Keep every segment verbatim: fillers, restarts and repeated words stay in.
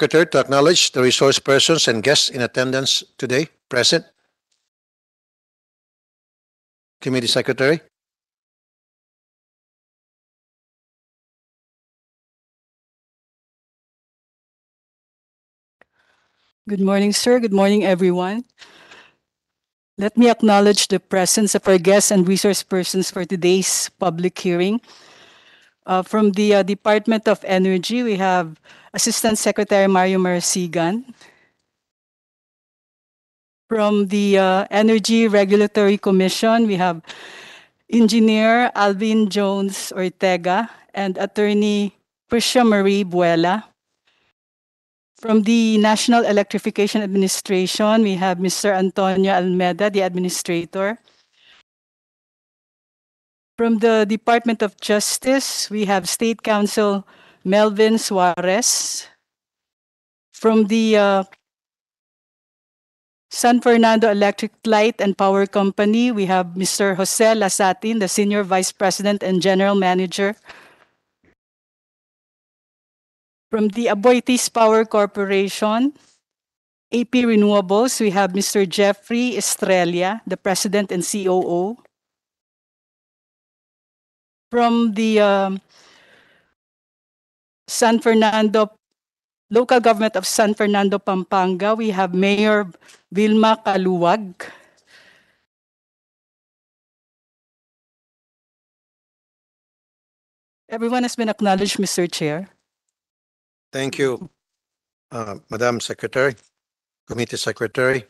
Secretary to acknowledge the resource persons and guests in attendance today present. Committee Secretary. Good morning, sir. Good morning, everyone. Let me acknowledge the presence of our guests and resource persons for today's public hearing. Uh, from the uh, Department of Energy, we have Assistant Secretary Mario Marasigan. From the uh, Energy Regulatory Commission, we have Engineer Alvin Jones Ortega and Attorney Priscia Marie Buela. From the National Electrification Administration, we have Mister Antonio Almeda, the Administrator. From the Department of Justice, we have State Counsel Melvin Suarez. From the uh, San Fernando Electric Light and Power Company, we have Mister Jose Lasatin, the Senior Vice President and General Manager. From the Aboitiz Power Corporation, A P Renewables, we have Mister Jeffrey Estrella, the President and C O O. From the um, San Fernando, Local Government of San Fernando, Pampanga, we have Mayor Vilma Kaluwag. Everyone has been acknowledged, Mister Chair. Thank you, uh, Madam Secretary, Committee Secretary.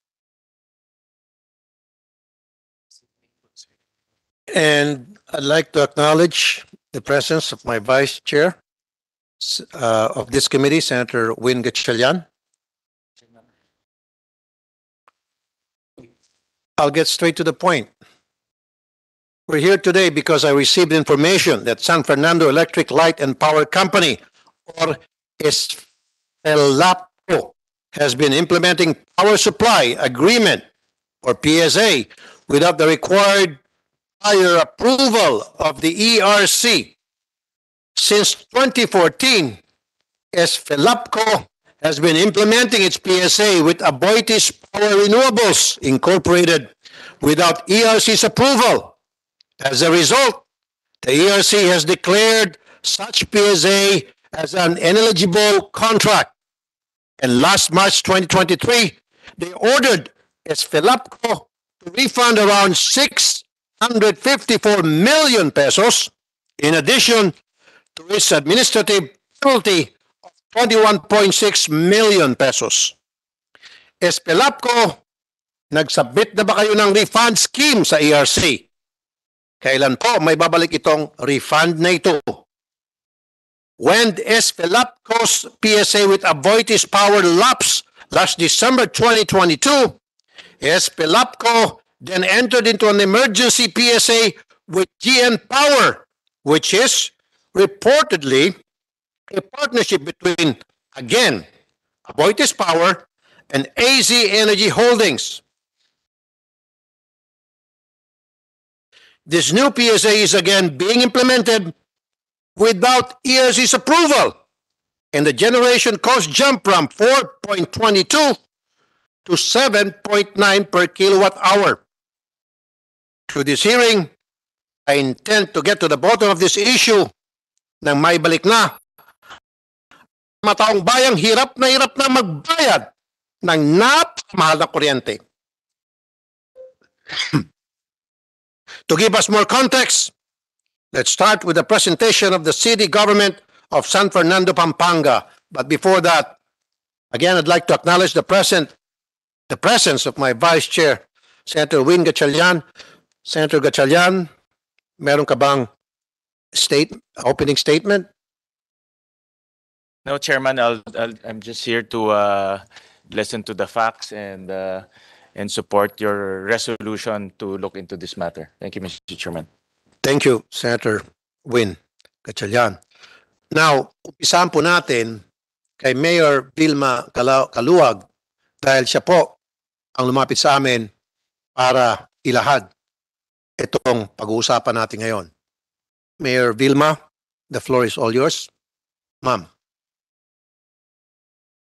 And I'd like to acknowledge the presence of my Vice Chair uh, of this committee, Senator Win Gatchalian. I'll get straight to the point. We're here today because I received information that San Fernando Electric Light and Power Company, or SFELAPCO, has been implementing power supply agreement, or P S A, without the required prior approval of the E R C. Since twenty fourteen, SFELAPCO has been implementing its P S A with Aboitiz Power Renewables Incorporated without E R C's approval. As a result, the E R C has declared such P S A as an ineligible contract. And last March twenty twenty-three, they ordered SFELAPCO to refund around six hundred fifty-four million pesos, in addition to its administrative penalty of twenty-one point six million pesos. SFELAPCO, nagsubmit na ba kayo ng refund scheme sa E R C? Kailan po may babalik itong refund na ito? When SFELAPCO's P S A with Aboitiz Power lapsed last December twenty twenty-two, SFELAPCO then entered into an emergency P S A with G N Power, which is reportedly a partnership between, again, Aboitiz Power and A Z Energy Holdings. This new P S A is again being implemented without E R C's approval, and the generation cost jumped from four point two two to seven point nine per kilowatt hour. Through this hearing, I intend to get to the bottom of this issue nang maibalik na mga taong bayang hirap na hirap na magbayad ng napakamahal na kuryente. To give us more context, let's start with the presentation of the city government of San Fernando, Pampanga. But before that, again, I'd like to acknowledge the present, the presence of my Vice Chair, Senator Win Gatchalian. Senator Gatchalian, meron ka bang state, opening statement? No, Chairman, I'll, I'll, I'm just here to uh, listen to the facts and uh, and support your resolution to look into this matter. Thank you, Mister Chairman. Thank you, Senator Win Gatchalian. Now, umpisahan po natin kay Mayor Vilma Kaluwag dahil siya po ang lumapit sa amin para ilahad itong pag-uusapan natin ngayon. Mayor Vilma, the floor is all yours. Ma'am.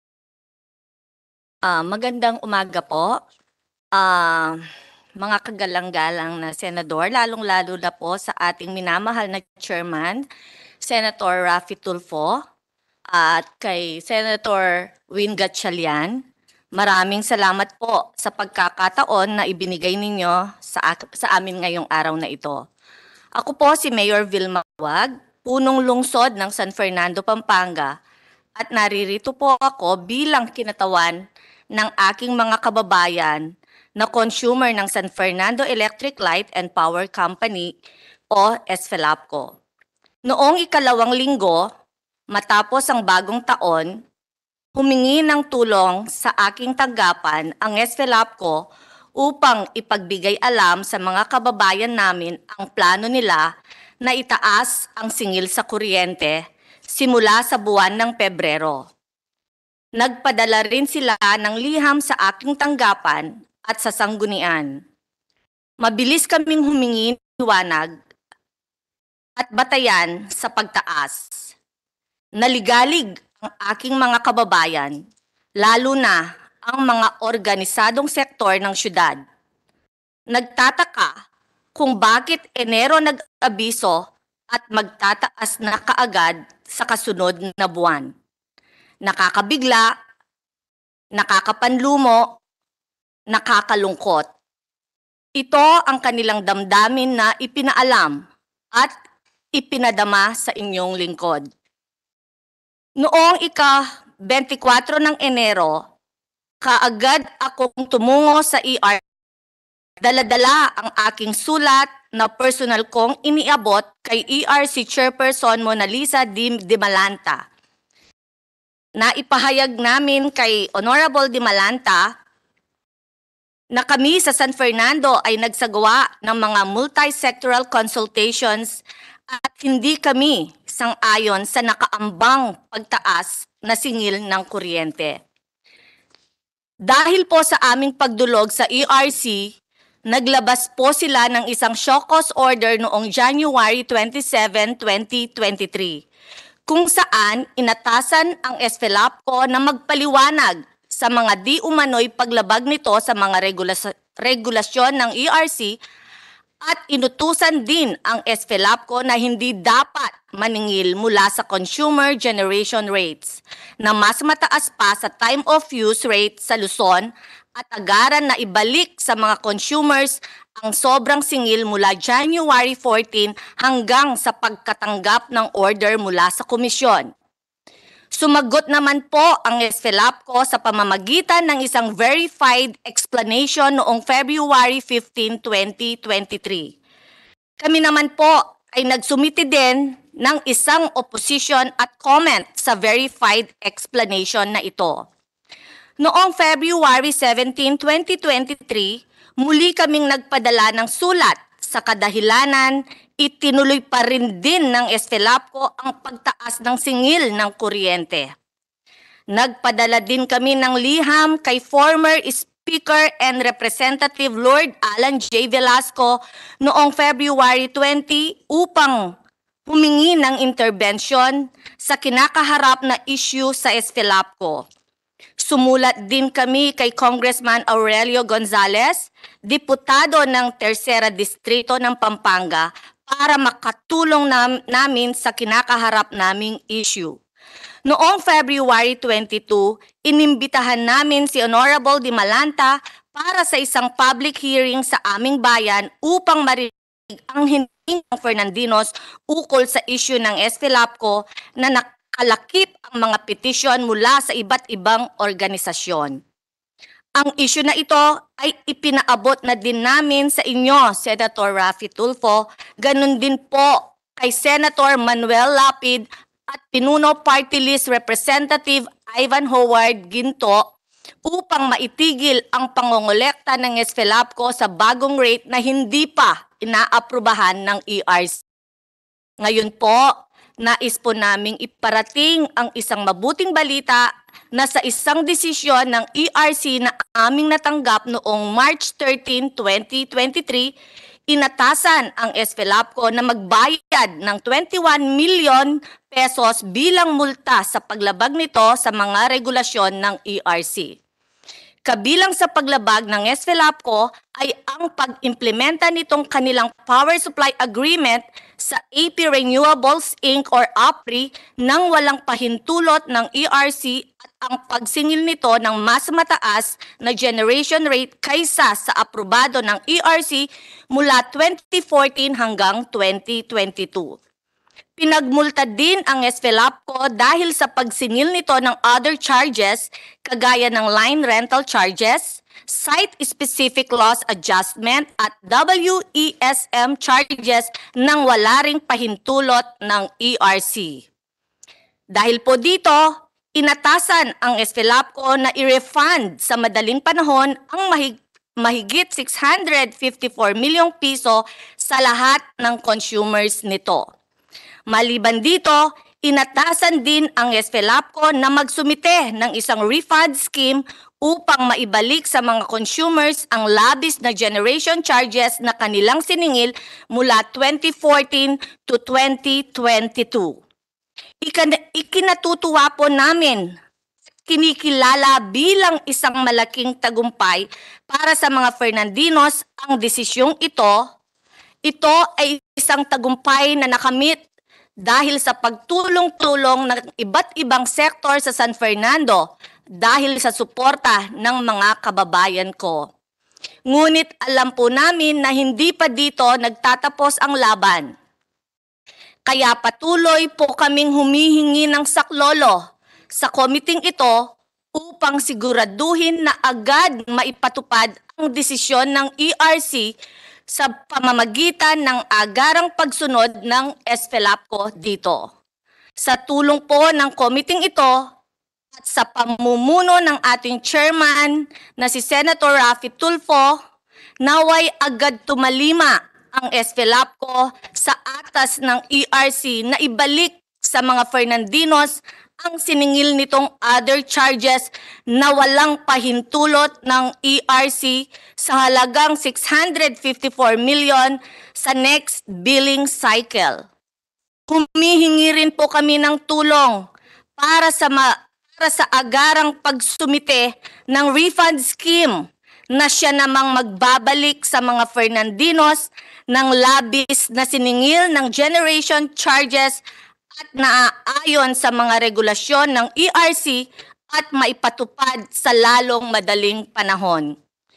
Ah, magandang umaga po. Ah, mga kagalang-galang na senador, lalong-lalo na po sa ating minamahal na chairman, Senator Raffy Tulfo, at kay Senator Win Gatchalian. Maraming salamat po sa pagkakataon na ibinigay ninyo sa, ak- sa amin ngayong araw na ito. Ako po si Mayor Vilma Wag, punong lungsod ng San Fernando, Pampanga, at naririto po ako bilang kinatawan ng aking mga kababayan na consumer ng San Fernando Electric Light and Power Company o SFELAPCO. Noong ikalawang linggo, matapos ang bagong taon, humingi ng tulong sa aking tanggapan ang SFELAPCO upang ipagbigay alam sa mga kababayan namin ang plano nila na itaas ang singil sa kuryente simula sa buwan ng Pebrero. Nagpadala rin sila ng liham sa aking tanggapan at sa sanggunian. Mabilis kaming humingi ng liwanag at batayan sa pagtaas. Naligalig ang aking mga kababayan, lalo na ang mga organisadong sektor ng syudad. Nagtataka kung bakit Enero nag-abiso at magtataas na kaagad sa kasunod na buwan. Nakakabigla, nakakapanlumo, nakakalungkot. Ito ang kanilang damdamin na ipinaalam at ipinadama sa inyong lingkod. Noong ika-twenty-four ng Enero, kaagad akong tumungo sa E R. Daladala ang aking sulat na personal kong iniabot kay E R C Chairperson Mona Lisa D. Malanta. Naipahayag namin kay Honorable Di Malanta na kami sa San Fernando ay nagsagawa ng mga multi-sectoral consultations at hindi kami sang-ayon sa nakaambang pagtaas na singil ng kuryente. Dahil po sa aming pagdulog sa E R C, naglabas po sila ng isang show cause order noong January twenty-seventh, twenty twenty-three. Kung saan inatasan ang SFELAPCO na magpaliwanag sa mga di umano'y paglabag nito sa mga regulas- regulasyon ng E R C at inutusan din ang SFELAPCO na hindi dapat maningil mula sa consumer generation rates na mas mataas pa sa time of use rate sa Luzon at agaran na ibalik sa mga consumers ang sobrang singil mula January fourteenth hanggang sa pagkatanggap ng order mula sa komisyon. Sumagot naman po ang SFELAPCO sa pamamagitan ng isang verified explanation noong February fifteenth, twenty twenty-three. Kami naman po ay nagsumiti din ng isang opposition at comment sa verified explanation na ito. Noong February seventeenth, twenty twenty-three, muli kaming nagpadala ng sulat sa kadahilanan, itinuloy pa rin din ng SFELAPCO ang pagtaas ng singil ng kuryente. Nagpadala din kami ng liham kay former Speaker and Representative Lord Alan J. Velasco noong February twentieth upang humingi ng intervention sa kinakaharap na issue sa SFELAPCO. Sumulat din kami kay Congressman Aurelio Gonzales, diputado ng Tercera Distrito ng Pampanga, para makatulong nam- namin sa kinakaharap naming issue. Noong February twenty-second, inimbitahan namin si Honorable Di Malanta para sa isang public hearing sa aming bayan upang marinig ang hininga ng Fernandinos ukol sa issue ng SFELAPCO na nakalakip ang mga petisyon mula sa iba't ibang organisasyon. Ang issue na ito ay ipinaabot na din namin sa inyo, Senator Raffy Tulfo, ganun din po kay Senator Manuel Lapid at Pinuno Party List Representative Ivan Howard Ginto upang maitigil ang pangongolekta ng SFELAPCO sa bagong rate na hindi pa inaaprubahan ng E R C. Ngayon po, nais po naming iparating ang isang mabuting balita na sa isang desisyon ng E R C na aming natanggap noong March thirteenth, twenty twenty-three, inatasan ang SFELAPCO na magbayad ng twenty-one million pesos bilang multa sa paglabag nito sa mga regulasyon ng E R C. Kabilang sa paglabag ng SFELAPCO ay ang pag-implementa nitong kanilang power supply agreement sa A P Renewables Incorporated or A P R I nang walang pahintulot ng E R C at ang pagsingil nito ng mas mataas na generation rate kaysa sa aprobado ng E R C mula twenty fourteen hanggang twenty twenty-two. Pinagmulta din ang SFELAPCO dahil sa pagsingil nito ng other charges kagaya ng line rental charges, site-specific loss adjustment at W E S M charges nang wala ring pahintulot ng E R C. Dahil po dito, inatasan ang SFELAPCO na i-refund sa madaling panahon ang mahig mahigit six hundred fifty-four milyong piso sa lahat ng consumers nito. Maliban dito, inatasan din ang SFELAPCO na magsumite ng isang refund scheme upang maibalik sa mga consumers ang labis na generation charges na kanilang siningil mula twenty fourteen to twenty twenty-two. Ikan- ikinatutuwa po namin at kinikilala bilang isang malaking tagumpay para sa mga Fernandinos ang desisyong ito. Ito ay isang tagumpay na nakamit dahil sa pagtulong-tulong ng iba't ibang sektor sa San Fernando dahil sa suporta ng mga kababayan ko. Ngunit alam po namin na hindi pa dito nagtatapos ang laban. Kaya patuloy po kaming humihingi ng saklolo sa komiting ito upang siguraduhin na agad maipatupad ang desisyon ng E R C sa pamamagitan ng agarang pagsunod ng SFELAPCO dito. Sa tulong po ng komiting ito at sa pamumuno ng ating chairman na si Senator Raffy Tulfo, naway agad tumalima ang SFELAPCO sa atas ng E R C na ibalik sa mga Fernandinos ang siningil nitong other charges na walang pahintulot ng E R C sa halagang six hundred fifty-four million sa next billing cycle. Humihingi rin po kami ng tulong para sa ma para sa agarang pagsumite ng refund scheme na siya namang magbabalik sa mga Fernandinos ng labis na siningil ng generation charges at naaayon sa mga regulasyon ng E R C at maipatupad sa lalong madaling panahon.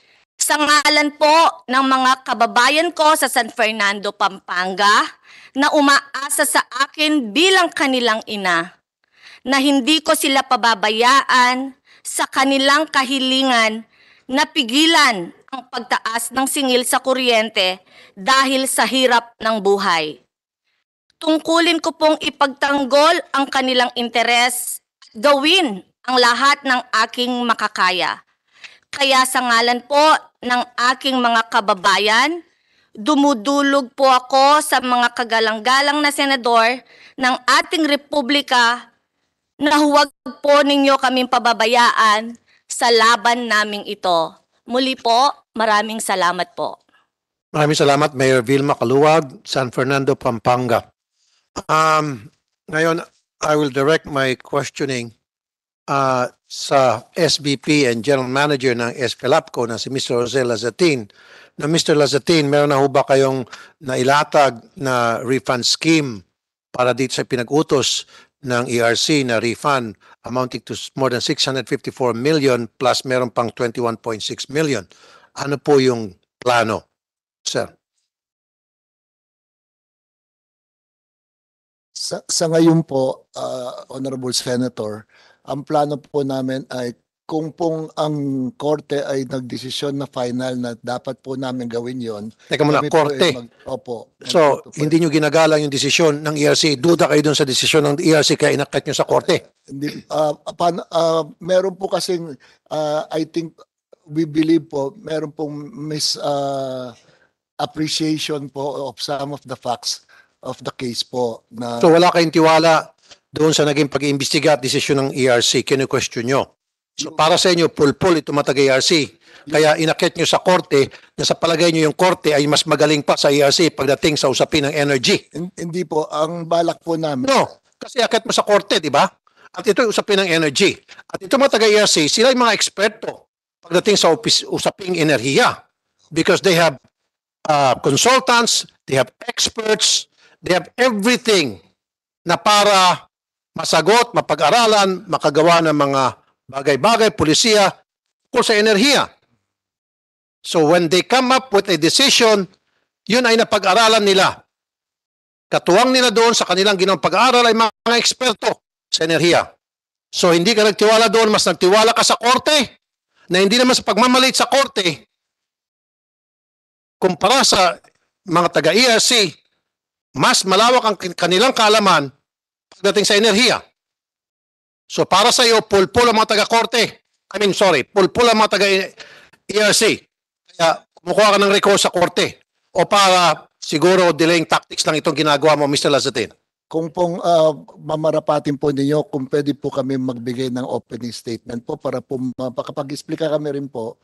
Sa ngalan po ng mga kababayan ko sa San Fernando, Pampanga, na umaasa sa akin bilang kanilang ina, na hindi ko sila pababayaan sa kanilang kahilingan na pigilan ang pagtaas ng singil sa kuryente dahil sa hirap ng buhay. Tungkulin ko pong ipagtanggol ang kanilang interes at gawin ang lahat ng aking makakaya. Kaya sa ngalan po ng aking mga kababayan, dumudulog po ako sa mga kagalang-galang na senador ng ating republika na huwag po ninyo kaming pababayaan sa laban naming ito. Muli po, maraming salamat po. Maraming salamat, Mayor Vilma Caluwag, San Fernando, Pampanga. Um, ngayon, I will direct my questioning uh, sa S V P and General Manager ng SFELAPCO na si Mister Jose Lazatin. Na Mister Lazatin, meron na ho ba kayong nailatag na refund scheme para dito sa pinag-utos ng E R C na refund amounting to more than six hundred fifty-four million plus meron pang twenty-one point six million? Ano po yung plano, sir? Sa, sa ngayon po, uh, Honorable Senator, ang plano po namin ay kung pong ang korte ay nagdesisyon na final na dapat po namin gawin yon. Teka muna, kami po korte. ay mag- Opo. So, magtutupad. hindi nyo ginagalang yung desisyon ng E R C. Duda kayo dun sa desisyon ng E R C kaya inakyat nyo sa korte. Hindi, uh, pan, uh, meron po kasing, uh, I think, we believe po, meron pong mis uh, appreciation po of some of the facts of the case po. Na, So, wala kayong tiwala doon sa naging pag-iimbestiga at desisyon ng E R C. Kinu-question nyo. So, para sa inyo, pulpul ito matag-E R C. Kaya inakyat nyo sa korte na sa palagay nyo yung korte ay mas magaling pa sa E R C pagdating sa usapin ng energy. hin- hindi po, ang balak po namin. No, kasi akyat mo sa korte, di ba? At ito yung usapin ng energy. At ito mga taga-E R C, sila yung mga eksperto pagdating sa upis, usaping enerhiya. Because they have uh, consultants, they have experts, they have everything na para masagot, mapag-aralan, makagawa ng mga bagay-bagay, polisiya, tungkol sa enerhiya. So when they come up with a decision, yun ay napag-aralan nila. Katuwang nila doon sa kanilang ginawang pag-aaral ay mga eksperto sa enerhiya. So hindi ka nagtiwala doon, mas nagtiwala ka sa korte, na hindi naman sa pagmamalit sa korte, kumpara sa mga taga-E R C, mas malawak ang kanilang kaalaman pagdating sa enerhiya. So para sa iyo, pulpul ang mga taga-korte. I mean, sorry, pulpul ang mga taga-E R C. Kaya kumukuha ka ng recourse sa korte. O para siguro delaying tactics lang itong ginagawa mo, Mister Lazatin. Kung pong uh, mamarapatin po ninyo, kung pwede po kami magbigay ng opening statement po para po makapag-explika kami rin po.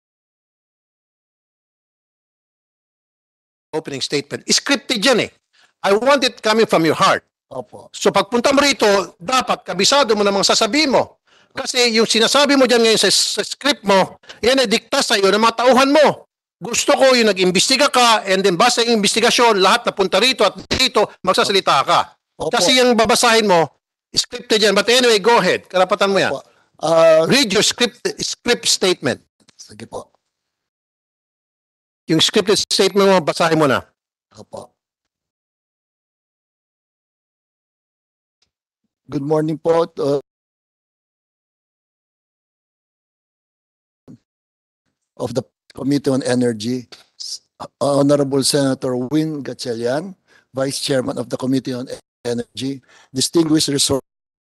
Opening statement. Scripted yan eh. I want it coming from your heart. Opo. So pagpunta mo rito, dapat kabisado mo namang sasabihin mo. Kasi yung sinasabi mo dyan ngayon sa, sa script mo, yan ay dikta sa iyo ng mga tauhan mo. Gusto ko yung nag-imbestiga ka and then basta yung investigasyon, lahat napunta rito at dito, magsasalita ka. Opo. Kasi yung babasahin mo, scripted yan. But anyway, go ahead. Karapatan mo yan. Opo. Uh, Read your script, script statement. Sige po. Yung scripted statement mo, basahin mo na. Opo. Good morning po. Uh, of the Committee on Energy, Honorable Senator Win Gatchalian, Vice Chairman of the Committee on Energy, distinguished resource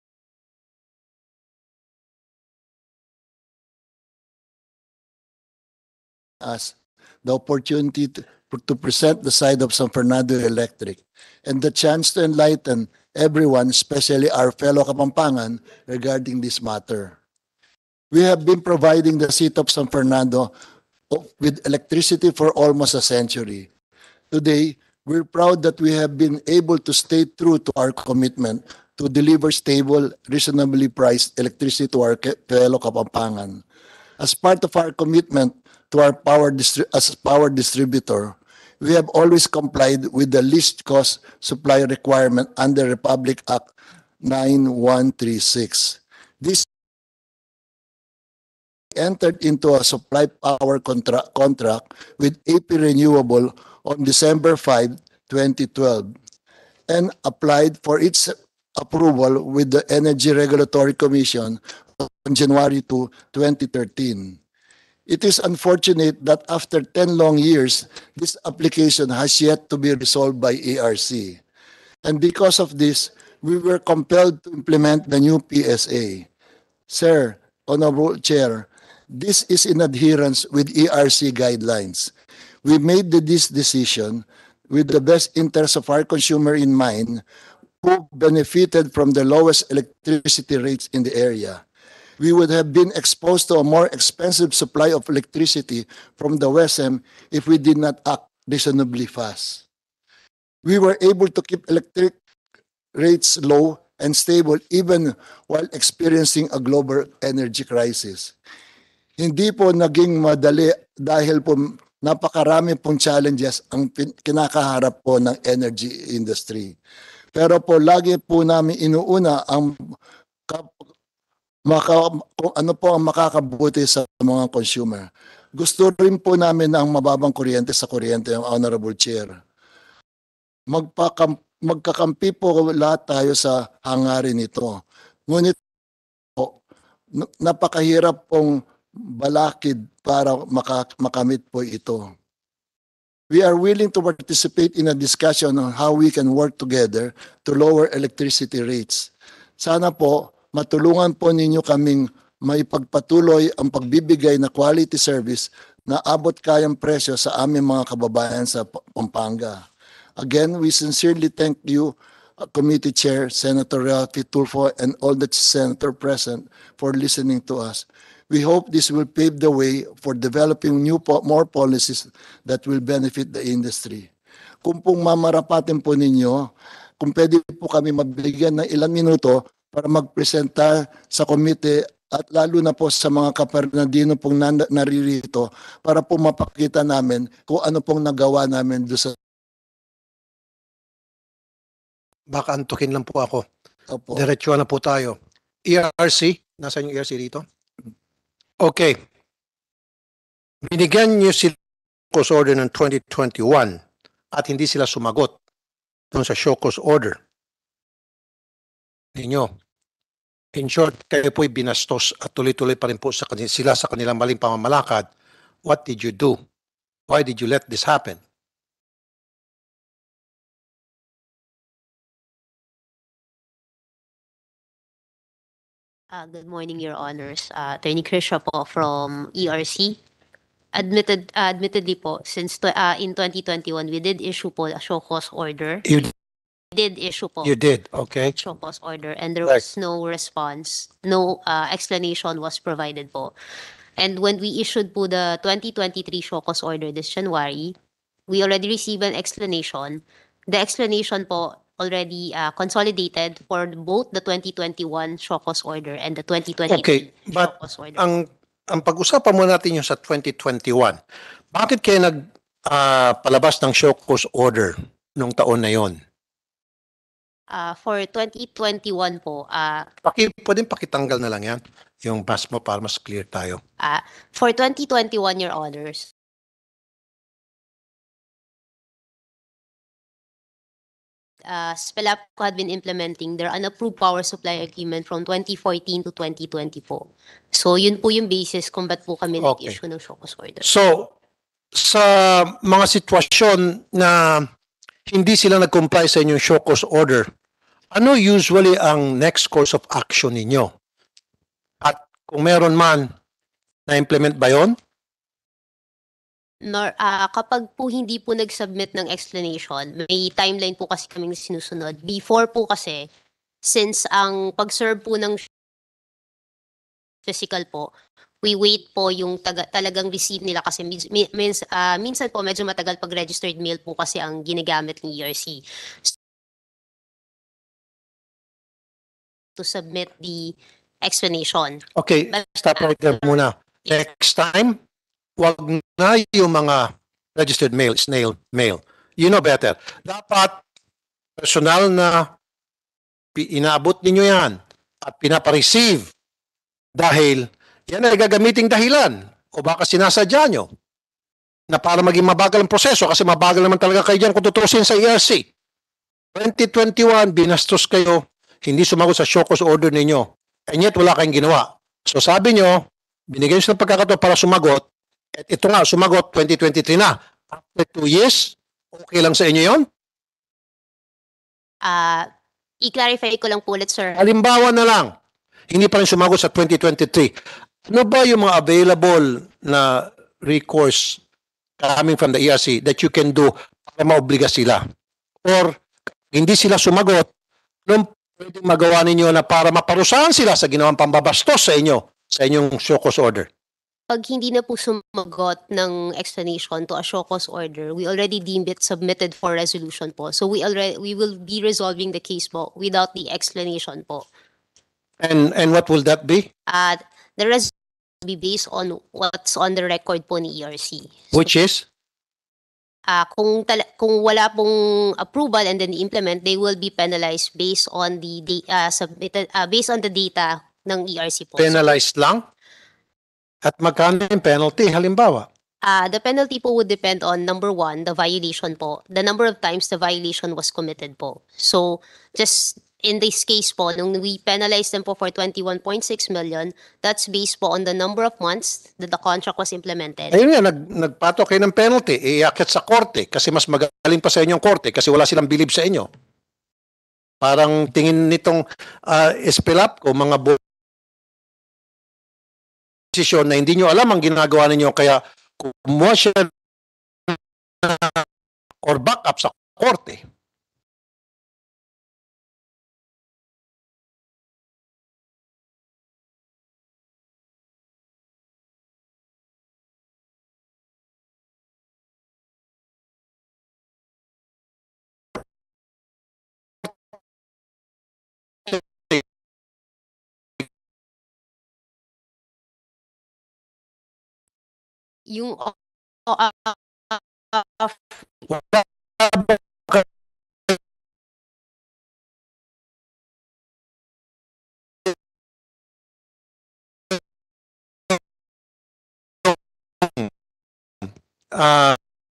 us the opportunity to, to present the side of San Fernando Electric and the chance to enlighten everyone, especially our fellow Kapampangan, regarding this matter. We have been providing the city of San Fernando with electricity for almost a century. Today, we're proud that we have been able to stay true to our commitment to deliver stable, reasonably priced electricity to our fellow Kapampangan. As part of our commitment to our power distri- as power distributor, we have always complied with the least cost supply requirement under Republic Act nine one three six. This entered into a supply power contra- contract with A P Renewable on December fifth, twenty twelve, and applied for its approval with the Energy Regulatory Commission on January second, twenty thirteen. It is unfortunate that after ten long years, this application has yet to be resolved by A R C. And because of this, we were compelled to implement the new P S A. Sir, Honorable Chair, this is in adherence with A R C guidelines. We made this decision with the best interest of our consumer in mind, who benefited from the lowest electricity rates in the area. We would have been exposed to a more expensive supply of electricity from the W S M if we did not act reasonably fast. We were able to keep electric rates low and stable even while experiencing a global energy crisis. Hindi po naging madali dahil po napakarami pong challenges ang kinakaharap po ng energy industry. Pero po lagi po namin inuuna ang maka, kung ano po ang makakabuti sa mga consumer. Gusto rin po namin ang mababang kuryente sa kuryente, ang Honorable Chair. Magpakam, magkakampi po lahat tayo sa hangarin nito. Ngunit po, napakahirap pong balakid para maka, makamit po ito. We are willing to participate in a discussion on how we can work together to lower electricity rates. Sana po, matulungan po ninyo kaming maipagpatuloy ang pagbibigay na quality service na abot kayang presyo sa aming mga kababayan sa Pampanga. Again, we sincerely thank you, uh, Committee Chair, Senator Rafi Tulfo, and all the senator present for listening to us. We hope this will pave the way for developing new po more policies that will benefit the industry. Kung pong mamarapatin po ninyo, kung pwede po kami mabigyan ng ilang minuto para magpresenta sa komite at lalo na po sa mga Kapernandino pong nan- naririto para po mapakita namin kung ano pong nagawa namin doon sa Baka antukin lang po ako. opo. Diretso na po tayo. E R C, nasaan yung E R C dito? Okay. Binigyan niyo sila cause order ng twenty twenty-one at hindi sila sumagot doon sa show cause order ninyo. In short, kayo po'y binastos at tuloy-tuloy pa rin po sa kanila, sila sa kanilang maling pamamalakad. What did you do? Why did you let this happen? Uh, good morning, Your Honors. Uh, Attorney Krisha po from E R C. Admitted, uh, admittedly po, since tw- uh, in twenty twenty-one, we did issue po a show cause order. You, Did issue po you did, okay? show cause order, and there Right. was no response, no uh, explanation was provided po. And when we issued po the twenty twenty-three show cause order this January, we already received an explanation. The explanation po already uh, consolidated for both the twenty twenty-one show cause order and the twenty twenty-three Okay, show but cause order. ang ang pag-usapan mo natin yung sa twenty twenty-one. Bakit kayo nag ah, palabas ng show cause order nung taon na yon? Uh, for twenty twenty-one po, uh, Paki, pwedeng pakitanggal na lang yan, yung pass mo para mas clear tayo. uh, for twenty twenty-one, Your Honors, uh, SFELAPCO had been implementing their unapproved power supply agreement from twenty fourteen to twenty twenty po. So yun po yung basis kung ba't po kami Okay. nag-issue ng show cause order. So, sa mga sitwasyon na hindi sila nag-comply sa inyong show cause order, ano usually ang next course of action ninyo? At kung meron man, na-implement ba yon? Nor, ah, kapag po hindi po nag-submit ng explanation, may timeline po kasi kaming sinusunod. Before po kasi, since ang pag-serve po ng physical po, we wait po yung taga, talagang receipt nila kasi min, min, ah, minsan po medyo matagal pag registered mail po kasi ang ginagamit ng E R C to submit the explanation. Okay, But- stop right there muna. Next time, wag na yung mga registered mail, snail mail. You know better. Dapat personal na pi- inaabot ninyo yan at pinapareceive dahil yan ay gagamiting dahilan o baka sinasadya nyo na para maging mabagal ang proseso kasi mabagal naman talaga kayo dyan kung tutusin sa E R C. twenty twenty-one, binastos kayo, hindi sumagot sa show cause order ninyo. And yet, wala kayong ginawa. So sabi nyo, binigyan nyo ng pagkakataon para sumagot, at ito nga, sumagot twenty twenty-three na. After two years, okay lang sa inyo yon? Ah, i-clarify ko lang po ulit, sir. Halimbawa na lang, hindi pa rin sumagot sa twenty twenty-three. Ano ba yung mga available na recourse coming from the E R C that you can do para maobliga sila? Or hindi sila sumagot, anong pwedeng magawa ninyo na para maparusahan sila sa ginawang pambabastos sa inyo, sa inyong show cause order? Pag hindi na po sumagot ng explanation to a show cause order, we already deemed it submitted for resolution po. So we already we will be resolving the case po without the explanation po. And and what will that be? Uh, the resolution will be based on what's on the record po ni E R C. So, Which is? uh, kung, tala- kung wala pong approval and then implement, they will be penalized based on the da- uh, submitted uh, based on the data ng E R C po. So, Penalized lang? At magkano yung penalty, halimbawa? Uh, the penalty po would depend on number one, the violation po, the number of times the violation was committed po. So just in this case po, nung we penalized them po for twenty-one point six million, that's based po on the number of months that the contract was implemented. Ayun nga, nag, nagpato kayo ng penalty, iakit sa korte kasi mas magaling pa sa inyong korte kasi wala silang bilib sa inyo. Parang tingin nitong uh, SFELAPCO, mga bo- desisyon na hindi nyo alam ang ginagawa ninyo kaya kumuha siya or back up sa korte. yung uh, uh, uh, Uh,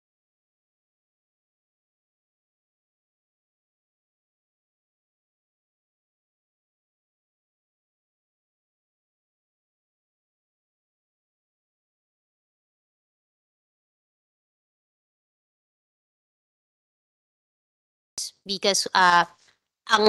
because uh, ang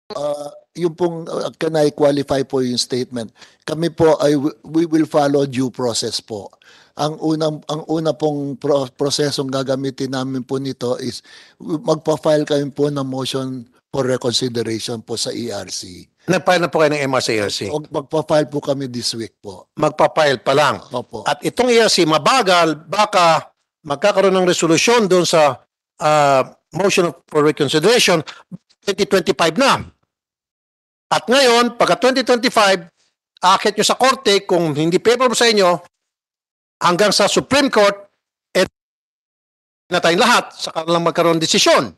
uh, yung pong, uh, can I qualify po yung statement? Kami po ay we will follow due process po. Ang unang ang una pong pro- prosesong gagamitin namin po nito is magpa-file kami po ng motion for reconsideration po sa E R C. Nag-file na po kayo ng M R sa E R C. O, magpa-file po kami this week po. Magpa-file pa lang. Opo. At itong E R C, mabagal, baka magkakaroon ng resolusyon doon sa uh, motion for reconsideration twenty twenty-five na. At ngayon, pagka twenty twenty-five, akit nyo sa korte, kung hindi favorable sa inyo, hanggang sa Supreme Court, eh, na tayong lahat, saka lang magkaroon desisyon.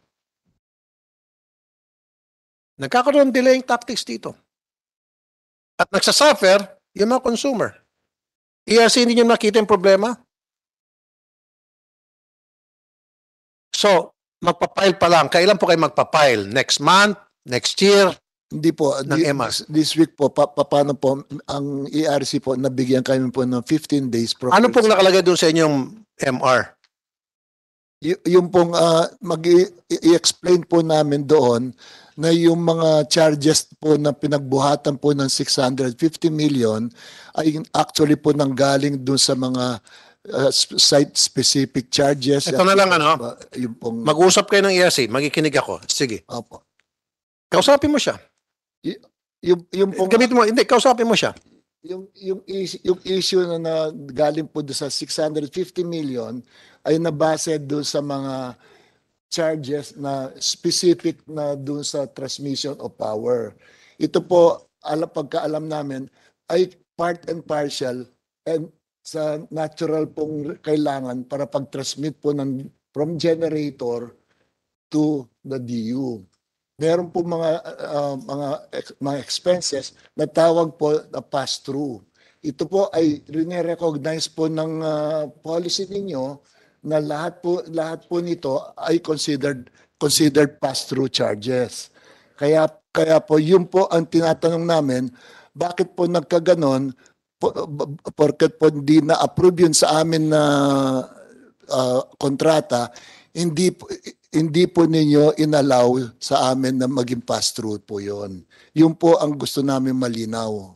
Nagkakaroon delaying tactics dito. At nagsasuffer yung mga consumer. E R C, hindi nyo nakita yung problema? So, magpapile pa lang. Kailan po kayo magpapile? Next month? Next year? Hindi po, Ng di- M R. this, this week po, pa, pa- paano po, ang E R C po, nabigyan kami po ng fifteen days. Ano pong nakalagay doon sa inyong M R? Y- yung pong ah, mag-i-explain po namin doon na yung mga charges po na pinagbuhatan po ng six hundred fifty million ay actually po nanggaling doon sa mga ah, sp- site-specific charges. Ito na lang, ano? Ah, yung pong, Mag-usap kayo ng E R C. Magikinig ako. Sige. opo. Kausapin mo siya. Yung, yung pong, Gamitin mo. Hindi, kausapin mo siya. yung yung is- yung issue na, na galing po doon sa six hundred fifty million ay nabase doon sa mga charges na specific na doon sa transmission of power. Ito po, alam pagkaalam namin ay part and partial and sa natural pong kailangan para pag-transmit po ng from generator to the D U. Meron po mga uh, mga ex- mga expenses na tawag po na pass-through. Ito po ay rine-recognize po ng uh, policy ninyo na lahat po lahat po nito ay considered considered pass-through charges. Kaya kaya po yun po ang tinatanong namin, bakit po nagkaganon po, porket po hindi na approve yun sa amin na uh, kontrata, hindi po hindi po ninyo inallow sa amin na maging pass-through po yon. Yun po ang gusto namin malinaw.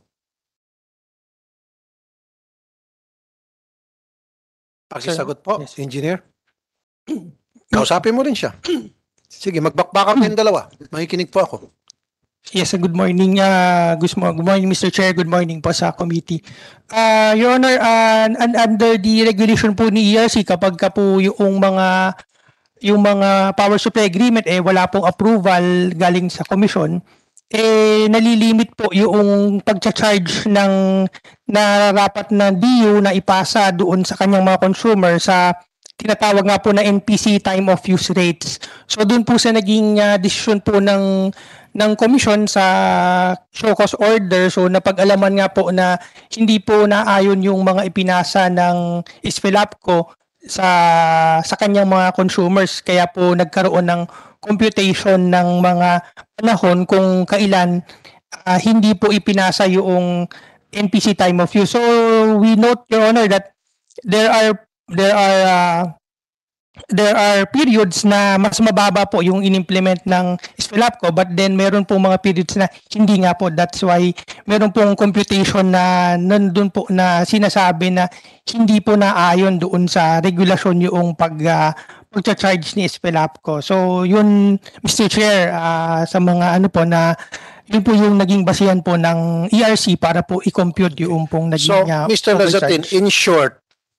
Pakisagot po, Yes. engineer. Kausapin mo rin siya. Sige, magbakbakan kayong dalawa. Makikinig po ako. Yes, good morning. Uh, good, mo- good morning, Mister Chair. Good morning po sa committee. Uh, Your Honor, uh, un- under the regulation po ni E R C, kapag ka po yung mga yung mga power supply agreement eh wala pong approval galing sa commission, eh nalilimit po yung pagcha-charge ng nararapat na D U na ipasa doon sa kanyang mga consumer sa tinatawag nga po na N P C time of use rates. So doon po sa naging uh, decision po ng ng commission sa show cause order, so napag-alaman nga po na hindi po naayon yung mga ipinasa ng SFELAPCO sa sa kanyang mga consumers, kaya po nagkaroon ng computation ng mga panahon kung kailan ah, hindi po ipinasa yung N P C time of use. So we note, Your Honor, that there are there are ah, there are periods na mas mababa po yung inimplement ng SFELAPCO, but then meron pong mga periods na hindi nga po. That's why meron pong computation na nandun po na sinasabi na hindi po naayon doon sa regulasyon yung pag uh, pagcha-charge ni SFELAPCO. So yun, Mister Chair, ah, sa mga ano po na yun po yung naging basihan po ng E R C para po i-compute yung pong So, naging uh, Mister Lazatin, overcharge. in short,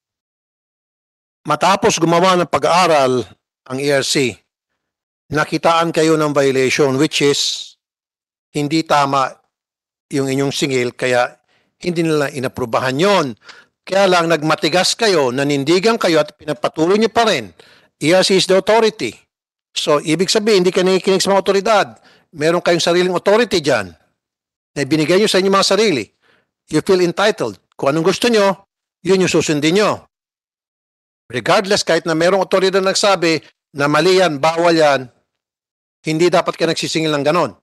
matapos gumawa ng pag-aaral ang E R C, nakitaan kayo ng violation which is hindi tama yung inyong singil, kaya hindi nila inaprubahan yon. Kaya lang nagmatigas kayo, nanindigan kayo at pinapatuloy nyo pa rin. E R C is the authority. So, ibig sabihin, hindi ka nakikinig sa mga otoridad. Meron kayong sariling authority dyan na binigay nyo sa inyong mga sarili. You feel entitled. Kung anong gusto nyo, yun yung susundin nyo. Regardless, kahit na merong otoridad na nagsabi na mali yan, bawal yan, hindi dapat ka nagsisingil ng ganon.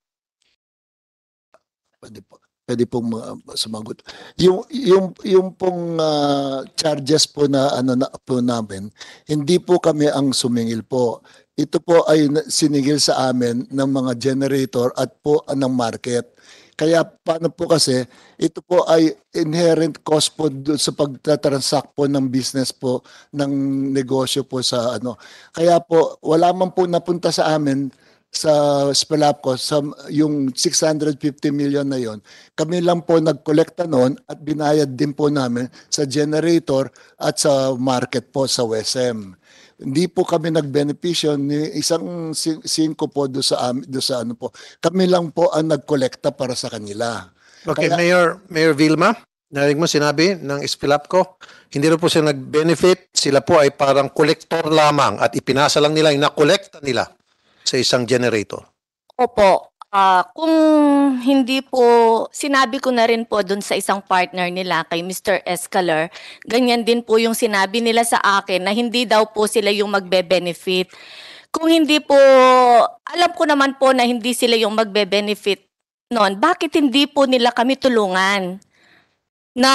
Pwede po. Pwede pong uh, sumagot. Yung yung yung pong uh, charges po na ano na po namin, hindi po kami ang sumingil po. ito po ay na- sinigil sa amin ng mga generator at po ng market. Kaya paano po kasi, ito po ay inherent cost po doon sa pagtatransact po ng business po, ng negosyo po sa ano. Kaya po, wala man po napunta sa amin sa SFELAPCO, sa yung six hundred fifty million na yon. Kami lang po nagkolekta noon at binayad din po namin sa generator at sa market po sa W E S M. Hindi po kami nagbenepisyo ni isang si- singko po do sa am- do sa ano po. Kami lang po ang nagkolekta para sa kanila. Okay, Kaya- Mayor, Mayor Vilma, narinig mo sinabi ng SFELAPCO, hindi rin po sila nag-benefit, sila po ay parang kolektor lamang at ipinasa lang nila yung nakolekta nila sa isang generator. Opo. Ah, kung hindi po, sinabi ko na rin po dun sa isang partner nila, kay Mister Escaler, ganyan din po yung sinabi nila sa akin na hindi daw po sila yung magbe-benefit. Kung hindi po, alam ko naman po na hindi sila yung magbe-benefit noon, bakit hindi po nila kami tulungan na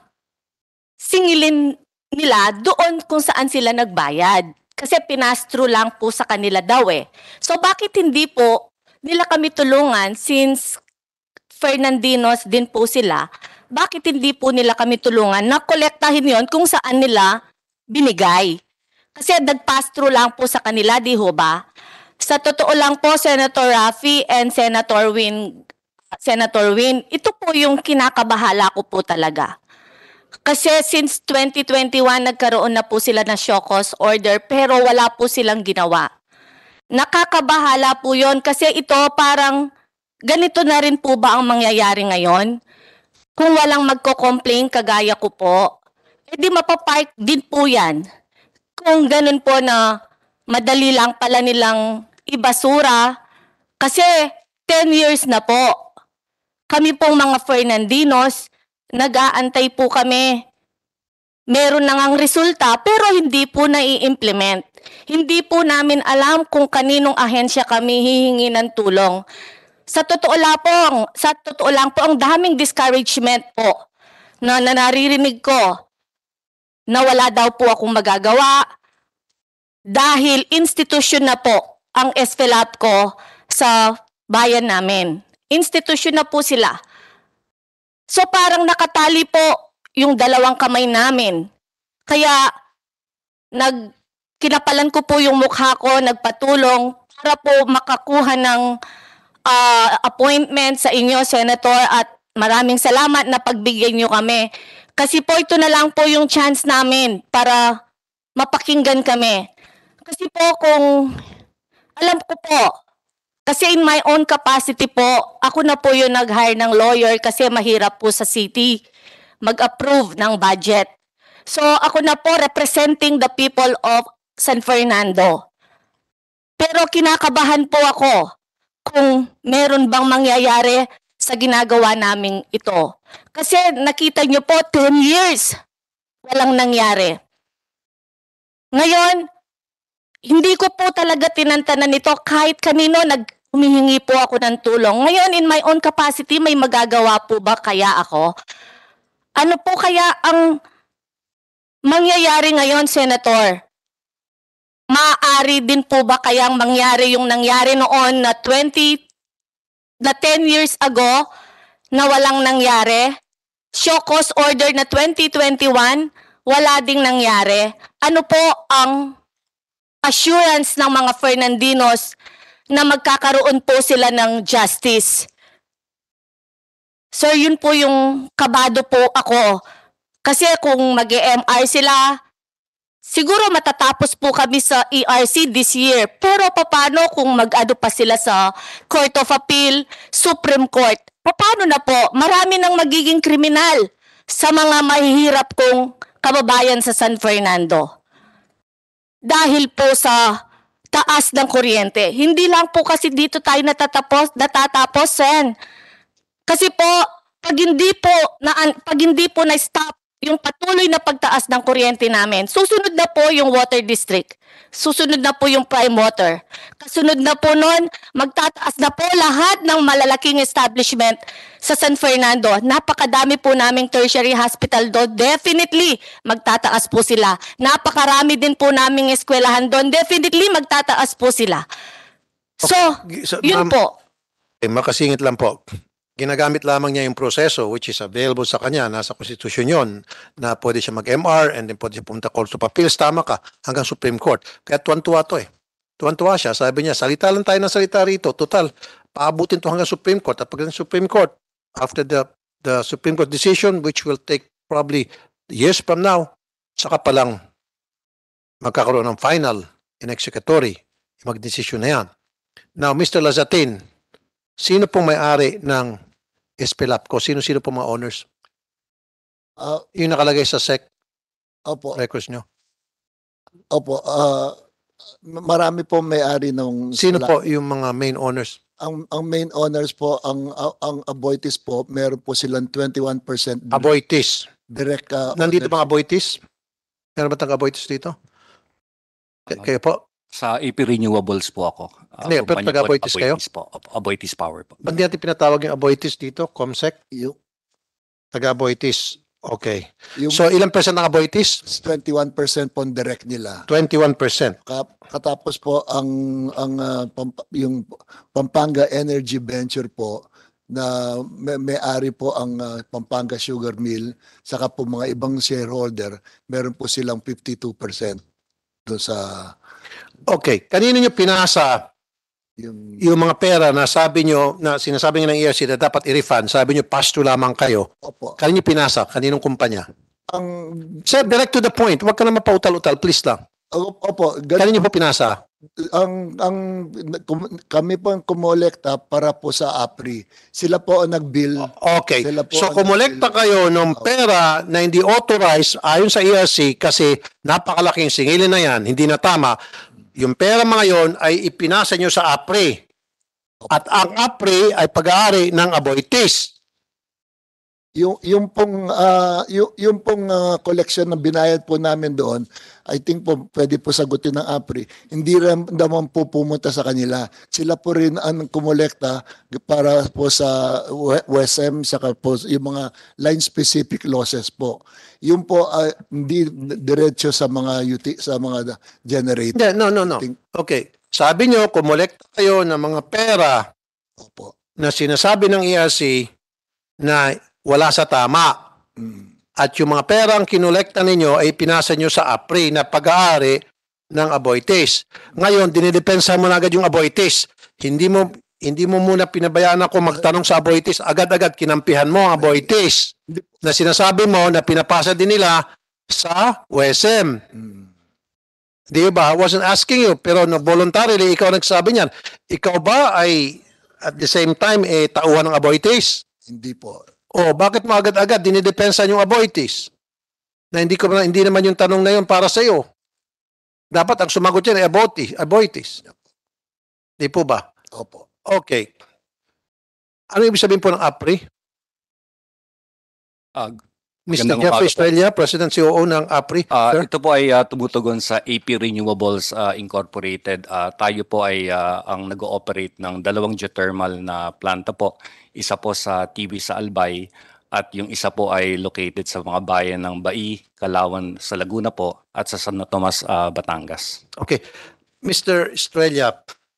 singilin nila doon kung saan sila nagbayad? Kasi pinastro lang po sa kanila daw eh. So bakit hindi po nila kami tulungan since Fernandinos din po sila, bakit hindi po nila kami tulungan na kolektahin yon kung saan nila binigay? Kasi nag-pass-through lang po sa kanila, di ho ba? Sa totoo lang po, Senator Raffy and Senator Win, Senator Win, ito po yung kinakabahala ko po talaga. Kasi since twenty twenty-one, nagkaroon na po sila ng show cause order pero wala po silang ginawa. Nakakabahala po yon kasi ito parang ganito na rin po ba ang mangyayari ngayon? Kung walang magko-complain kagaya ko po, edi mapapark din po yan. Kung ganun po na madali lang pala nilang ibasura, kasi ten years na po. Kami pong mga Fernandinos, nag-aantay po kami. Meron na ngang resulta pero hindi po nai-implement. Hindi po namin alam kung kaninong ahensya kami hihingi ng tulong. Sa totoo lang po, sa totoo lang po ang daming discouragement po na, na naririnig ko na wala daw po akong magagawa dahil institusyon na po ang SFELAPCO sa bayan namin. Institusyon na po sila. So parang nakatali po yung dalawang kamay namin. Kaya nag kinapalan ko po yung mukha ko, nagpatulong para po makakuha ng uh, appointment sa inyo, Senator, at maraming salamat na pagbigyan nyo kami. Kasi po ito na lang po yung chance namin para mapakinggan kami. Kasi po kung alam ko po, kasi in my own capacity po, ako na po yung nag-hire ng lawyer kasi mahirap po sa city mag-approve ng budget. So ako na po representing the people of San Fernando. Pero kinakabahan po ako kung meron bang mangyayari sa ginagawa namin ito. Kasi nakita nyo po, ten years walang nangyari. Ngayon, hindi ko po talaga tinantanan ito kahit kanino nag humihingi po ako ng tulong. Ngayon, in my own capacity, may magagawa po ba kaya ako? Ano po kaya ang mangyayari ngayon, Senator? Maaari din po ba kayang mangyari yung nangyari noon na twenty, na ten years ago na walang nangyari? Show cause order na twenty twenty-one, wala ding nangyari. Ano po ang assurance ng mga Fernandinos na magkakaroon po sila ng justice? Sir, yun po yung kabado po ako. Kasi kung mag-E M R sila, siguro matatapos po kami sa E R C this year. Pero paano kung mag-ano pa sila sa Court of Appeal, Supreme Court? Paano na po? Marami nang magiging kriminal sa mga mahihirap kong kababayan sa San Fernando. Dahil po sa taas ng kuryente. Hindi lang po kasi dito tayo natatapos, natatapos, Sen. Kasi po, pag hindi po, na, pag hindi po na-stop yung patuloy na pagtaas ng kuryente namin. Susunod na po yung water district. Susunod na po yung prime water. Kasunod na po nun, magtataas na po lahat ng malalaking establishment sa San Fernando. Napakadami po naming tertiary hospital doon. Definitely, magtataas po sila. Napakarami din po naming eskwelahan doon. Definitely, magtataas po sila. So, Okay, so, yun ma'am, po. Eh, makasingit lang po. Ginagamit lamang niya yung proseso which is available sa kanya, nasa konstitusyon yon, na pwede siya mag-M R and then pwede siya pumunta Court of Appeals, tama ka, hanggang Supreme Court. Kaya tuwan-tuwa to eh. Tuwan-tuwa siya. Sabi niya, salita lang tayo ng salita rito. Total, paabutin to hanggang Supreme Court. At pag Supreme Court, after the, the Supreme Court decision, which will take probably years from now, saka palang magkakaroon ng final and executory, mag-desisyon na yan. Now, Mister Lazatin, sino pong may-ari ng SFELAPCO? Sino-sino pong mga owners? Ah, Yung nakalagay sa S E C opo, records nyo. opo. ah, marami po may-ari ng Sino SFELAPCO. po yung mga main owners? Ang ang main owners po, ang ang, ang Aboitiz po, meron po silang twenty-one percent Aboitiz. direct uh, Nandito ownership. mga Aboitiz? Meron ba tayong Aboitiz dito? K- kayo po? Sa A P Renewables po ako. Uh, Hindi, pero kumpanya po, taga-Aboitiz kayo? po. Aboitiz Power po. Ba't di natin pinatawag yung Aboitiz dito? Comsec? Yung, Taga-Aboitiz. Okay. yung So, ilang percent ng Aboitiz? twenty-one percent po ang direct nila. twenty-one percent. Kap- Katapos po ang ang ah, Pamp- yung Pampanga Energy Venture po na may, may-ari po ang ah, Pampanga Sugar Mill, saka po mga ibang shareholder, meron po silang fifty-two percent doon sa Okay. Kanino nyo pinasa yung yung mga pera na sabi nyo, na sinasabi nyo ng E R C na dapat i-refund, sabi nyo pass through lamang kayo? opo. Kanino nyo pinasa? Kaninong kumpanya? Ang Sir, direct to the point. Huwag ka na mapautal-utal, please lang. opo, gan- Kanino po pinasa? ang ang kum- kami po ang kumolekta para po sa A P R I. Sila po ang nag-bill. Okay. Sila po So, ang kumolekta nag-bill. kayo ng pera na hindi authorized ayon sa E R C kasi napakalaking singilin na yan, hindi na tama. Yung pera mga yon ay ipinasa nyo sa A P R I. At ang A P R I ay pag-aari ng Aboitiz. Yung yung pong ah, yung, yung pong ah, collection na binayad po namin doon, I think po pwede po sagutin ng A P R I. Hindi rin naman po pumunta sa kanila. Sila po rin ang kumolekta para po sa W S M, saka po yung mga line specific losses po. Yung po ah, hindi diretso sa mga uti, sa mga generator. Hindi, no, no, no. Okay. Sabi nyo, kumolekta kayo ng mga pera Opo. na sinasabi ng E R C na wala sa tama. At yung mga perang kinolekta ninyo ay pinasa nyo sa A P R I na pag-aari ng Aboitiz. Ngayon, dinidepensa mo na agad yung Aboitiz. Hindi mo hindi mo muna pinabayaan ako magtanong sa Aboitiz. Agad-agad kinampihan mo ang Aboitiz na sinasabi mo na pinapasa din nila sa W S M. Di ba? I wasn't asking you, pero no, voluntarily, ikaw nagsabi niyan. Ikaw ba ay at the same time eh, tauhan ng Aboitiz? Hindi po. O bakit mo agad-agad dinidepensa yung Aboitiz? Na hindi ko na hindi naman yung tanong na yun para sa iyo. Dapat ang sumagot yan ay Aboitiz. Aboitiz. Di po ba? Opo. Okay. Ano ibig sabihin po ng A P R I? Ah, mister Magandang Jeffrey umaga po. Estrella, President C O O ng A P R I. ah, Sir? ito po ay ah, tumutugon sa A P Renewables ah, Incorporated. Ah, tayo po ay ah, ang nag-ooperate ng dalawang geothermal na planta po. Isa po sa T V sa Albay at yung isa po ay located sa mga bayan ng Bai, Kalawan sa Laguna po at sa San Tomas, ah, Batangas. Okay. mister Estrella,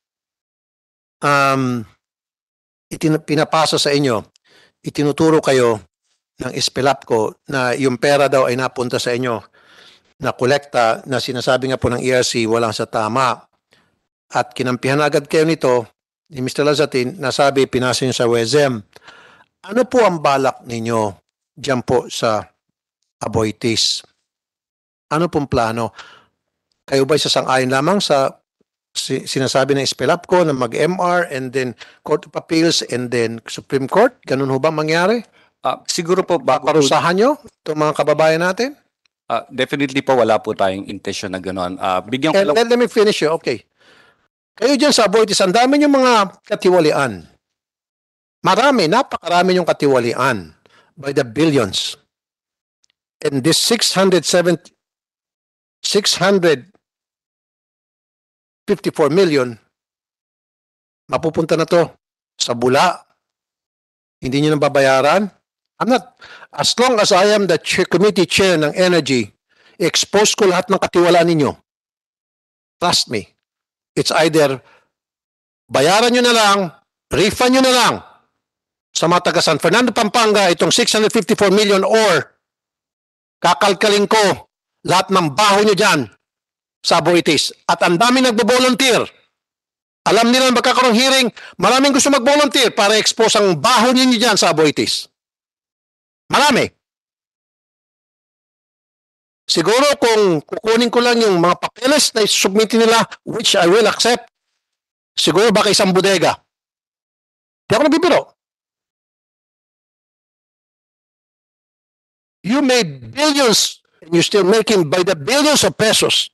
um, itin- pinapasa sa inyo, itinuturo kayo ng SFELAPCO na yung pera daw ay napunta sa inyo na kolekta na sinasabi nga po ng E R C walang sa tama. At kinampihan agad kayo nito ni mister Lazatin na sabi pinasa nyo sa W S M. Ano po ang balak ninyo dyan po sa Aboitiz? Ano pong plano? Kayo ba sasang-ayon lamang sa si- sinasabi ng SFELAPCO na mag-M R and then Court of Appeals and then Supreme Court? Ganun ho ba mangyari? Ah, siguro po bago po, Parusahan nyo itong mga kababayan natin? ah, definitely po wala po tayong intention na gano'n. Ah, bigyan ko And lang let, let me finish you. Okay. Kayo dyan sa Aboitiz, ang dami yung mga katiwalian. Marami, napakarami yung katiwalian by the billions. And this six hundred seventy, six hundred fifty-four million, mapupunta na to sa bula. Hindi nyo nang babayaran. I'm not, as long as I am the chair, committee chair ng energy, expose ko lahat ng katiwalaan ninyo. Trust me. It's either bayaran nyo na lang, refund nyo na lang sa mga taga San Fernando, Pampanga, itong six hundred fifty-four million, or kakalkalin ko lahat ng baho nyo dyan sa Aboitiz. At ang dami nagbo-volunteer. Alam nila na magkakaroon hearing, maraming gusto mag-volunteer para expose ang baho ninyo dyan sa Aboitiz. Marami. Siguro kung kukunin ko lang yung mga papeles na submit nila, which I will accept, siguro baka isang bodega. Di ako nabibiro. You made billions and you're still making by the billions of pesos.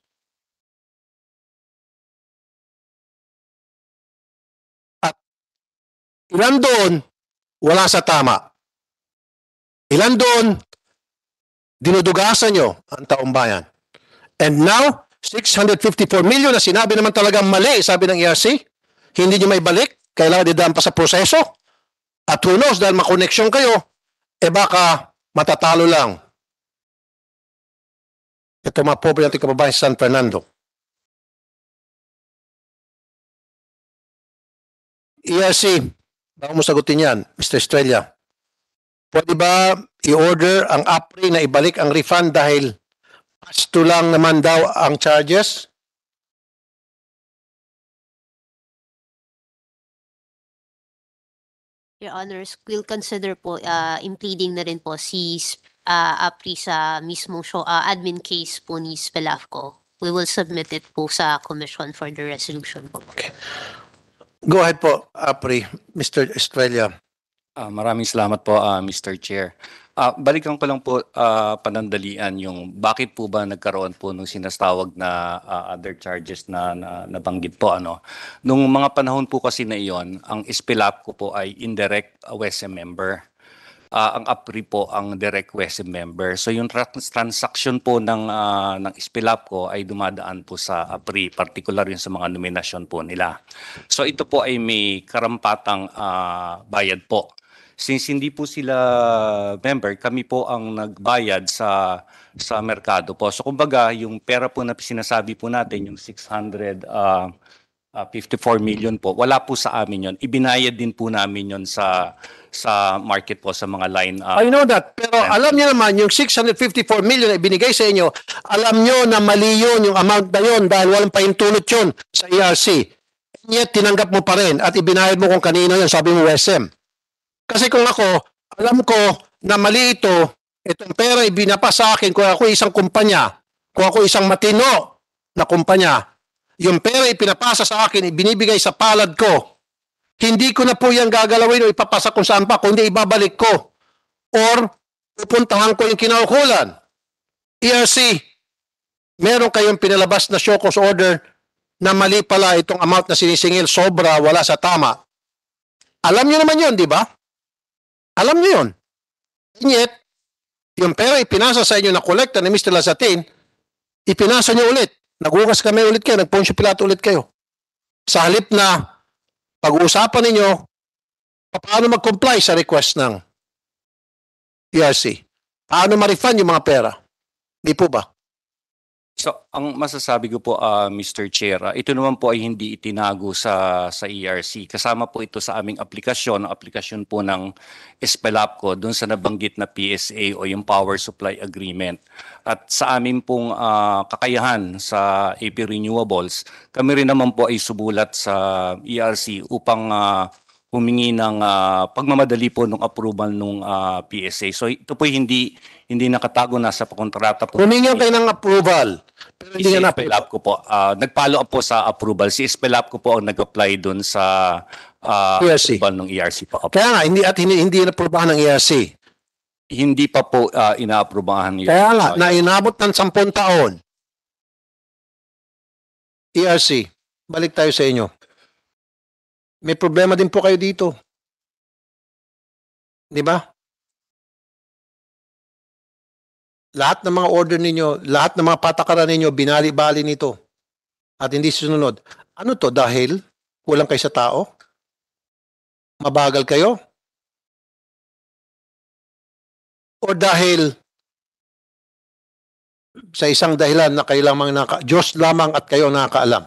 At ilan doon, wala sa tama. Ilan doon, dinudugasan nyo ang taong bayan. And now, six hundred fifty-four million na sinabi naman talagang mali, sabi ng E R C, hindi nyo may balik, kailangan didaan pa sa proseso. At who knows, dahil makoneksyon kayo, eh baka matatalo lang. Ito mga pobre natin kababayan sa San Fernando. E R C, baka mo sagutin yan, Mister Estrella. Pwede ba i-order ang A P R I na ibalik ang refund dahil pasto lang naman daw ang charges? Your Honors, we'll consider po uh, impleading na rin po si uh, A P R I sa mismo show, uh, admin case po ni SFELAPCO. We will submit it po sa commission for the resolution po. Okay. Go ahead po, A P R I, Mister Estrella. Ah, maraming salamat po, ah, Mister Chair. Ah, balikan ko lang po ah, panandalian yung bakit po ba nagkaroon po nung sinastawag na ah, other charges na, na nabanggit po. Ano? Nung mga panahon po kasi na iyon, ang SFELAPCO po ay indirect W E S M member. Ah, ang A P R I po ang direct W E S M member. So yung trans- transaction po ng, ah, ng SFELAPCO ay dumadaan po sa A P R I, particular yung sa mga nominasyon po nila. So ito po ay may karampatang ah, bayad po. Since hindi po sila member, kami po ang nagbayad sa sa merkado po. So kumbaga, yung pera po na sinasabi po natin, yung six hundred fifty-four million po, wala po sa amin yon. Ibinayad din po namin yon sa sa market po, sa mga line. Uh, I know that. Pero alam niyo naman, yung six hundred fifty-four million na ibinigay sa inyo, alam niyo na mali yun, yung amount na yun, dahil walang pahintulot yun sa E R C. And yet, tinanggap mo pa rin at ibinayad mo kung kanino yun, sabi mo W E S M. Kasi kung ako, alam ko na mali ito, itong pera ibinapa sa akin kung ako isang kumpanya, kung ako isang matino na kumpanya, yung pera ipinapasa sa akin, ibinibigay sa palad ko, hindi ko na po yan gagalawin o ipapasa kung saan pa, kundi ibabalik ko. Or, pupuntahan ko yung kinaukulan. E R C, meron kayong pinalabas na show cause order na mali pala itong amount na sinisingil, sobra, wala sa tama. Alam niyo naman yun, di ba? Alam niyo yun. And yet, yung pera ipinasa sa inyo na kolekta ni Mister Lazatin, ipinasa niyo ulit. Nagugas kami ulit kayo, nag-Poncio Pilato ulit kayo. Sa halip na pag-uusapan ninyo, paano mag-comply sa request ng E R C? Paano ma-refund yung mga pera? Di po ba? So, ang masasabi ko po, uh, Mister Chair, uh, ito naman po ay hindi itinago sa sa E R C. Kasama po ito sa aming aplikasyon, ang aplikasyon po ng SFELAPCO doon sa nabanggit na P S A o yung Power Supply Agreement. At sa amin pong uh, kakayahan sa A P Renewables, kami rin naman po ay subulat sa E R C upang uh, humingi ng uh, pagmamadali po ng approval ng uh, P S A. So ito po hindi hindi nakatago na sa kontrata po. Humingi kayo ng approval. Pero hindi Si nga na SFELAPCO po, uh, nag-follow up po sa approval. Si SFELAPCO po ang nag-apply doon sa uh, E R C. approval ng E R C po. Kaya nga, hindi at hindi, hindi na-aprobahan ng E R C. Hindi pa po uh, ina-aprobahan yun. Kaya nga, Uh, na inabot ng sampung taon. E R C, balik tayo sa inyo. May problema din po kayo dito. Di ba? lahat ng mga order ninyo, lahat ng mga patakaran ninyo, binali-bali nito at hindi sunod. Ano to? Dahil kulang kayo sa tao? Mabagal kayo? O dahil sa isang dahilan na kayo lamang naka, Diyos lamang at kayo nakakaalam?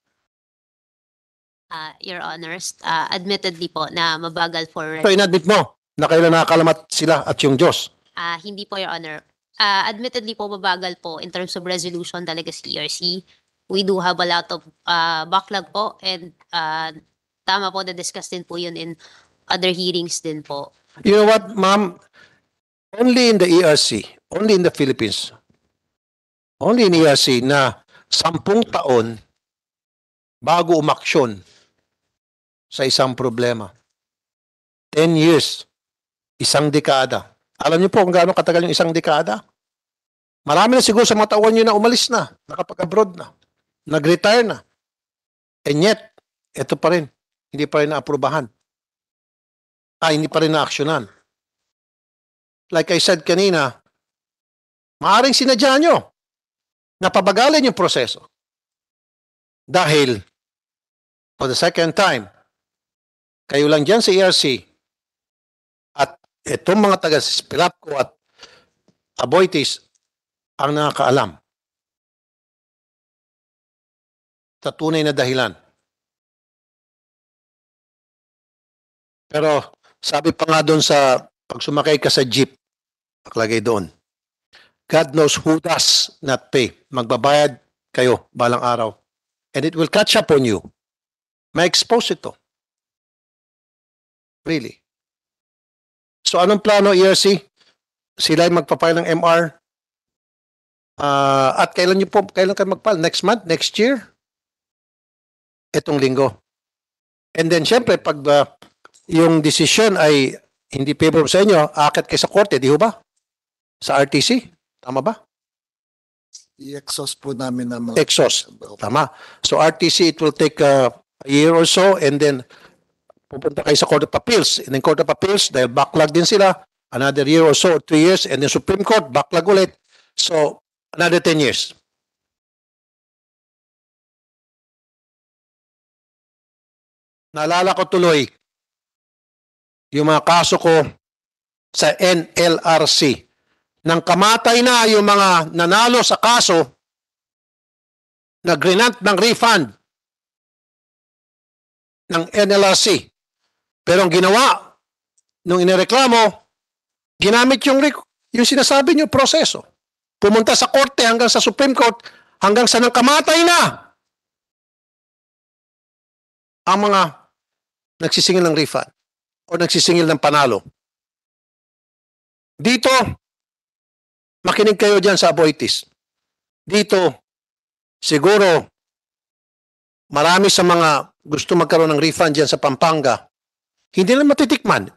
Uh, Your Honors, uh, admittedly po na mabagal for... So inadmit mo na kayo lang nakakaalam at sila at yung Diyos. Ah, hindi po, Your Honor. Uh, admittedly po, mabagal po in terms of resolution talaga si E R C. We do have a lot of uh, backlog po and uh, tama po, na-discuss din po yun in other hearings din po. You know what, ma'am? Only in the E R C, only in the Philippines, only in E R C na sampung taon bago umaksyon sa isang problema. Ten years, isang dekada. Alam niyo po kung gaano katagal yung isang dekada? Marami na siguro sa mga tauhan niyo na umalis na, nakapag-abroad na, nag-retire na. And yet, ito pa rin, hindi pa rin naaprubahan. Ah, hindi pa rin na-aksyonan. Like I said kanina, maaaring sinadya nyo na pabagalin yung proseso. Dahil, for the second time, kayo lang dyan sa E R C at itong mga taga SFELAPCO at Aboitiz ang nakakaalam sa tunay na dahilan. Pero sabi pa nga doon sa pag sumakay ka sa jeep, nakalagay doon, God knows who does not pay. Magbabayad kayo balang araw. And it will catch up on you. May expose ito. Really. So anong plano, E R C? Sila ay magpapile ng M R? Uh, at kailan nyo po, kailan kayo magpile? Next month? Next year? Itong linggo. And then syempre, pag uh, yung decision ay hindi favorable sa inyo, akit kayo sa korte, di ho ba? Sa R T C? Tama ba? I-exhaust po namin ng mga... Exhaust. Tama. So R T C, it will take uh, a year or so and then pupunta kayo sa Court of Appeals. And then Court of Appeals, dahil backlog din sila, another year or so, or two years, and then Supreme Court, backlog ulit. So, another ten years. Naalala ko tuloy yung mga kaso ko sa N L R C. Nang kamatay na yung mga nanalo sa kaso, nag-grant ng refund ng N L R C. Pero ang ginawa, nung inireklamo, ginamit yung, yung sinasabi niyo proseso. Pumunta sa korte hanggang sa Supreme Court, hanggang sa nang kamatay na ang mga nagsisingil ng refund o nagsisingil ng panalo. Dito, makinig kayo dyan sa Aboitiz. Dito, siguro, marami sa mga gusto magkaroon ng refund dyan sa Pampanga, hindi na matitikman.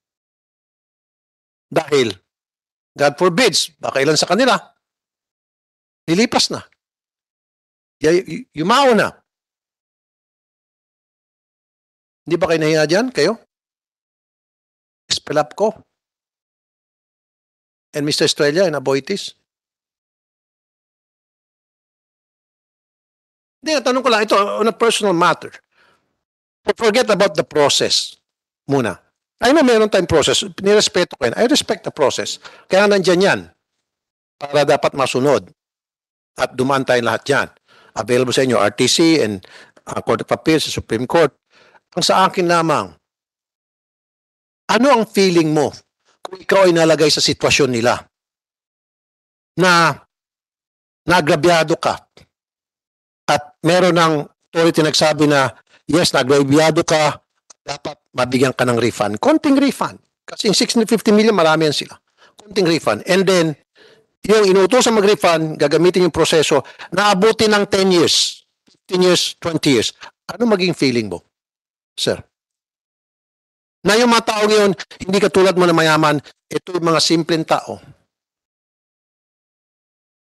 Dahil, God forbids, baka ilan sa kanila, nilipas na. Y- yumao na. Hindi ba kayo nahiya dyan? Kayo? SFELAPCO? And Mister Estrella and Aboitiz? Hindi, tanong ko lang, ito on a personal matter. Forget about the process muna. I know meron tayong process. Nirespeto ko yan. I respect the process. Kaya nandyan yan. Para dapat masunod. At dumaan tayong lahat yan. Available sa inyo, R T C and uh, Court of Appeals, Supreme Court. Ang sa akin lamang, ano ang feeling mo kung ikaw ay nalagay sa sitwasyon nila na nagrabyado ka at meron ng authority nagsabi na yes, nagrabyado ka, dapat mabigyan ka ng refund. Konting refund. Kasi yung six hundred fifty million, marami yan sila. Konting refund. And then, yung inuutosan mag-refund, gagamitin yung proseso, naabuti ng ten years, fifteen years, twenty years. Ano maging feeling mo, sir? Na yung mga tao ngayon, hindi katulad mo na mayaman, ito yung mga simpleng tao.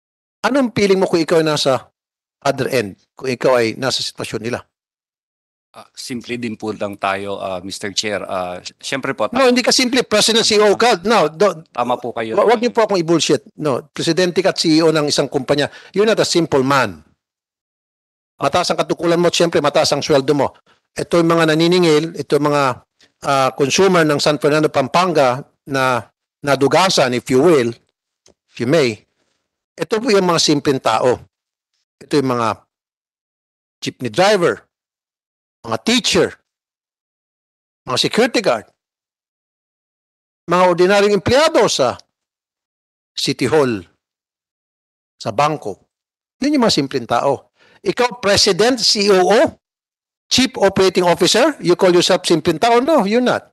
Anong feeling mo kung ikaw ay nasa other end, kung ikaw ay nasa sitwasyon nila? Ah, simple din po lang tayo, ah, Mister Chair. Ah, Siyempre po, No, hindi ka simple. President, C E O ka. No, do, tama po kayo. Wa- Wag niyo po akong i-bullshit. No, presidente ka at C E O ng isang kumpanya. You're not a simple man. Mataas ang katukulan mo, siyempre mataas ang sweldo mo. Ito yung mga naniningil, ito yung mga ah, consumer ng San Fernando, Pampanga na nadugasan, if you will, if you may. Ito po yung mga simpleng tao. Ito yung mga jeepney driver, mga teacher, mga security guard, mga ordinaryong empleyado sa City Hall, sa bangko. Yun yung mga simpleng tao. Ikaw, President, C O O, Chief Operating Officer, you call yourself simpleng tao? No, you're not.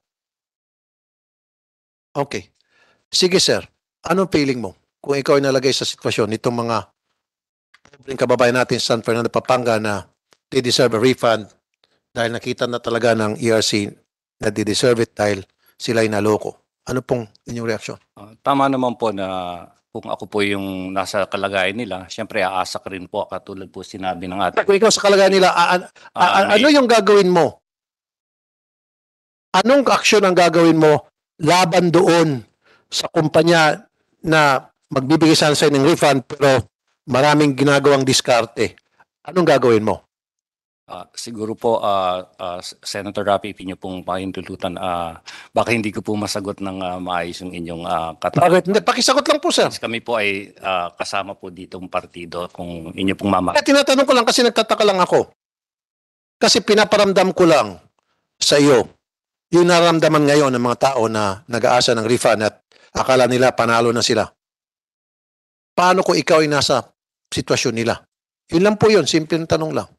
Okay. Sige, sir. Anong feeling mo kung ikaw ay nalagay sa sitwasyon nitong mga pobreng kababayan natin sa San Fernando, Pampanga na they deserve a refund dahil nakita na talaga ng E R C na they deserve it dahil sila ay naloko. Ano pong inyong reaksyon? Ah, tama naman po na kung ako po yung nasa kalagayan nila, siyempre aasa ka rin po, katulad po sinabi ng ating Kung ikaw sa kalagayan nila, a- a- a- Ah, ano may- yung gagawin mo? Anong aksyon ang gagawin mo laban doon sa kumpanya na magbibigay sana sa'yo ng refund pero maraming ginagawang diskarte? Anong gagawin mo? Ah, siguro po, ah, ah, Senator Rapi, inyo pong pakintulutan, ah, baka hindi ko po masagot ng ah, maayos yung inyong uh, katanungan. Bakit? Hindi, pakisagot lang po, sir. Kami po ay ah, kasama po ditong partido kung inyo pong mama. Kaya tinatanong ko lang kasi nagtataka lang ako. Kasi pinaparamdam ko lang sa iyo yung nararamdaman ngayon ng mga tao na nag-aasa ng refund at akala nila panalo na sila. Paano kung ikaw ay nasa sitwasyon nila? Yun lang po yun, simpleng tanong lang.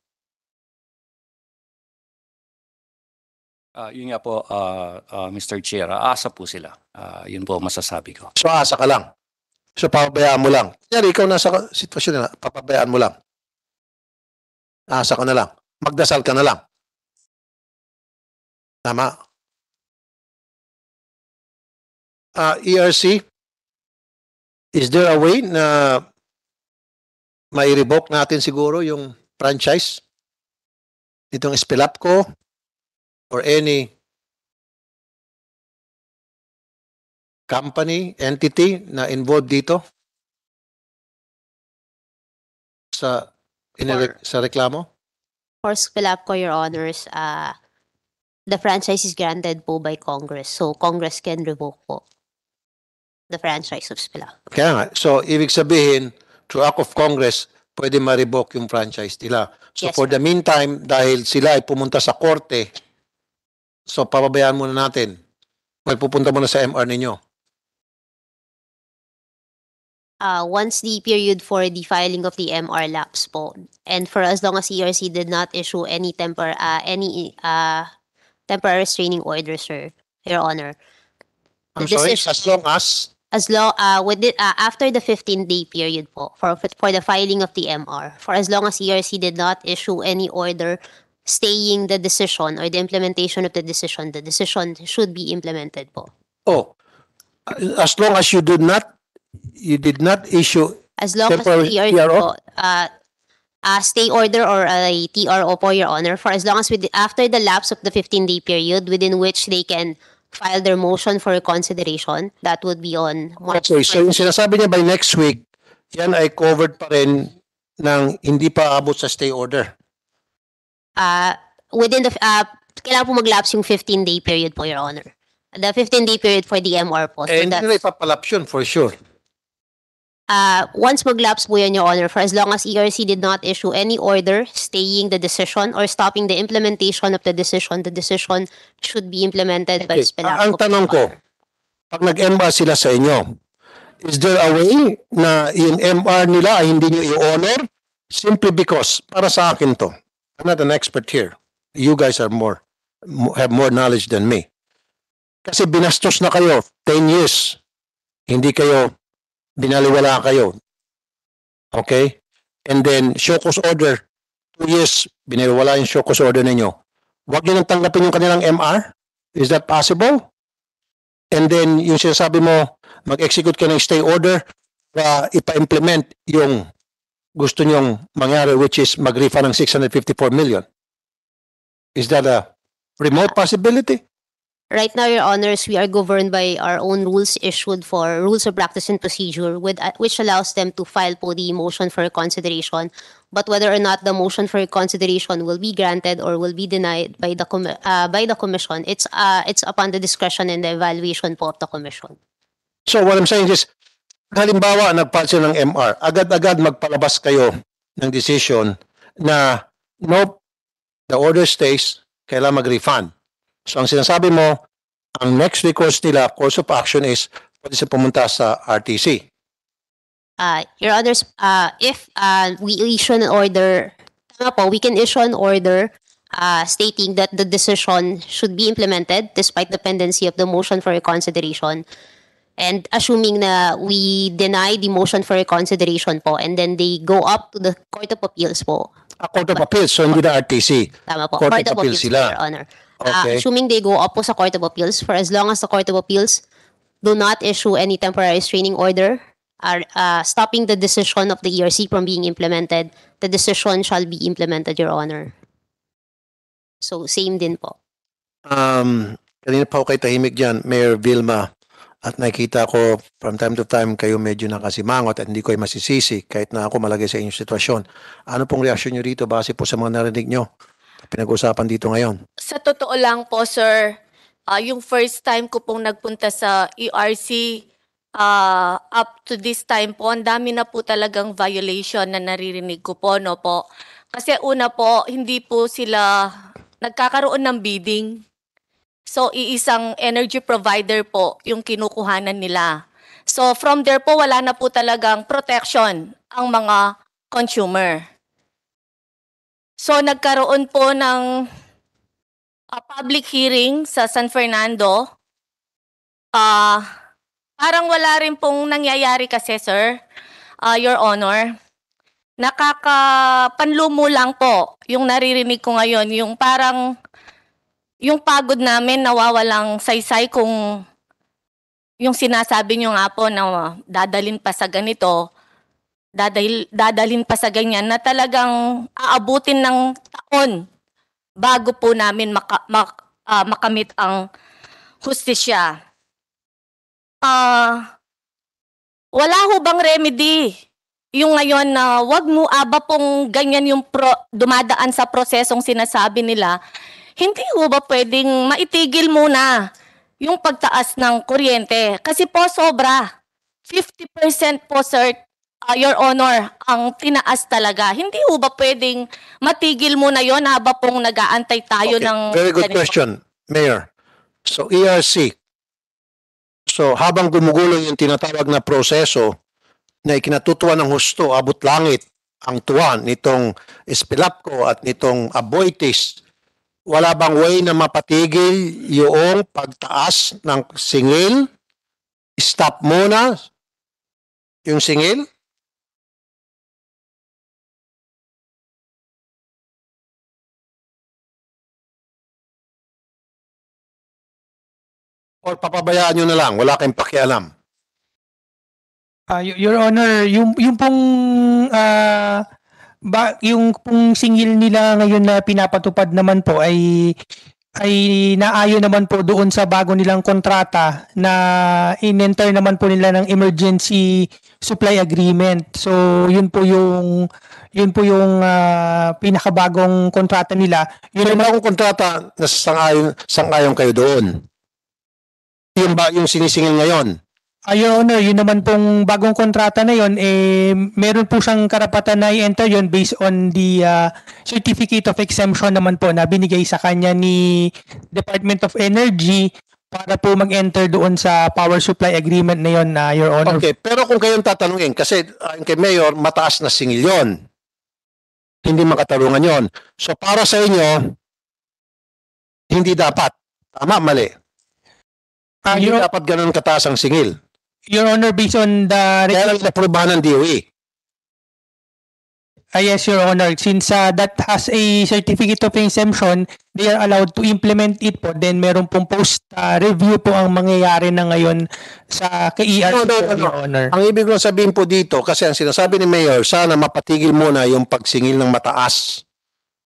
Ah, yun nga po, ah, ah, Mister Chair, aasa po sila. Ah, yun po ang masasabi ko. So asa ka lang. So papabayaan mo lang. Kaya ikaw nasa sitwasyon nila, papabayaan mo lang. Asa ka na lang. Magdasal ka na lang. Tama. Ah, E R C, is there a way na mai-revoke natin siguro yung franchise nitong SFELAPCO or any company, entity na involved dito sa inire- sa reklamo? For SFELAPCO, Your Honors, uh, the franchise is granted po by Congress. So Congress can revoke po the franchise of SFELAPCO. Kaya nga, so ibig sabihin, through act of Congress, pwede ma-revoke yung franchise nila. So Yes, for sir. the meantime, dahil sila ay pumunta sa korte, so pababayaan muna natin. Magpupunta muna sa M R ninyo. Uh, once the period for the filing of the M R lapse po, and for as long as E R C did not issue any tempor uh, any uh, temporary restraining order, sir, Your Honor. I'm The sorry, decision- as long as As long uh, with it, uh, after the fifteen day period po for for the filing of the M R, for as long as E R C did not issue any order staying the decision or the implementation of the decision, the decision should be implemented po. oh, as long as you did not you did not issue As long as Temporary the E R C T R O? po, uh, a stay order or a T R O po, Your Honor, for as long as with after the lapse of the fifteen day period within which they can file their motion for reconsideration, that would be on March. okay, so yung sinasabi niya by next week, yan ay covered pa rin ng hindi pa abot sa stay order. Uh, within the, uh, kailangan po mag-lapse yung fifteen day period po, Your Honor. The fifteen day period for the M R po. So Eh, hindi that's- nila ipapalaps yun for sure. Uh, once mag-lapse po yan, Your Honor, for as long as E R C did not issue any order staying the decision or stopping the implementation of the decision, the decision should be implemented by Okay, SFELAPCO. ang tanong ko, pag nag-M R sila sa inyo, is there a way na yung M R nila ay hindi nyo i-honor? Simply because, para sa akin to, I'm not an expert here. You guys are more, mo- have more knowledge than me. Kasi binastos na kayo, ten years. Hindi kayo, binaliwala kayo. Okay? And then, show cause order, two years, binaliwala yung show cause order ninyo. Huwag nyo nang tanggapin yung kanilang M R? Is that possible? And then, yung sinasabi mo, mag-execute ka ng stay order para ipa-implement yung gusto nyong mangyari, which is mag-refund ng six hundred fifty-four million. Is that a remote possibility? Right now, Your Honors, we are governed by our own rules issued for rules of practice and procedure, with, uh, which allows them to file po the motion for consideration. But whether or not the motion for consideration will be granted or will be denied by the com- uh, by the commission, it's uh, it's upon the discretion and the evaluation po of the commission. So what I'm saying is, halimbawa, nagpal sila ng M R, agad-agad magpalabas kayo ng decision na no, the order stays, kailangan mag-refund. So ang sinasabi mo, ang next recourse nila, course of action is pwede siya pumunta sa R T C. Uh, Your Honors, uh, if uh, we issue an order, tama po, we can issue an order uh, stating that the decision should be implemented despite the pendency of the motion for reconsideration. And assuming na we deny the motion for reconsideration po, and then they go up to the Court of Appeals po. A Court of Appeals, so hindi na R T C. Tama po, Court Court of of Appeals Appeals, sila. Your Honor. Okay. Uh, assuming they go up po sa Court of Appeals, for as long as the Court of Appeals do not issue any temporary restraining order, are uh, stopping the decision of the E R C from being implemented, the decision shall be implemented, Your Honor. So, same din po. Um, kanina pa ako kay tahimik dyan, Mayor Vilma, at nakikita ko from time to time kayo medyo nakasimangot at hindi ko ay masisisi kahit na ako malagay sa inyong sitwasyon. Ano pong reaksyon nyo rito base po sa mga narinig nyo? Pinag-usapan dito ngayon. Sa totoo lang po, sir, uh, yung first time ko pong nagpunta sa E R C, uh, up to this time po, ang dami na po talagang violation na naririnig ko po, no po. Kasi una po, hindi po sila nagkakaroon ng bidding. So, iisang energy provider po yung kinukuhanan nila. So, from there po, wala na po talagang protection ang mga consumer. So, nagkaroon po ng uh, public hearing sa San Fernando. Uh, parang wala rin pong nangyayari kasi, sir, uh, Your Honor. Nakakapanlumo lang po yung naririnig ko ngayon, yung parang yung pagod namin nawawalang saysay kung yung sinasabi nyo nga po na dadalin pa sa ganito, dadal, dadalin pa sa ganyan, na talagang aabutin ng taon bago po namin maka, mak, uh, makamit ang hustisya. Uh, wala ho bang remedy? Yung ngayon na uh, wag mo aba pong ganyan yung pro, dumadaan sa prosesong sinasabi nila, hindi ho ba pwedeng maitigil muna yung pagtaas ng kuryente? Kasi po sobra. fifty percent po, sir, uh, Your Honor, ang tinaas talaga. Hindi ho ba pwedeng matigil muna yon haba pong nag-aantay tayo Okay, ng... very good ganito? question, Mayor. So, E R C, so habang gumugulo yung tinatawag na proseso na ikinatutuwa ng husto, abot langit ang tuwan nitong SFELAPCO at nitong Aboitiz, wala bang way na mapatigil yung pagtaas ng singil? Stop muna yung singil? Or papabayaan nyo na lang, wala kayong pakialam? Ah, Y- Your Honor, yung yung pong ah, ba yung pong singil nila ngayon na pinapatupad naman po ay ay naayon naman po doon sa bago nilang kontrata na in-enter naman po nila ng emergency supply agreement. So yun po yung yun po yung ah, pinakabagong kontrata nila. Yun Yung naman bagong kontrata na sangayon, sangayon kayo doon. Yung, ba, yung sinisingil ngayon. Ah, Your Honor, yun naman pong bagong kontrata na yun, eh, meron po siyang karapatan na i-enter yun based on the ah, certificate of exemption naman po na binigay sa kanya ni Department of Energy para po mag-enter doon sa power supply agreement na yun, na Your Honor. Okay, pero kung kayong tatanungin, kasi ayon kay Mayor, mataas na singil yon. Hindi makatarungan yon. So para sa inyo, hindi dapat. Tama, mali. Ah, Hindi Your, dapat ganun kataas ang singil. Your Honor, based on the... Kaya lang inaprobahan ng D O E. Ah, yes, Your Honor. Since uh, that has a certificate of exemption, they are allowed to implement it po. Then meron pong post-review po ang mangyayari na ngayon sa kay E R C No, no, po, no, no. Your Honor. Ang ibig kong sabihin po dito, kasi ang sinasabi ni Mayor, sana mapatigil muna yung pagsingil ng mataas.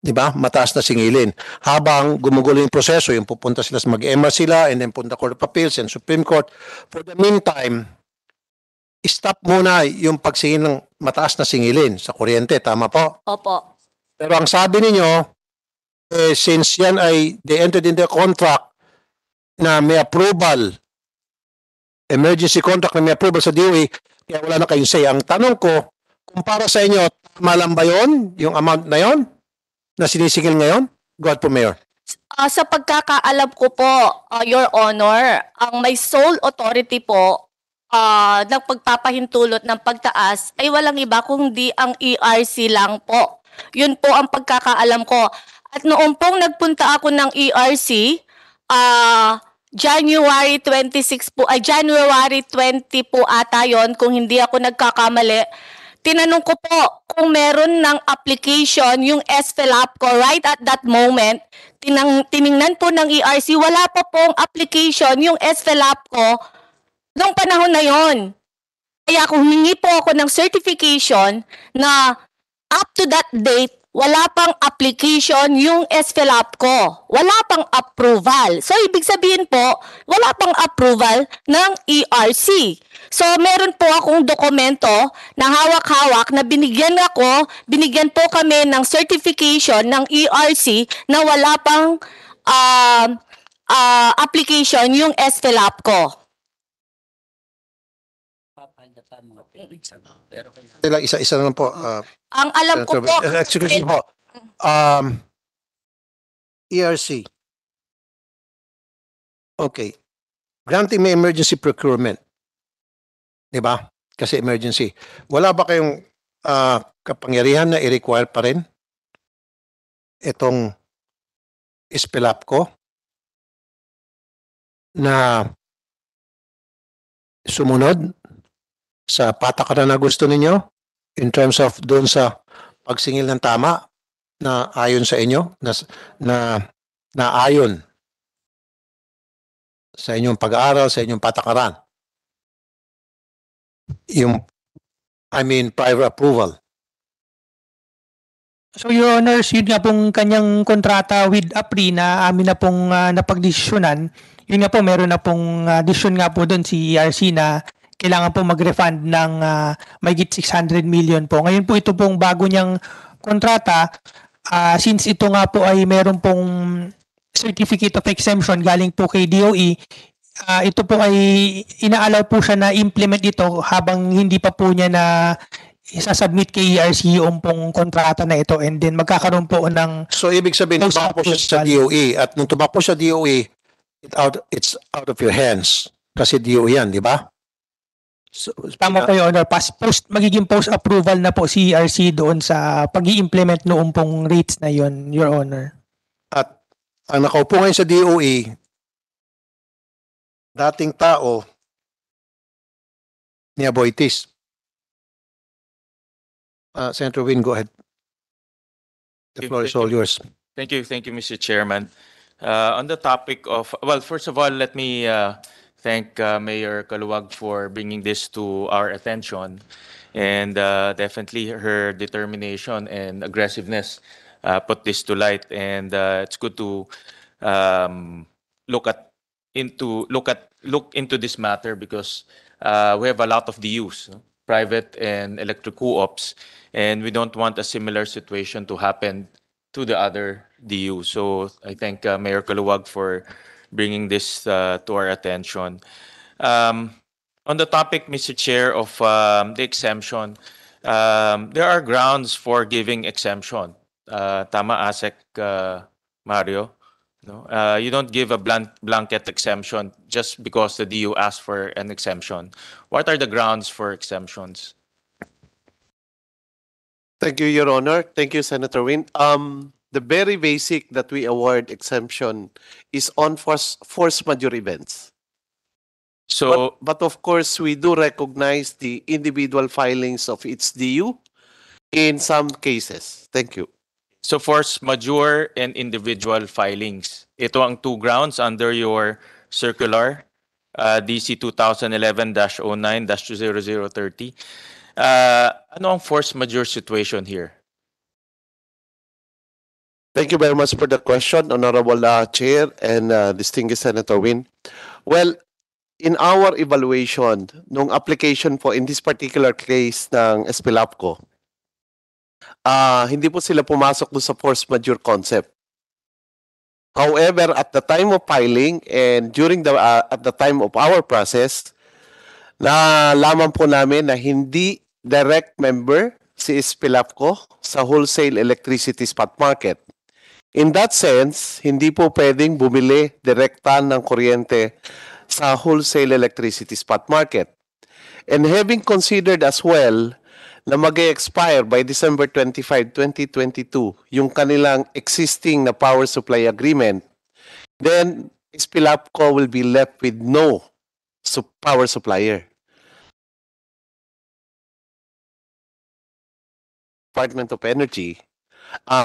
Di ba? Mataas na singilin. Habang gumugulo yung proseso, yung pupunta sila, mag-M R sila, and then punta Court of Appeals and Supreme Court. For the meantime, stop muna yung pagsingil ng mataas na singilin sa kuryente. Tama po? Opo. Pero ang sabi ninyo, eh, since yan ay they entered in the contract na may approval, emergency contract na may approval sa D O E, kaya wala na kayong say. Ang tanong ko, kung para sa inyo, tama lang ba yun, yung amount na yun, na sinisingil ngayon? Go ahead po, Mayor. Ah, sa pagkakaalam ko po, ah, Your Honor, ang may sole authority po ah, ng pagpapahintulot ng pagtaas ay walang iba kundi ang E R C lang po. Yun po ang pagkakaalam ko. At noong pong nagpunta ako ng E R C, ah, January twenty-six po, ay January twenty po ata yon kung hindi ako nagkakamali. Tinanong ko po kung meron ng application yung SFELAPCO right at that moment. Tinang, tiningnan po ng E R C, wala pa pong application yung SFELAPCO noong panahon na yon. Kaya kung humingi po ako ng certification na up to that date, wala pang application yung SFELAPCO. Wala pang approval. So, ibig sabihin po, wala pang approval ng E R C. So, meron po akong dokumento na hawak-hawak na binigyan ako, binigyan po kami ng certification ng E R C na wala pang uh, uh, application yung SFELAPCO. Isa-isa na lang po. Uh, Ang alam ko po, excuse me po. Um, E R C. Okay. Granting may emergency procurement. Diba? Kasi emergency. Wala ba kayong uh, kapangyarihan na i-require pa rin itong SFELAPCO na sumunod sa patakaran na gusto ninyo in terms of doon sa pagsingil ng tama na ayon sa inyo, na, na, na ayon sa inyong pag-aaral, sa inyong patakaran? Yung, I mean, prior approval. So, Your Honors, yun nga pong kanyang kontrata with A P R I na amin na pong uh, napagdesisyonan. Yun nga po, meron na pong uh, desisyon nga po doon si E R C na kailangan po mag-refund ng uh, mahigit six hundred million po. Ngayon po ito pong bago niyang kontrata, uh, since ito nga po ay meron pong certificate of exemption galing po kay D O E, uh, ito po ay inaalaw po siya na implement ito habang hindi pa po niya na isasubmit kay E R C yung pong kontrata na ito, and then magkakaroon po ng... So, ibig sabihin, tumakbo siya sa D O E, at nung tumakbo siya D O E, it out, it's out of your hands. Kasi D O E yan, di ba? So, tama po, Your Honor. Pas, post, magiging post-approval na po si E R C doon sa pag-i-implement noong pong rates na yon, Your Honor. At ang nakaupo ngayon sa D O E, dating tao ni Aboitis. Uh, Senator Win, go ahead. The floor is all yours. Thank you. Thank you, Mister Chairman. Uh, on the topic of, well, first of all, let me uh, thank uh, Mayor Kaluwag for bringing this to our attention, and uh, definitely her determination and aggressiveness uh, put this to light. And uh, it's good to um, look at into look at look into this matter, because uh, we have a lot of D Us, no? Private and electric co-ops, and we don't want a similar situation to happen to the other D U. So I thank uh, Mayor Kaluwag for bringing this uh, to our attention. Um, on the topic, Mister Chair, of um, the exemption, um, there are grounds for giving exemption. Uh, tama, ASEC, uh, Mario? No? Uh, you don't give a blank, blanket exemption just because the D U asked for an exemption. What are the grounds for exemptions? Thank you, Your Honor. Thank you, Senator Win. Um, the very basic that we award exemption is on force, force majeure events. So, But, but of course, we do recognize the individual filings of its D U in some cases. Thank you. so force majeure and individual filings. Ito ang two grounds under your circular, uh, D C twenty eleven dash oh nine dash two zero zero three zero. Uh, ano ang force majeure situation here? Thank you very much for the question, Honorable uh, Chair and uh, distinguished Senator Win. Well, in our evaluation, nung application po in this particular case ng SFELAPCO, ah hindi po sila pumasok doon sa force majeure concept. However, at the time of filing and during the uh, at the time of our process, nalaman po namin na hindi direct member si SFELAPCO sa wholesale electricity spot market. In that sense, hindi po pwedeng bumili direkta ng kuryente sa wholesale electricity spot market. And having considered as well na mag-expire by December twenty-fifth, twenty twenty-two yung kanilang existing na power supply agreement, then SFELAPCO will be left with no su- power supplier. Department of Energy, uh,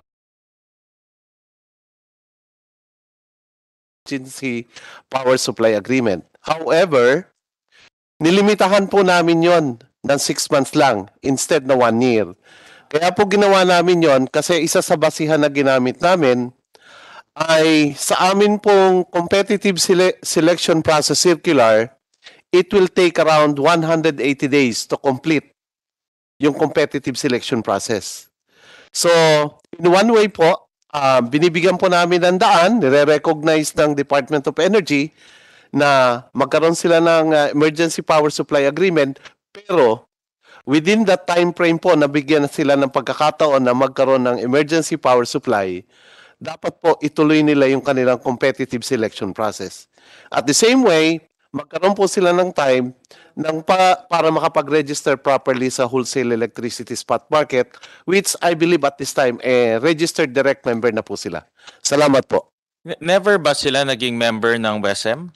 emergency power supply agreement. However, nilimitahan po namin yon ng six months lang instead na one year. Kaya po ginawa namin yon kasi isa sa basihan na ginamit namin ay sa amin pong competitive sele- selection process circular, it will take around one hundred eighty days to complete yung competitive selection process. So, in one way po, uh, binibigyan po namin ng daan, nire-recognize ng Department of Energy na magkaroon sila ng uh, emergency power supply agreement, pero within that time frame po, nabigyan sila ng pagkakataon na magkaroon ng emergency power supply, dapat po ituloy nila yung kanilang competitive selection process. At the same way, magkaroon po sila ng time ng pa, para makapag-register properly sa wholesale electricity spot market, which I believe at this time, eh, registered direct member na po sila. Salamat po. Ne- Never ba sila naging member ng W E S M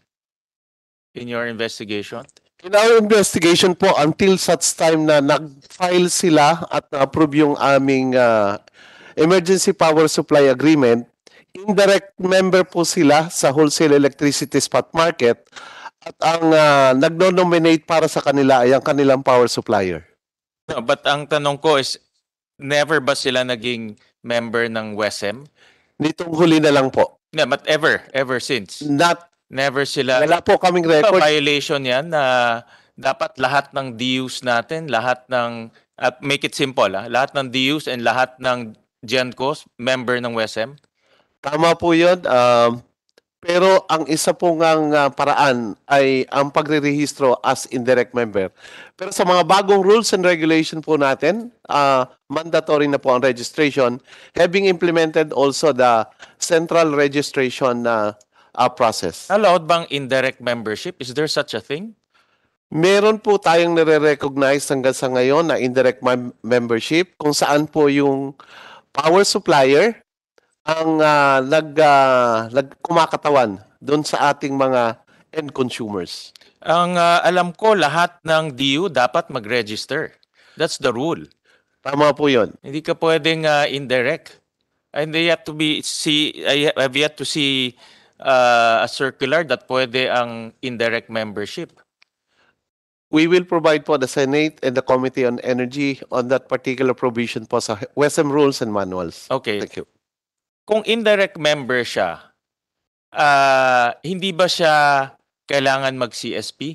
in your investigation? In our investigation po, until such time na nag-file sila at na-approve yung aming uh, emergency power supply agreement, indirect member po sila sa wholesale electricity spot market at ang uh, nagno-nominate para sa kanila ay ang kanilang power supplier. No, but ang tanong ko is, never ba sila naging member ng W E S M? Nitong huli na lang po. No, but ever, ever since. Not, Never sila. wala po kaming Di ba record. violation yan na dapat lahat ng D Us natin, lahat ng, at make it simple, ah, lahat ng D Us and lahat ng GenCos, member ng W E S M? Tama po yun. Um, pero ang isa po ngang uh, paraan ay ang pagre-rehistro as indirect member. Pero sa mga bagong rules and regulation po natin, uh, mandatory na po ang registration, having implemented also the central registration uh, uh, process. Allowed bang indirect membership? Is there such a thing? Meron po tayong nire-recognize hanggang sa ngayon na indirect mem- membership kung saan po yung power supplier ang uh, nag, uh, nag kumakatawan doon sa ating mga end consumers. Ang ah, alam ko, lahat ng D U dapat mag-register. That's the rule. Tama po yun. Hindi ka pwedeng ah, indirect. And they have to be see I have yet to see uh, a circular that pwede ang indirect membership. We will provide po the Senate and the Committee on Energy on that particular provision po sa W E S M rules and manuals. Okay. Thank you. Kung indirect member siya, ah, hindi ba siya kailangan mag-C S P?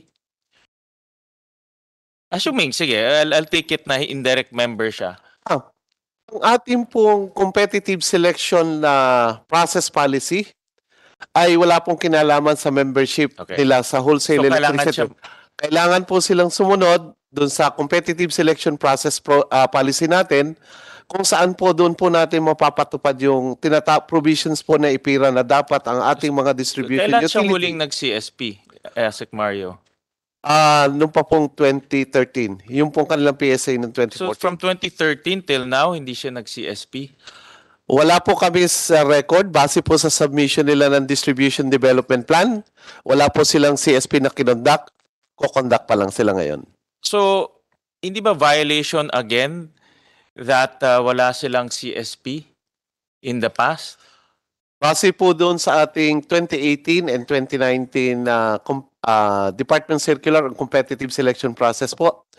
Assuming, sige, I'll, I'll take it na indirect member siya. Ah, ang ating pong competitive selection na process policy ay wala pong kinalaman sa membership Okay. nila sa wholesale So, kailangan electricity. siya- Kailangan po silang sumunod doon sa competitive selection process pro, ah, policy natin kung saan po doon po natin mapapatupad yung tinata provisions po na ipira na dapat ang ating mga distribution Kailan siya utility. huling nag-C S P, Asik Mario? Ah, nung pa pong twenty thirteen, yung pong kanilang P S A ng twenty So fourteen. from twenty thirteen till now, hindi siya nag-C S P? Wala po kami sa record base po sa submission nila ng Distribution Development Plan. Wala po silang C S P na kinonduct. Ko-conduct pa lang sila ngayon. So, hindi ba violation again that uh, wala silang C S P in the past? Base po doon sa ating twenty eighteen and twenty nineteen uh, com- uh, Department Circular on Competitive Selection Process po,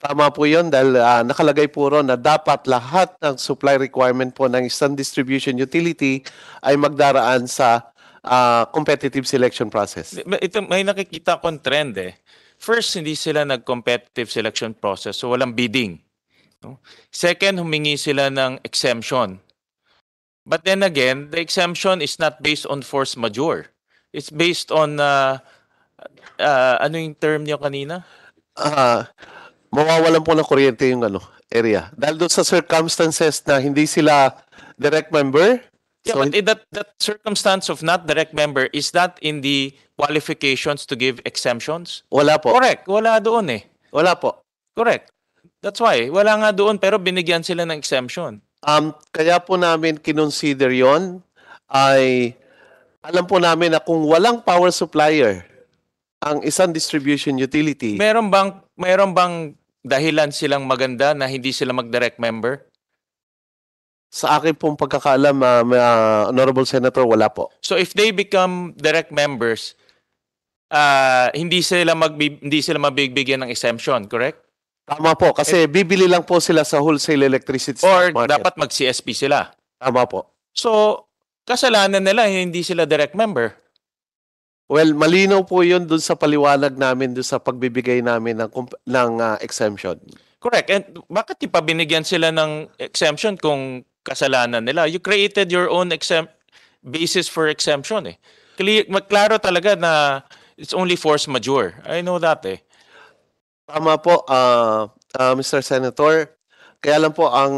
Tama po yun dahil ah, nakalagay po ron na dapat lahat ng supply requirement po ng isang distribution utility ay magdaraan sa ah, competitive selection process. May- Ito, may nakikita akong trend eh. First, hindi sila nag-competitive selection process, so walang bidding. No? Second, humingi sila ng exemption. But then again, the exemption is not based on force majeure. It's based on, uh, uh, ano yung term niyo kanina? Ah, mawawalan po ng kuryente yung ano, area. Dahil doon sa circumstances na hindi sila direct member, Yeah, so but in that, that circumstance of not direct member, is that in the qualifications to give exemptions? wala po. Correct, wala doon eh. Wala po. Correct. That's why, wala nga doon pero binigyan sila ng exemption. Um, kaya po namin kinonsider yon ay alam po namin na kung walang power supplier ang isang distribution utility, Meron bang, meron bang dahilan silang maganda na hindi sila mag-direct member? sa akin pong pagkakaalam, ah, ah, Honorable Senator, wala po. So if they become direct members, uh, hindi sila mag hindi sila mabibigyan ng exemption, correct? Tama po, kasi bibili lang po sila sa wholesale electricity Or market. dapat mag-C S P sila. Tama po. So kasalanan nila hindi sila direct member. Well, malinaw po yun dun sa paliwanag namin dun sa pagbibigay namin ng, comp- ng ah, exemption. Correct. And bakit di pa binigyan sila ng exemption kung kasalanan nila? You created your own exempt basis for exemption eh. Clear, magklaro talaga na it's only force majeure. I know that eh. Tama po, ah, ah, Mister Senator. Kaya lang po ang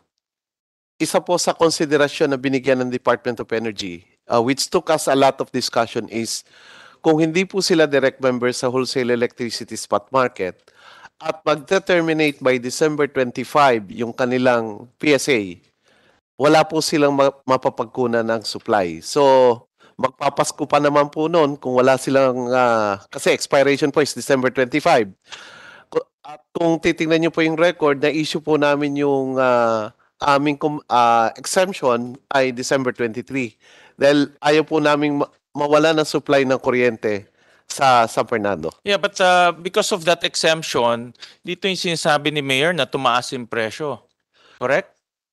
isa po sa konsiderasyon na binigyan ng Department of Energy, uh, which took us a lot of discussion, is kung hindi po sila direct members sa wholesale electricity spot market at mag-terminate by December twenty-fifth yung kanilang P S A, wala po silang ma- mapapagkunan ng supply. So, magpapasko pa naman po noon kung wala silang, ah, kasi expiration po is December twenty-fifth. Ku- At kung titingnan niyo po yung record, na-issue po namin yung ah, aming kum- ah, exemption ay December twenty-third. Dahil ayaw po namin ma- mawala ng supply ng kuryente sa San Fernando. Yeah, but uh, because of that exemption, dito yung sinasabi ni Mayor na tumaas yung presyo. Correct?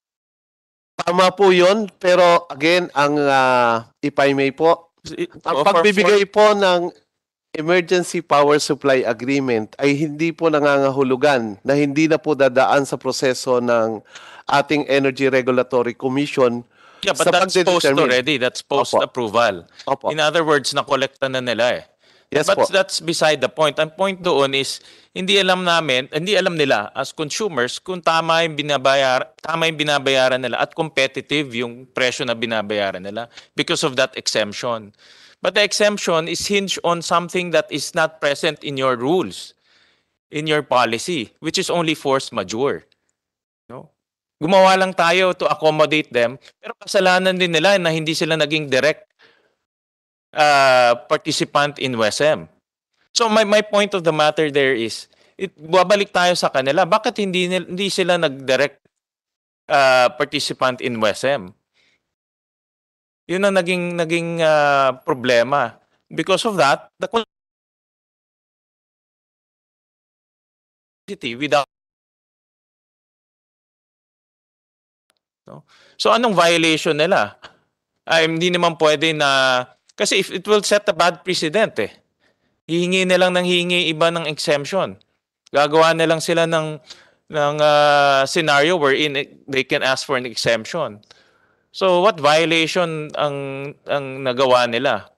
Tama po yun, pero again, ang ah, if I may po, ang For- for- pagbibigay po ng emergency power supply agreement ay hindi po nangangahulugan na hindi na po dadaan sa proseso ng ating Energy Regulatory Commission. Yeah, but sa that's post pagdedetermine. already. That's post-approval. Opo. In other words, nakolekta na nila eh. Yes But po. that's beside the point. Ang point doon is, hindi alam namin, hindi alam nila as consumers kung tama yung binabayar, tama yung binabayaran nila at competitive yung presyo na binabayaran nila because of that exemption. But the exemption is hinged on something that is not present in your rules, in your policy, which is only force majeure. No? Gumawa lang tayo to accommodate them, pero kasalanan din nila na hindi sila naging direct uh, participant in W E S M. So my my point of the matter there is, it, babalik tayo sa kanila. Bakit hindi nil- hindi sila nag-direct uh, participant in W E S M? Yun ang naging naging uh, problema. Because of that, the quantity without no? So anong violation nila? Ay, hindi naman pwede na kasi if it will set a bad precedent eh. Hihingi na lang ng hihingi iba ng exemption. Gagawa na lang sila ng ng uh, scenario wherein they can ask for an exemption. So what violation ang ang nagawa nila?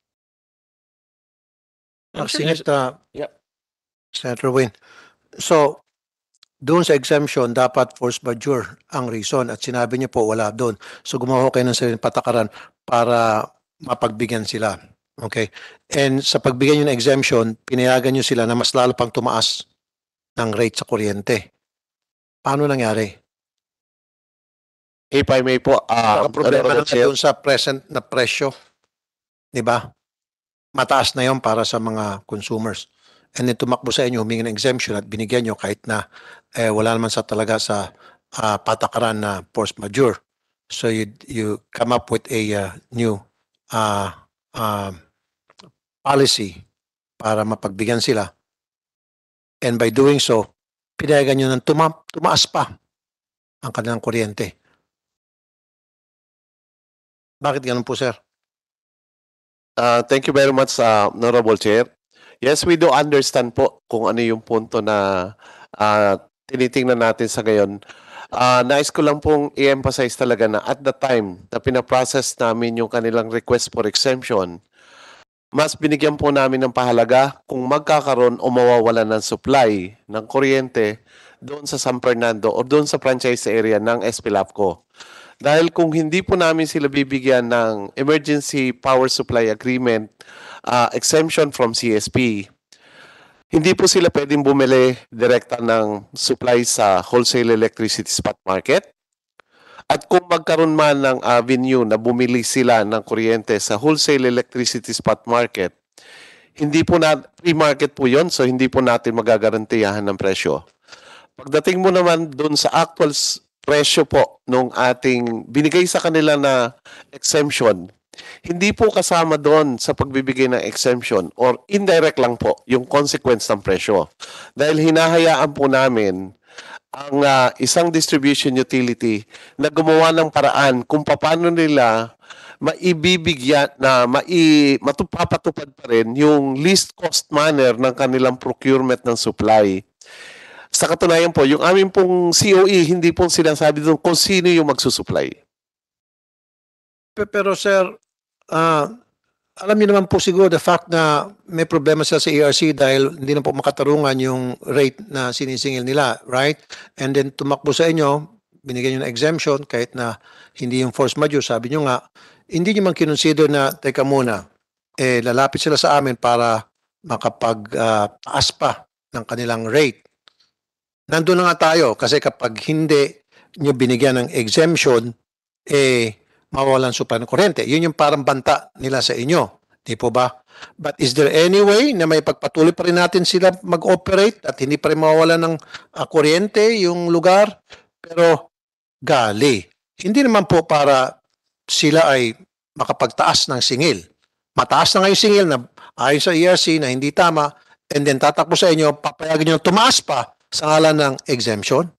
I'm sure you- Senator, uh, Yeah. Senator Win. So, doon sa exemption, dapat force majeure ang reason at sinabi niyo po wala doon. So, gumawa kayo ng sariling patakaran para mapagbigyan sila. Okay? And sa pagbigyan niyo ng exemption, pinayagan niyo sila na mas lalo pang tumaas ng rate sa kuryente. Paano nangyari? If I may po, ah, Baka problema na Honorable Chair. doon sa present na presyo. Di ba? Mataas na yon para sa mga consumers. And then tumakbo sa inyo, humingi ng exemption at binigyan nyo kahit na eh, wala naman sa talaga sa ah, patakaran na force majeure. So you you come up with a uh, new uh, uh, policy para mapagbigyan sila. And by doing so, pinayagan nyo ng tuma tumaas pa ang kanilang kuryente. Bakit ganun po, sir? Uh, thank you very much, uh, Honorable Chair. Yes, we do understand po kung ano yung punto na uh, tinitingnan natin sa ngayon. Uh, nais ko lang pong i-emphasize talaga na at the time na pinaprocess namin yung kanilang request for exemption, mas binigyan po namin ng pahalaga kung magkakaroon o mawawalan ng supply ng kuryente doon sa San Fernando o doon sa franchise area ng SFELAPCO. Dahil kung hindi po namin sila bibigyan ng Emergency Power Supply Agreement uh, exemption from C S P, hindi po sila pwedeng bumili direkta ng supply sa wholesale electricity spot market. At kung magkaroon man ng avenue na bumili sila ng kuryente sa wholesale electricity spot market, hindi po na free market po yon, so hindi po natin magagarantiyahan ng presyo. Pagdating mo naman doon sa actual presyo po nung ating binigay sa kanila na exemption, hindi po kasama doon sa pagbibigay ng exemption or indirect lang po yung consequence ng presyo. Dahil hinahayaan po namin ang uh, isang distribution utility na gumawa ng paraan kung paano nila maibibigyan na mai, matupapatupad pa rin yung least cost manner ng kanilang procurement ng supply. Sa katunayan po, yung aming pong C O E, hindi pong sinasabi doon kung sino yung magsusupply. Pero sir, uh, alam niyo naman po siguro the fact na may problema sila sa E R C dahil hindi na po makatarungan yung rate na sinisingil nila, right? And then tumakbo sa inyo, binigyan nyo ng exemption kahit na hindi yung force majeure. Sabi nyo nga, hindi nyo man kinonsider na, teka muna, eh, lalapit sila sa amin para makapag-taas uh, pa ng kanilang rate. Nandun na nga tayo kasi kapag hindi nyo binigyan ng exemption, eh, mawawalan supply ng kuryente. Yun yung parang banta nila sa inyo. Di po ba? But is there any way na may pagpatuloy pa rin natin sila mag-operate at hindi pa rin mawawalan ng uh, kuryente yung lugar? Pero gali. Hindi naman po para sila ay makapagtaas ng singil. Mataas na nga yung singil na ayon sa E R C na hindi tama and then tatakbo sa inyo, papayagan nyo tumaas pa sa ngalan ng exemption?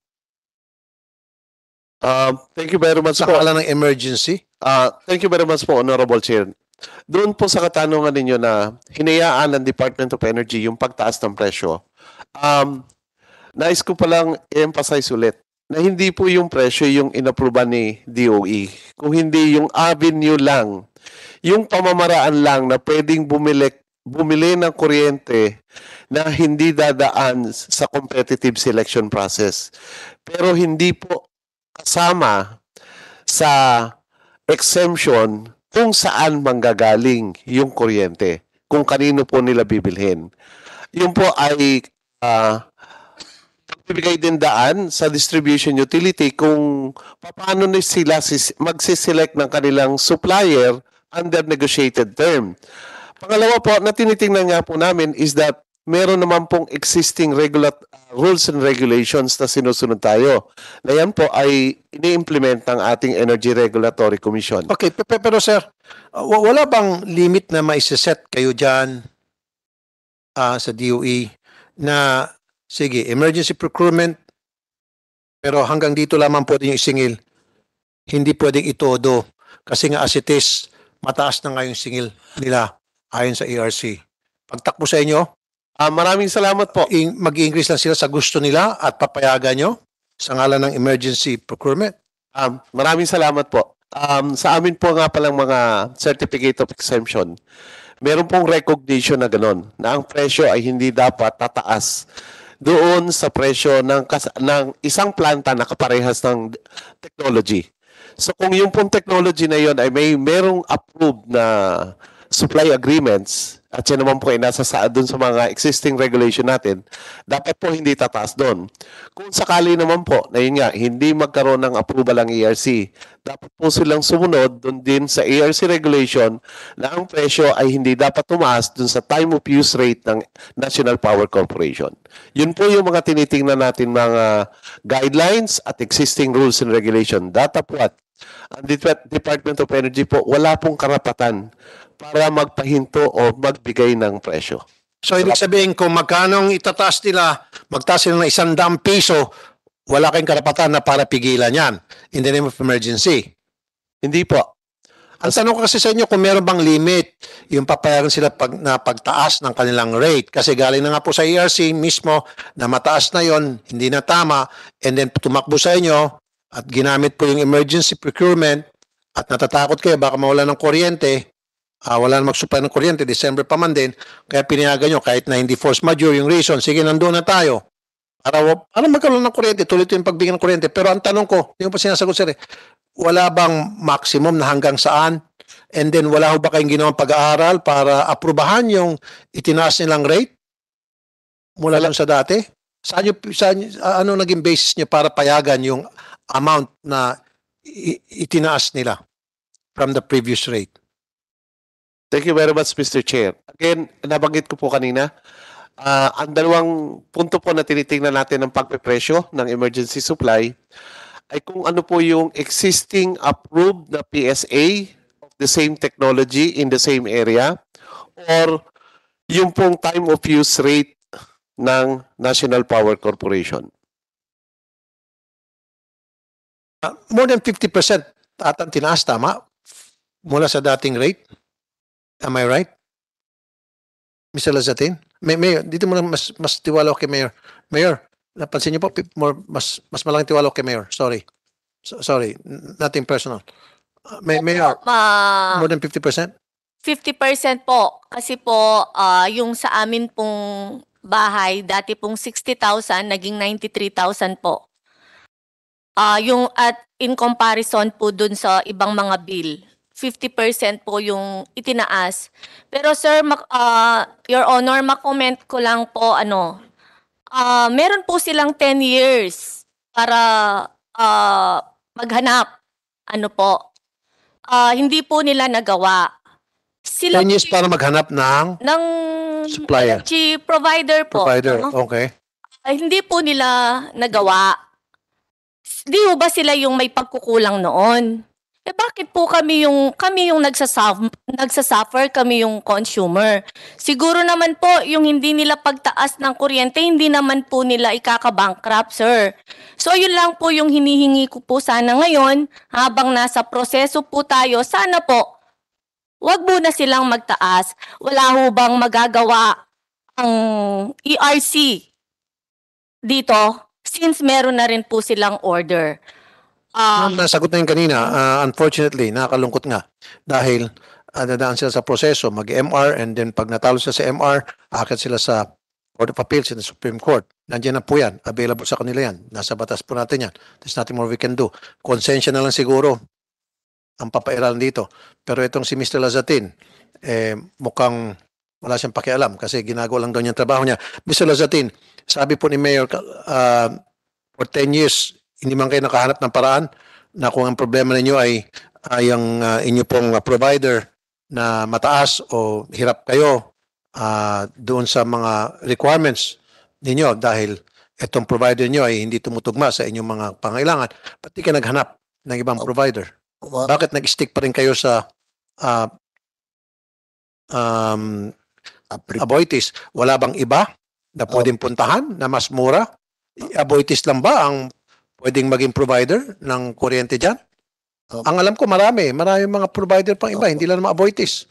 Uh, thank you very much sa po. ngalan ng emergency? Uh, thank you very much po, Honorable Chair. Doon po sa katanungan ninyo na hinayaan ng Department of Energy yung pagtaas ng presyo, um, nais ko palang i-emphasize ulit na hindi po yung presyo yung inapruban ni D O E. Kung hindi yung avenue lang, yung pamamaraan lang na pwedeng bumili, bumili ng kuryente na hindi dadaan sa competitive selection process. Pero hindi po kasama sa exemption kung saan manggagaling yung kuryente, kung kanino po nila bibilhin. Yun po ay uh, bibigay din daan sa distribution utility kung paano na sila magsiselect ng kanilang supplier under negotiated term. Pangalawa po na tinitingnan nga po namin is that meron naman pong existing regular uh, rules and regulations na sinusunod tayo. Na yan po ay ini-implement ng ating Energy Regulatory Commission. Okay, pero sir, uh, wala bang limit na maiseset kayo dyan uh, sa D O E na, sige, emergency procurement, pero hanggang dito lamang pwede yung isingil. Hindi pwedeng itodo. Kasi nga as it is, mataas na nga yung singil nila ayon sa E R C. Pagtakbo sa inyo, Uh, maraming salamat po. Mag-i-increase lang sila sa gusto nila at papayagan nyo sa ngalan ng emergency procurement. Um, maraming salamat po. Um, sa amin po nga palang mga certificate of exemption, meron pong recognition na gano'n na ang presyo ay hindi dapat tataas doon sa presyo ng, ng isang planta na kaparehas ng technology. So kung yung pong technology na yon ay may merong approved na supply agreements, at yan naman po ay nasa saad dun sa mga existing regulation natin, dapat po hindi tataas doon. Kung sakali naman po na yun nga, hindi magkaroon ng approval ang E R C, dapat po silang sumunod dun din sa E R C regulation na ang presyo ay hindi dapat tumaas dun sa time of use rate ng National Power Corporation. Yun po yung mga tinitingnan natin mga guidelines at existing rules and regulation. Data po at ang Department of Energy po, wala pong karapatan para magpahinto o magbigay ng presyo. So, ibig sabihin, kung magkano ang itataas nila, magtaas sila ng isang daang piso, wala kayong karapatan na para pigilan yan in the name of emergency. Hindi po. Ang tanong ko kasi sa inyo kung meron bang limit yung papayagan sila pag, na pagtaas ng kanilang rate. Kasi galing na nga po sa E R C mismo na mataas na yon, hindi na tama, and then tumakbo sa inyo at ginamit po yung emergency procurement at natatakot kayo baka mawala ng kuryente, uh, wala na mag-supply ng kuryente, December pa man din, kaya pinayagan nyo kahit na hindi force majeure yung reason, sige nandoon na tayo. Para, para magkaroon ng kuryente, tuloy ito yung pagbigyan ng kuryente. Pero ang tanong ko, yung pa sinasagot sir, wala bang maximum na hanggang saan? And then wala ho ba kayong ginawang pag-aaral para aprubahan yung itinaas nilang rate? Mula lang sa dati? Saan nyo, saan, ano naging basis nyo para payagan yung amount na itinaas nila from the previous rate? Thank you very much, Mister Chair. Again, nabanggit ko po kanina, uh, ang dalawang punto po na tinitingnan natin ng pagpepresyo ng emergency supply ay kung ano po yung existing approved na P S A of the same technology in the same area or yung pong time of use rate ng National Power Corporation. Uh, more than fifty percent atang tinaas, tama? Mula sa dating rate? Am I right? Mister Lazatin? May, Mayor, dito muna mas, mas tiwala ko kay Mayor. Mayor, napansin niyo po, more, mas, mas malaking tiwala ko kay Mayor. Sorry. So, sorry, nothing personal. Uh, May, Mayor, Ma- more than fifty percent? fifty percent po. Kasi po, ah, yung sa amin pong bahay, dati pong sixty thousand, naging ninety-three thousand po. Ah, yung at in comparison po dun sa ibang mga bill, fifty percent po yung itinaas. Pero sir, mak- ah, Your Honor, makomment ko lang po, ano, ah, meron po silang ten years para ah, maghanap. Ano po? Ah, hindi po nila nagawa. Sila ten years para maghanap ng ng Supplier. energy provider po. provider. no? Okay. Ay, hindi po nila nagawa. Di ho ba sila yung may pagkukulang noon? Eh bakit po kami yung kami yung nagsasuffer, nagsasuffer kami yung consumer? Siguro naman po yung hindi nila pagtaas ng kuryente, hindi naman po nila ikaka-bankrupt, sir. So yun lang po yung hinihingi ko po sana ngayon habang nasa proseso po tayo. Sana po wag muna silang magtaas. Wala ho bang magagawa ang E R C dito since meron na rin po silang order. Ah, Ma'am, nasagot na yun kanina. Uh, unfortunately, nakakalungkot nga. Dahil uh, dadaan sila sa proseso, mag-M R, and then pag natalo sila sa M R, akit sila sa Court of Appeals in the Supreme Court. Nandiyan na po yan. Available sa kanila yan. Nasa batas po natin yan. There's nothing more we can do. Konsensya na lang siguro ang papairalan dito. Pero itong si Mister Lazatin, eh, mukhang wala siyang pakialam kasi ginagawa lang daw niya ang trabaho niya. Mister Lazatin, sabi po ni Mayor, uh, for ten years, hindi man kayo nakahanap ng paraan na kung ang problema ninyo ay, ay ang uh, inyo pong uh, provider na mataas o hirap kayo uh, doon sa mga requirements ninyo dahil itong provider niyo ay hindi tumutugma sa inyong mga pangailangan, pati ka naghanap ng ibang provider. Bakit nag-stick pa rin kayo sa uh, um, Aboitiz? Wala bang iba na pwedeng puntahan na mas mura? Aboitiz lang ba ang pwedeng maging provider ng kuryente dyan? Opo. Ang alam ko marami. Marami mga provider pang iba. Opo. Hindi lang naman Aboitiz.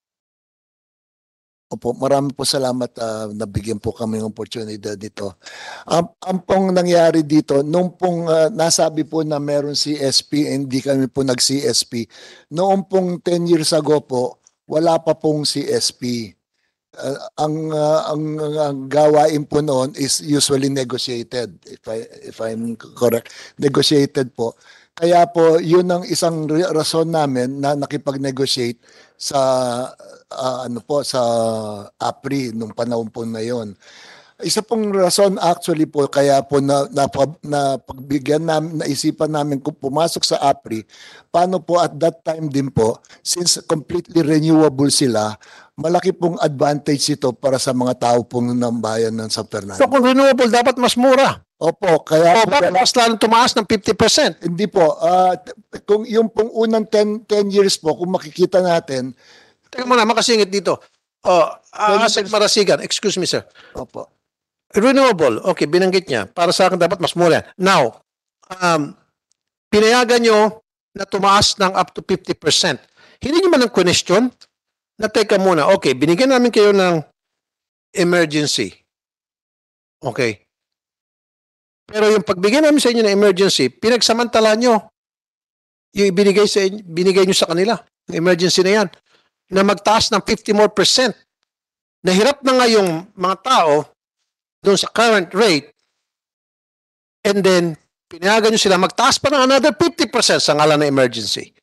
Opo, marami po salamat. Uh, nabigyan po kami ng opportunity dito. Um, ang pong nangyari dito, nung pong uh, nasabi po na meron C S P, hindi kami po nag-C S P. Noong pong ten years ago po, wala pa pong C S P. Uh, ang, uh, ang ang gawain po noon is usually negotiated, if I if I'm correct, negotiated po. Kaya po yun ang isang rason namin na nakipag-negotiate sa uh, ano po sa A P R I nung panahon po na yon. Isa pong rason actually po kaya po na, na, na pagbigyan namin, naisipan namin kung pumasok sa A P R I, paano po at that time din po, since completely renewable sila, malaki pong advantage ito para sa mga tao pong ng bayan ng San Fernando. So kung renewable, dapat mas mura. Opo, kaya O bakit mas lalong tumaas ng fifty percent? hindi po, ah, t- kung yung pong unang ten, ten years po, kung makikita natin, Teka muna, makasingit dito. Oh, Pwede, Asek sir. Marasigan, excuse me, sir. Opo. Renewable, okay, binanggit niya. Para sa akin, dapat mas mura. Now, um, pinayagan nyo na tumaas ng up to fifty percent. Hindi nyo man ang question na teka muna, okay, binigyan namin kayo ng emergency. Okay. Pero yung pagbigyan namin sa inyo ng emergency, pinagsamantala nyo yung ibinigay sa inyo, binigay nyo sa kanila, yung emergency na yan, na magtaas ng fifty more percent. Nahirap na nga yung mga tao doon sa current rate, and then pinayagan nyo sila magtaas pa ng another fifty percent sa ngalan ng emergency.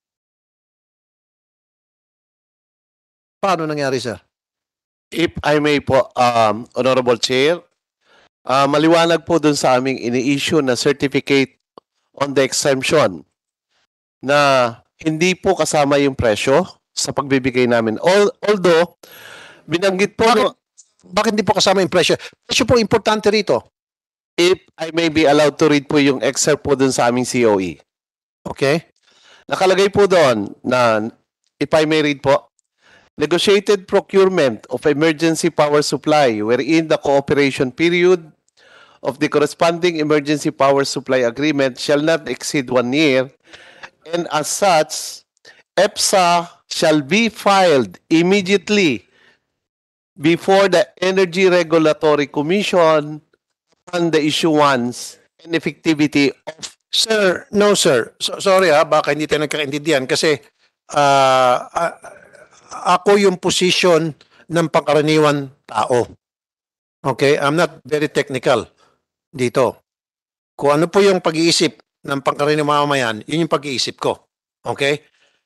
Paano nangyari, sir? If I may po, um, Honorable Chair, uh, maliwanag po dun sa aming ini-issue na certificate on the exemption na hindi po kasama yung presyo sa pagbibigay namin. Al- although, binanggit po, Bakit, no, bakit hindi po kasama yung presyo? Presyo po importante rito. if I may be allowed to read po yung excerpt po dun sa aming C O E. Okay? Nakalagay po doon na, if I may read po, negotiated procurement of emergency power supply wherein the cooperation period of the corresponding emergency power supply agreement shall not exceed one year, and as such, EPSA shall be filed immediately before the Energy Regulatory Commission on the issuance and effectivity of. Sir, no sir. So, sorry ha, baka hindi tayo nagkakaintindihan kasi ah, ah, ako yung position ng pangkaraniwan tao. Okay? I'm not very technical dito. Kung ano po yung pag-iisip ng pangkaraniwang mamamayan, yun yung pag-iisip ko. Okay?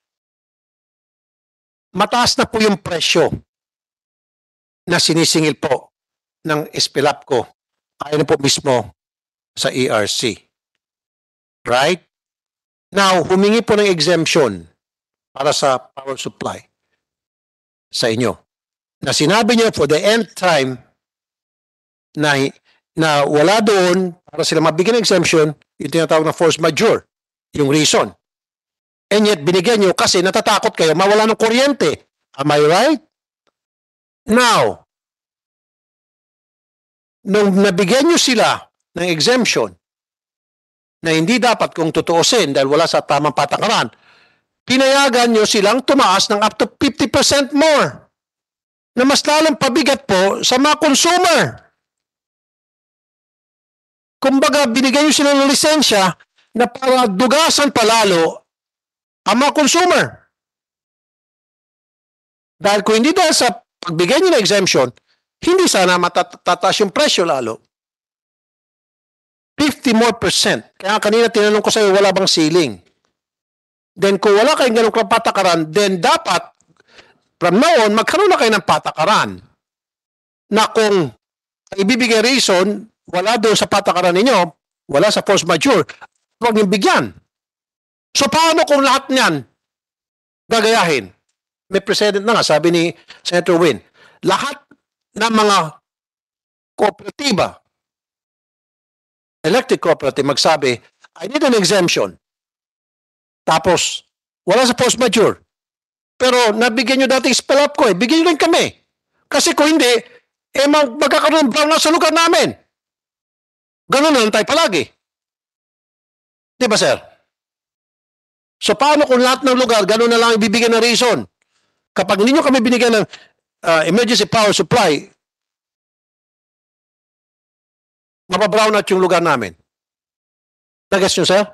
Mataas na po yung presyo na sinisingil po ng SFELAPCO ayon po mismo sa E R C. Right? Now, humingi po ng exemption para sa power supply sa inyo. Na sinabi niyo for the end time na, na wala doon para sila mabigyan ng exemption, yung tinatawag na force majeure, yung reason. And yet, binigyan niyo kasi natatakot kayo mawala ng kuryente. Am I right? Now, nung nabigyan niyo sila ng exemption, na hindi dapat kung tutuusin dahil wala sa tamang patakaran, pinayagan nyo silang tumaas ng up to fifty percent more na mas lalong pabigat po sa mga consumer. Kumbaga, binigyan nyo sila ng lisensya na para dugasan palalo ang mga consumer. Dahil kung hindi dahil sa pagbigay nyo ng exemption, hindi sana matataas yung presyo lalo. fifty more percent. Kaya kanina tinanong ko sa iyo, wala bang ceiling? Then kung wala kayong ganong patakaran, then dapat, from now on, magkaroon na kayo ng patakaran. Na kung ibibigay reason, wala doon sa patakaran ninyo, wala sa force majeure, huwag niyong bigyan. So paano kung lahat niyan gagayahin? May precedent na nga, sabi ni Senator Win, lahat ng mga kooperatiba, electric cooperative magsabi, I need an exemption. Tapos, wala sa force majeure. Pero nabigyan nyo dati SFELAPCO eh, bigyan nyo rin kami. Kasi kung hindi, eh mag magkakaroon ng brownout sa lugar namin. Ganun na lang tayo palagi. Di ba, sir? So, paano kung lahat ng lugar, ganun na lang ibibigyan ng reason? Kapag hindi nyo kami binigyan ng uh, emergency power supply, mapabrown out yung lugar namin. Nagas nyo, sir?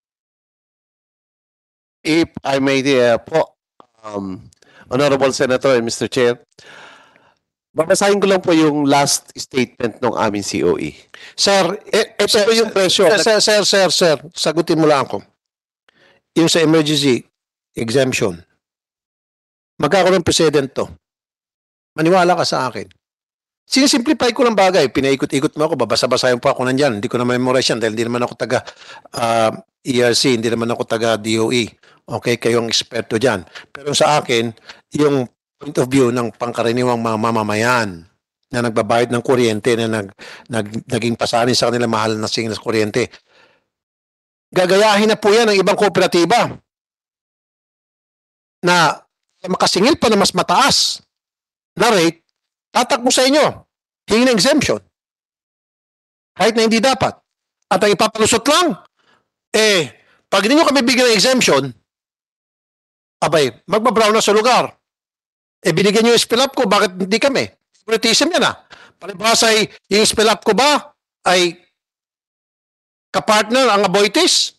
If I may uh, po, um, Honorable Senator and Mister Chair, babasahin ko lang po yung last statement ng aming C O E. Sir, eh, eh, Ito sir, po yung presyo. Sir, sir, sir, sir, sir, sagutin mo lang ako. Yung sa emergency exemption, magkakaroon precedent to. Maniwala ka sa akin. Sinisimplify ko lang bagay. Pinaikot-ikot mo ako, babasa-basahin pa ako nandyan. Hindi ko na memorize yan dahil hindi naman ako taga uh, E R C, hindi naman ako taga D O E. Okay, kayong eksperto dyan. Pero sa akin, yung point of view ng pangkaraniwang mga mamamayan na nagbabayad ng kuryente, na nag, nag, naging pasanin sa kanila mahal na singil sa kuryente. Gagayahin na po yan ng ibang kooperatiba na makasingil pa na mas mataas na rate, tatakbo sa inyo. Hingi ng exemption. Kahit na hindi dapat. At ang ipapalusot lang, eh, pag hindi nyo kami bigyan ng exemption, abay, magbabrown na sa lugar. Eh, binigyan nyo yung SFELAPCO, bakit hindi kami? Favoritism yan ah. Palibhasa ay, yung SFELAPCO ba ay kapartner ang Aboitiz?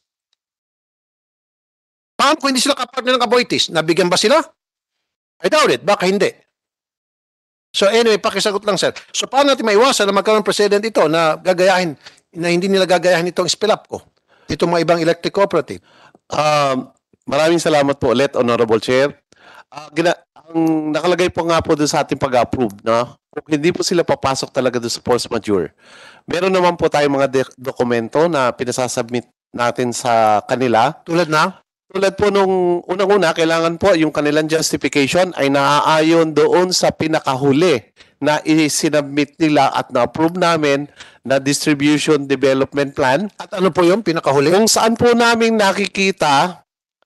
Paano kung hindi sila kapartner ng Aboitiz? Nabigyan ba sila? I doubt it. Baka hindi. So anyway, pakisagot lang sir. So paano natin maiwasan na magkaroon ng precedent ito na gagayahin, na hindi nila gagayahin itong SFELAPCO? Itong mga ibang electric cooperative. Um, maraming salamat po ulit, Honorable Chair. Uh, gina ang nakalagay po nga po doon sa ating pag-approve, no? Kung hindi po sila papasok talaga doon sa force majeure, meron naman po tayong mga dokumento na pinasasubmit natin sa kanila. Tulad na? Tulad po nung unang-una, kailangan po yung kanilang justification ay naaayon doon sa pinakahuli na isinubmit nila at na-approve namin na distribution development plan. At ano po yung pinakahuli? Kung saan po namin nakikita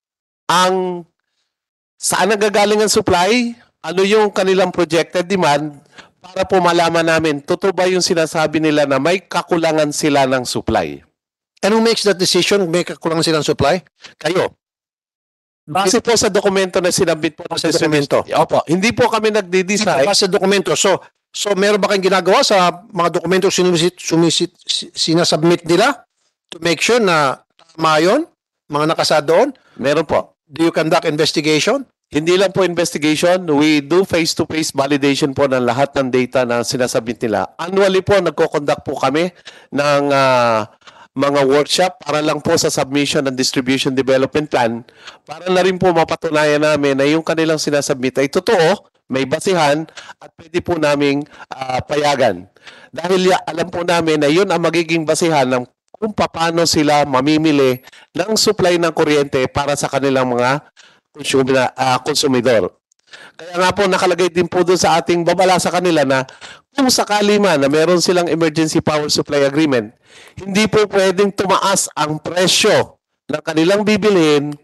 ang saan nagagaling ang supply, ano yung kanilang projected demand, para po malaman namin, totoo ba yung sinasabi nila na may kakulangan sila ng supply? And who makes that decision? May kakulangan silang supply? Kayo. Base po sa dokumento na sinabit po. Sa dokumento. Opo, hindi po kami nagde-decide. Base sa dokumento. So, so meron ba kayong ginagawa sa mga dokumento sinumisit, sumisit, sinasubmit nila to make sure na tama yun? Mga nakasa doon? Meron po. Do you conduct investigation? Hindi lang po investigation, we do face-to-face validation po ng lahat ng data na sinasubmit nila. Annually po, nagko-conduct po kami ng uh, mga workshop para lang po sa submission ng distribution development plan para na rin po mapatunayan namin na yung kanilang sinasubmit ay totoo, may basihan at pwede po naming uh, payagan. Dahil alam po namin na yun ang magiging basihan ng kung paano sila mamimili ng supply ng kuryente para sa kanilang mga consumidor. Uh, consumidor. Kaya nga po nakalagay din po doon sa ating babala sa kanila na kung sakali man na meron silang emergency power supply agreement, hindi po pwedeng tumaas ang presyo na kanilang bibilhin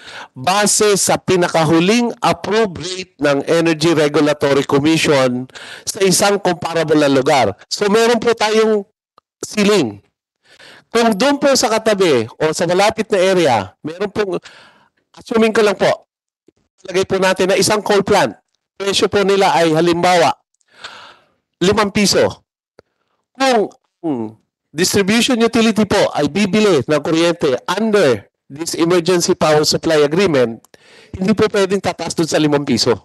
base sa pinakahuling approved rate ng Energy Regulatory Commission sa isang comparable na lugar. So meron po tayong ceiling. Kung doon po sa katabi o sa malapit na area, meron pong, assuming ko lang po, lagay po natin na isang coal plant, presyo po nila ay halimbawa, limang piso. Kung hmm, distribution utility po ay bibili ng kuryente under this emergency power supply agreement, hindi po pwedeng tataas doon sa limang piso.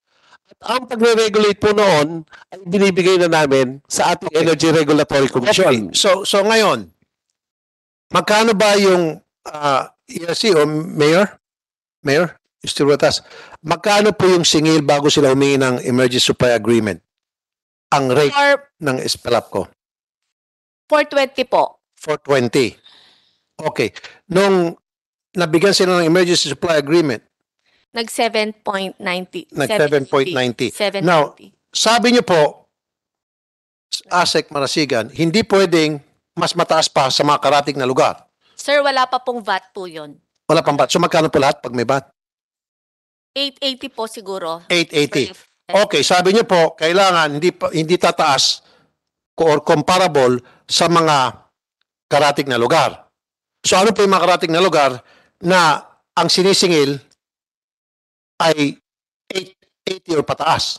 At ang pagre-regulate po noon ay binibigay na namin sa ating okay. Energy Regulatory Commission. Okay. So, so ngayon, magkano ba yung uh, E R C o Mayor? Mayor? You still with us? Magkano po yung singil bago sila humingi ng emergency supply agreement? Ang rate For, ng SFELAPCO? four twenty po. four twenty. Okay. Nung nabigyan sila ng emergency supply agreement, Nag seven point nine zero. nag seven point nine zero. seven Now, ninety. sabi niyo po, ASEC Marasigan, hindi pwedeng mas mataas pa sa mga karating na lugar. Sir, wala pa pong V A T po yun. Wala pang B A T. So magkano po lahat pag may B A T? eight eighty po siguro. eight eighty. Okay, sabi niyo po, kailangan hindi pa, hindi tataas or comparable sa mga karating na lugar. So ano po yung mga karating na lugar na ang sinisingil ay eight eighty or pataas?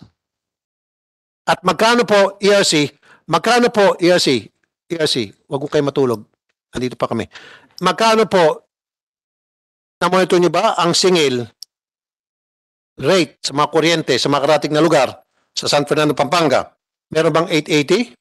At magkano po E R C? Magkano po E R C? E R C, wag ko kayo matulog. Andito pa kami. Magkano po, na-monitor niyo ba ang singil rate sa mga kuryente sa mga karating na lugar sa San Fernando, Pampanga? Meron bang eight eighty?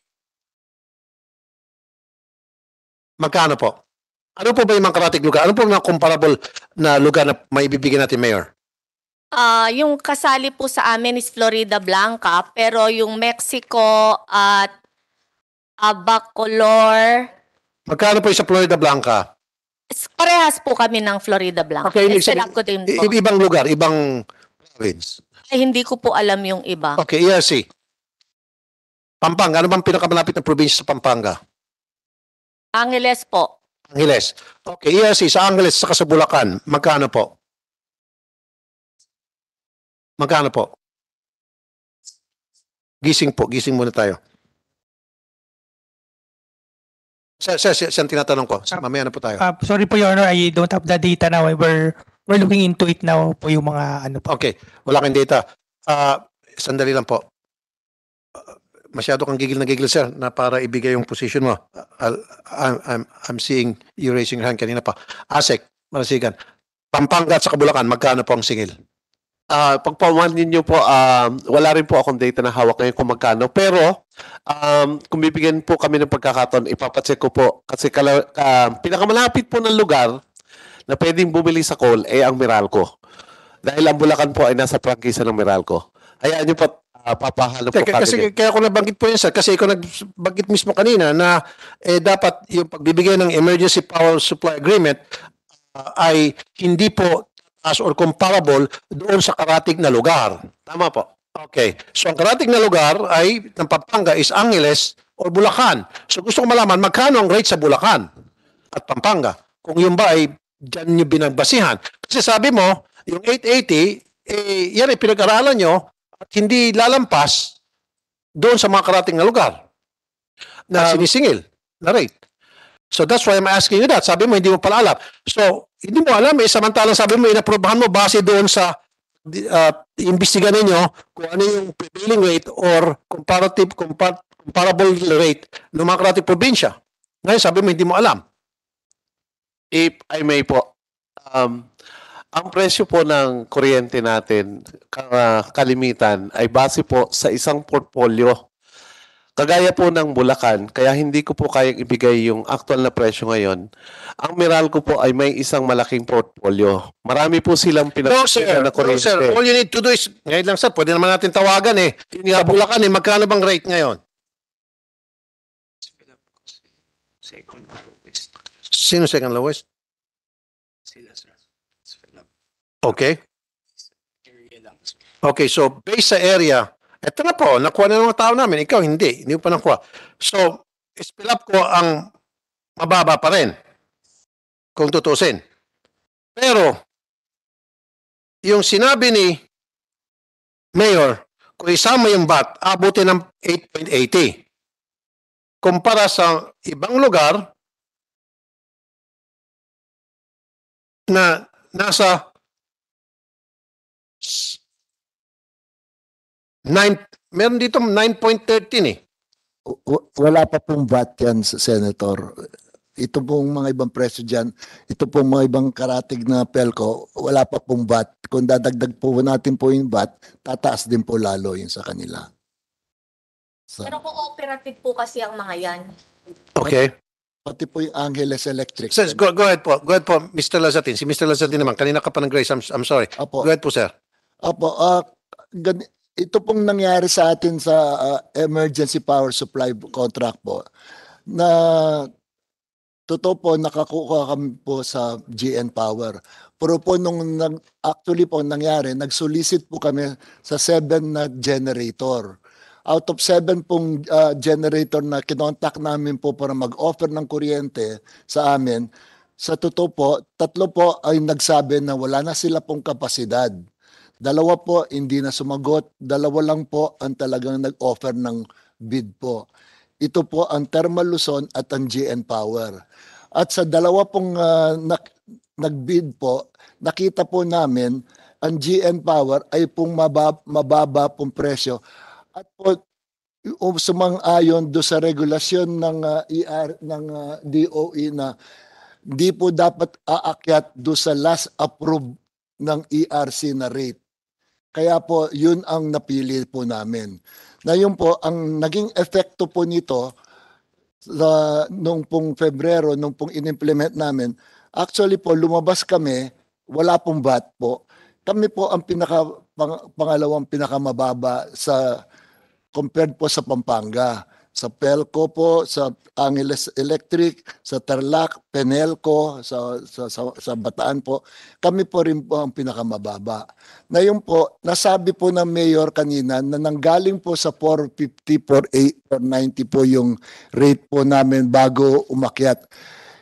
Magkano po? Ano po ba yung mga karating lugar? Ano po mga comparable na lugar na maibibigyan natin, Mayor? Ah, yung kasali po sa amin is Florida Blanca, pero yung Mexico at uh, Bacolor, Magkano po yung sa Florida Blanca? parehas po kami ng Florida Blanca. Okay, ibig Estelap sabihin- ko din po. I- ibang lugar, ibang province. Ay, hindi ko po alam yung iba. Okay, E R C. Pampanga, ano bang pinakamalapit na probinsya sa Pampanga? Angeles po. Angeles. Okay, E R C sa Angeles saka sa Bulacan, magkano po? Magkano po? Gising po, gising muna tayo. Sir, sir, sir, sir, tinatanong ko. Mamaya na po tayo. Ah, sorry po, Your Honor, I don't have the data now. We're, we're looking into it now po yung mga ano po. Okay, wala kang data. Ah, sandali lang po. Ah, masyado kang gigil na gigil, sir, na para ibigay yung position mo. I'll- I'm, I'm, I'm seeing you raising your hand kanina pa. Asek, Marasigan, Pampanga at sa Bulacan, magkano po ang singil? Ah, pagpawan ninyo po, um, wala rin po akong data na hawak ngayon kung magkano. Pero, um, kung bibigyan po kami ng pagkakataon, ipapacheck ko po. Kasi kala, ah, pinakamalapit po ng lugar na pwedeng bumili sa coal ay ang Meralco. Dahil ang Bulacan po ay nasa prangkisa ng Meralco. Hayaan niyo po, uh, papahalo po Kaya, kasi, kami. kaya ako nabanggit po yan, sir. Kasi ikaw nagbanggit mismo kanina na eh, dapat yung pagbibigay ng Emergency Power Supply Agreement ah, ay hindi po as or comparable doon sa karatig na lugar. Tama po. Okay. So ang karatig na lugar ay ng Pampanga is Angeles or Bulacan. So gusto ko malaman magkano ang rate sa Bulacan at Pampanga. Kung yun ba ay dyan nyo binagbasihan. Kasi sabi mo, yung eight eighty, eh, yan ay pinag-aralan nyo at hindi lalampas doon sa mga karating na lugar na Um, sinisingil na rate. So that's why I'm asking you that. Sabi mo, hindi mo pala alam. So, hindi mo alam eh. Samantalang sabi mo, inaprobahan mo base doon sa uh, imbestigan ninyo kung ano yung prevailing rate or comparative, compar comparable rate ng mga karating probinsya. Ngayon, sabi mo, hindi mo alam. If I may po, um, ang presyo po ng kuryente natin, ka- kalimitan, ay base po sa isang portfolio. Kagaya po ng Bulacan, kaya hindi ko po kayang ibigay yung actual na presyo ngayon. Ang Meralco po ay may isang malaking portfolio. Marami po silang No, sir. pinag- na No, kuryente. sir. All you need to do is, ngayon lang, sir, pwede naman natin tawagan eh. Sa Bulacan eh, magkano bang rate ngayon? Sino second lowest? Okay. Okay, so based sa area, eto na po, nakuha na ng mga tao namin. Ikaw, hindi. Hindi mo pa nakuha. So, SFELAPCO ang mababa pa rin. Kung tutusin. Pero, yung sinabi ni Mayor, kung isama yung B A T, abutin ng eight point eight zero. Kumpara sa ibang lugar na nasa nine, meron dito nine point one three eh. W- wala pa pong V A T yan, Senator. Ito pong mga ibang presyo dyan, ito pong mga ibang karatig na pelco, wala pa pong V A T. Kung dadagdag po natin po yung V A T, tataas din po lalo yun sa kanila. So, Pero cooperative po kasi ang mga yan. Okay. pati po yung Angeles Electric. Sir, go, go ahead po. Go ahead po, Mister Lazatin. Si Mister Lazatin naman, kanina ka pa ng Grace. I'm, I'm sorry. Opo. Go ahead po, sir. Opo, ah, gan- ito pong nangyari sa atin sa ah, emergency power supply contract po na totoo po nakakuha kami po sa G N Power. Pero po nung nag, actually po nangyari, nag-solicit po kami sa seven na generator. Out of seven pong ah, generator na kinontak namin po para mag-offer ng kuryente sa amin, sa totoo po, tatlo po ay nagsabi na wala na sila pong kapasidad. Dalawa po hindi na sumagot, dalawa lang po ang talagang nag-offer ng bid po. Ito po ang Thermal Luzon at ang G N Power. At sa dalawa pong ah, nak- nag-bid po, nakita po namin ang G N Power ay pong mababa, mababa pong presyo. At po um, sumang-ayon do sa regulasyon ng ah, E R ng ah, D O E na di po dapat aakyat do sa last approved ng E R C na rate. Kaya po yun ang napili po namin. Na yun po ang naging epekto po nito sa nung pong Pebrero nung pong inimplement namin. Actually po lumabas kami, wala pong V A T po. Kami po ang pinaka pang, pangalawang pinakamababa sa compared po sa Pampanga. Sa Pelco po, sa Angeles Electric, sa Tarlac, Penelco, sa, sa, sa, sa Bataan po, kami po rin po ang pinakamababa. Ngayon po, nasabi po ng Mayor kanina na nanggaling po sa four fifty, four eighty, four ninety po yung rate po namin bago umakyat.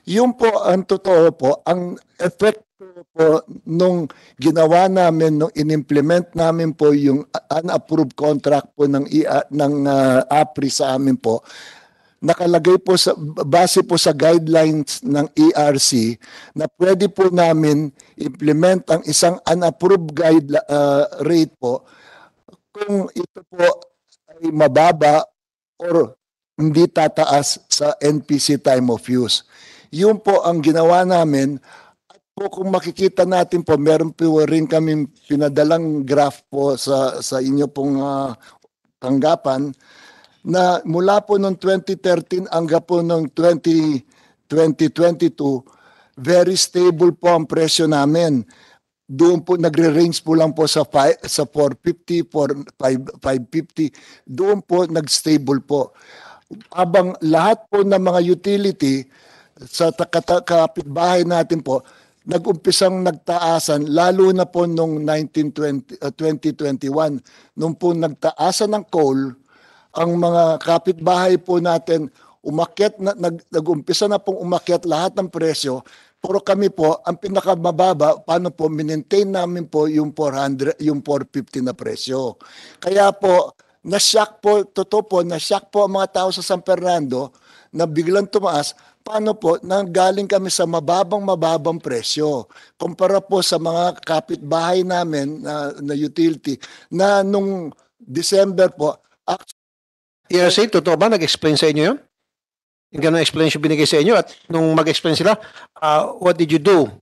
Yun po ang totoo po, ang effect po nung ginawa namin, nung inimplement namin po yung unapproved contract po ng, I A, ng uh, A P R I sa amin po, nakalagay po sa base po sa guidelines ng E R C na pwede po namin implement ang isang unapproved guide uh, rate po kung ito po ay mababa or hindi tataas sa N P C time of use. Yun po ang ginawa namin. At po kung makikita natin po, meron po rin kami pinadalang graph po sa, sa inyo pong uh, tanggapan na mula po noong twenty thirteen hanggang po noong twenty twenty-two, very stable po ang presyo namin. Doon po nagre-range po lang po sa five, sa four fifty, five fifty. Doon po nag-stable po. Habang lahat po ng mga utility sa kapitbahay natin po, nag-umpisang nagtaasan, lalo na po noong twenty twenty-one. Nung po nagtaasan ng coal, ang mga kapitbahay po natin, umakyat na, nag, nag-umpisa na pong umakyat lahat ng presyo, pero kami po, ang pinakamababa, paano po, minentain namin po yung four hundred, yung four fifty na presyo. Kaya po, na-shock po, totoo po, na-shock po ang mga tao sa San Fernando na biglang tumaas. Paano po, nanggaling kami sa mababang-mababang presyo. Kumpara po sa mga kapitbahay namin na, na utility na nung December po. E R C, totoo ba? Nag-explain sa inyo yun? Yung ganun explanation binigay sa inyo at nung mag-explain sila, uh, what did you do?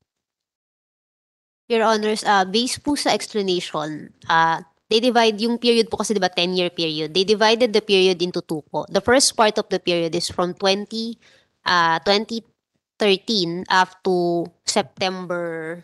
Your Honors, uh, based po sa explanation, uh, they divide yung period po kasi diba ten-year period. They divided the period into two po. The first part of the period is from twenty uh, twenty thirteen up to September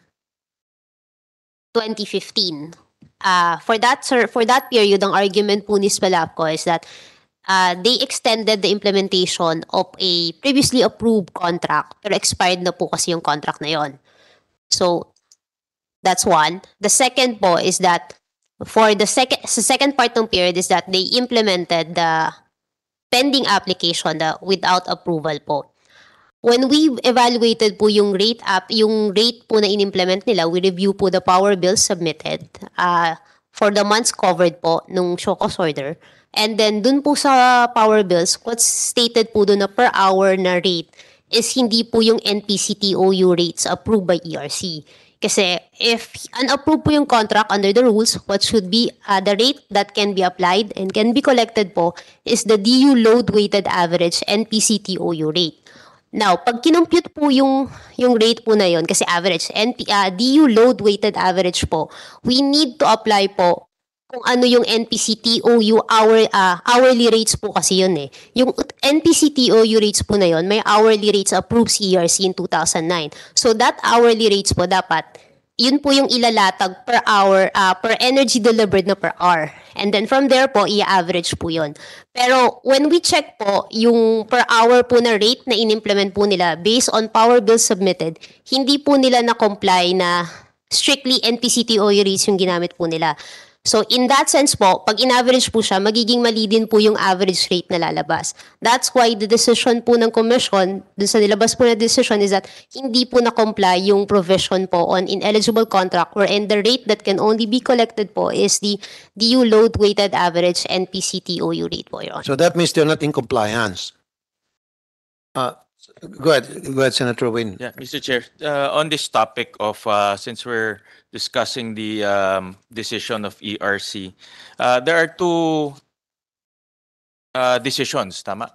twenty fifteen. Uh, for that sir, for that period, ang argument po ni SFELAPCO is that uh, they extended the implementation of a previously approved contract pero expired na po kasi yung contract na yon. So that's one. The second po is that for the second the second part ng period is that they implemented the pending application the without approval po. When we evaluated po yung rate up, yung rate po na in-implement nila, we review po the power bills submitted uh, for the months covered po nung show cause order. And then dun po sa power bills, what's stated po dun na per hour na rate is hindi po yung N P C T O U rates approved by E R C. Kasi if unapproved po yung contract under the rules, what should be uh, the rate that can be applied and can be collected po is the D U load weighted average N P C T O U rate. Now, pag kinompute po yung, yung rate po na yon kasi average, N P, uh, D U load weighted average po, we need to apply po kung ano yung N P C T O U hour, uh, hourly rates po kasi yun eh. Yung N P C T O U rates po na yon may hourly rates approved si E R C in two thousand nine. So that hourly rates po dapat, yun po yung ilalatag per hour, uh, per energy delivered na per hour. And then from there po, i-average po yun. Pero when we check po, yung per hour po na rate na in-implement po nila based on power bills submitted, hindi po nila na-comply na strictly N P C T O U rates yung ginamit po nila. So in that sense po, pag in-average po siya, magiging mali din po yung average rate na lalabas. That's why the decision po ng commission, dun sa nilabas po na decision is that hindi po na-comply yung provision po on ineligible contract wherein the rate that can only be collected po is the D U load weighted average N P C T O U rate po, Your Honor. So that means they're not in compliance. Uh, go ahead, go ahead, Senator Win. Yeah, Mister Chair, uh, on this topic of, uh, since we're discussing the um, decision of E R C, uh, there are two uh, decisions, tama?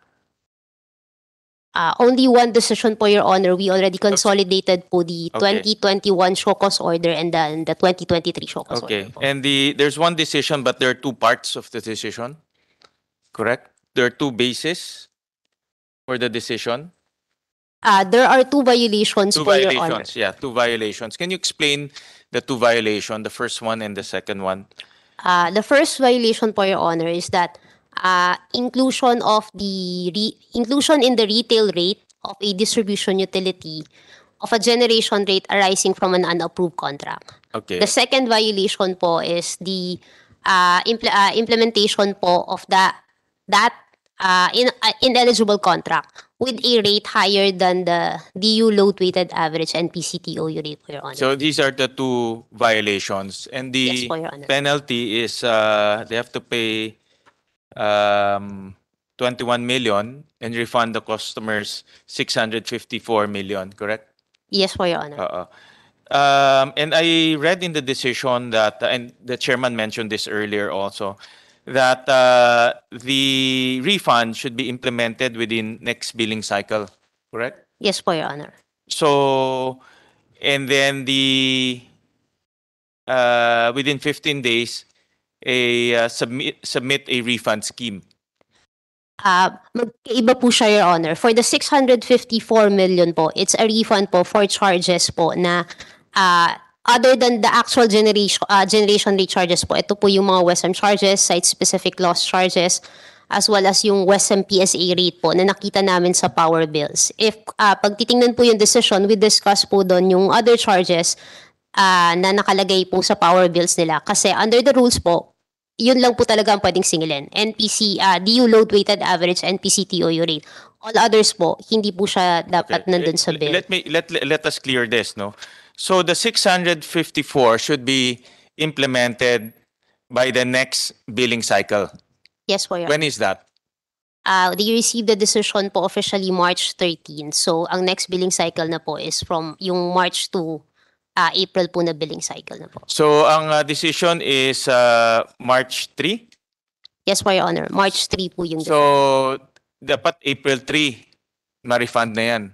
Uh, only one decision po, Your Honor. We already consolidated po the Okay. twenty twenty-one show cause order and then the twenty twenty-three show cause Okay, order po. and the there's one decision, but there are two parts of the decision, correct? There are two bases for the decision. Uh, there are two violations Two po, Your Honor. violations, yeah, two violations. Can you explain the two violations, the first one and the second one? Uh, the first violation po, Your Honor, is that uh, inclusion of the re- inclusion in the retail rate of a distribution utility of a generation rate arising from an unapproved contract. Okay. The second violation po is the uh, impl- uh, implementation po of the that uh, in uh, ineligible contract with a rate higher than the D U load weighted average and P C T O U rate, Your Honor. So these are the two violations, and Yes, the po, Your Honor. penalty is uh, they have to pay um, twenty-one million and refund the customers six hundred fifty-four million. Correct? Yes, po, Your Honor. Uh-uh. Um, and I read in the decision that, and the chairman mentioned this earlier also, that uh, the refund should be implemented within next billing cycle. Correct? Yes, po, Your Honor. So, and then the uh, within fifteen days, a uh, submit submit a refund scheme. Uh, magkaiba po siya, Your Honor. For the six hundred fifty-four million po, it's a refund po for charges po na uh, other than the actual generation uh, generation rate charges po. Ito po yung mga W E S M charges, site-specific loss charges, as well as yung W E S M P S A rate po na nakita namin sa power bills. If uh, pag titingnan po yung decision, we discuss po doon yung other charges uh, na nakalagay po sa power bills nila. Kasi under the rules po, yun lang po talaga ang pwedeng singilin. N P C, uh, D U load weighted average, and P C T O U rate. All others po, hindi po siya dapat Okay. nandun sa Let- bill. Let me let let us clear this, no. So the six hundred fifty-four should be implemented by the next billing cycle. Yes po, Your When is that? Uh, they received the decision po officially March thirteenth. So, ang next billing cycle na po is from yung March to uh, April po na billing cycle na po. So ang uh, decision is uh, March three. Yes po, Your Honor. March third po yung decision. So dapat April three ma-refund na yan.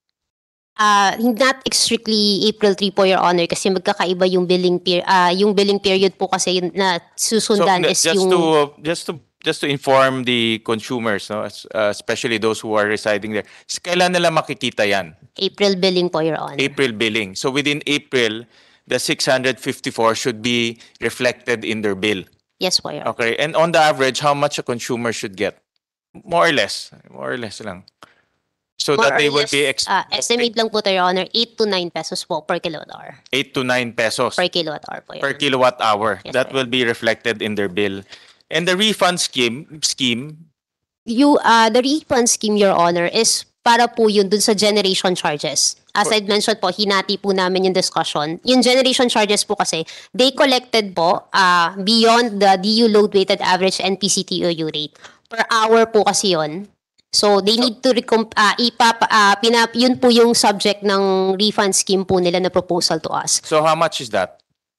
Uh, not strictly April third po, Your Honor, kasi magkakaiba yung billing period. Uh, yung billing period po kasi yun na susundan so, is just yung... to just to just to inform the consumers, no, es- uh, especially those who are residing there. s- Kailan nila makikita yan? April billing po, Your Honor. April billing. So within April, the six hundred fifty-four should be reflected in their bill. Yes po, Your Honor. Okay. And on the average, how much a consumer should get? More or less. More or less lang. So More that or they will less, be ex- uh, estimate lang po to, Your Honor, eight to nine pesos po per kilowatt hour. eight to nine pesos Per kilowatt hour po, Your per Honor. kilowatt hour. Yes, That sir. will be reflected in their bill. And the refund scheme scheme You, uh, the refund scheme, Your Honor, is para po yun dun sa generation charges. As I mentioned po, hinati po namin yung discussion. Yung generation charges po kasi, they collected po uh, beyond the D U load weighted average and P C T O U rate. Per hour po kasi yun. So they need to recomp uh, ipap uh, pinap yun po yung subject ng refund scheme po nila na proposal to us. So how much is that?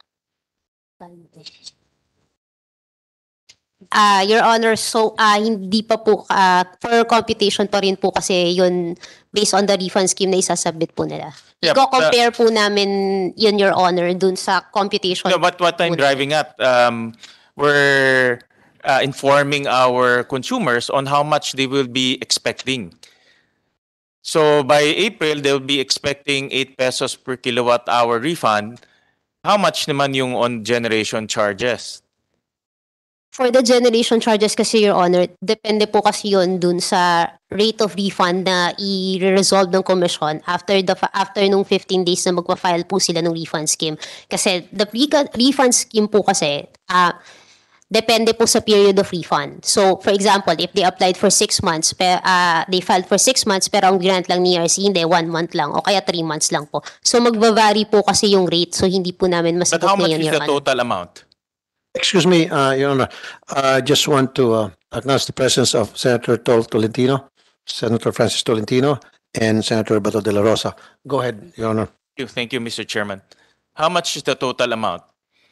Ah, Your Honor, so ah hindi pa po ah, for computation pa rin po kasi yun based on the refund scheme na isasubmit po nila. Yeah, Iko-compare po namin yun, Your Honor, dun sa computation. No, but what I'm po driving at, um, we're uh, informing our consumers on how much they will be expecting. So by April, they'll be expecting eight pesos per kilowatt hour refund. How much naman yung on generation charges? For the generation charges kasi, Your Honor, depende po kasi yun dun sa rate of refund na i-resolve ng commission after the after nung fifteen days na magpa-file po sila ng refund scheme. Kasi the pre- refund scheme po kasi, ah depende po sa period of refund. So, for example, if they applied for six months, pe, ah, they filed for six months, pero ang grant lang ni E R C, hindi, one month lang, o kaya three months lang po. So, magbavari po kasi yung rate, so hindi po namin But masagot how much ngayon, is Your the Honor. total amount? Excuse me, uh, Your Honor. I just want to uh, acknowledge the presence of Senator Tol Tolentino, Senator Francis Tolentino, and Senator Bato de la Rosa. Go ahead, Your Honor. Thank you, thank you, Mister Chairman. How much is the total amount?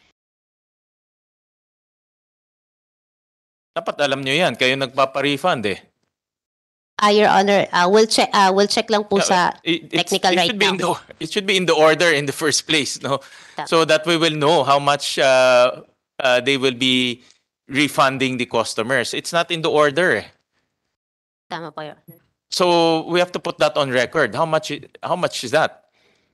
Dapat alam nyo yan. Kayo nagpapa-refund eh. Ah, Your Honor, ah, we'll check, ah, we'll check lang po sa It- it's- technical it right should be in now. the, it should be in the order in the first place, no? Tama. So that we will know how much uh, uh, they will be refunding the customers. It's not in the order. eh. Tama po, Your Honor. So we have to put that on record. How much? i- How much is that?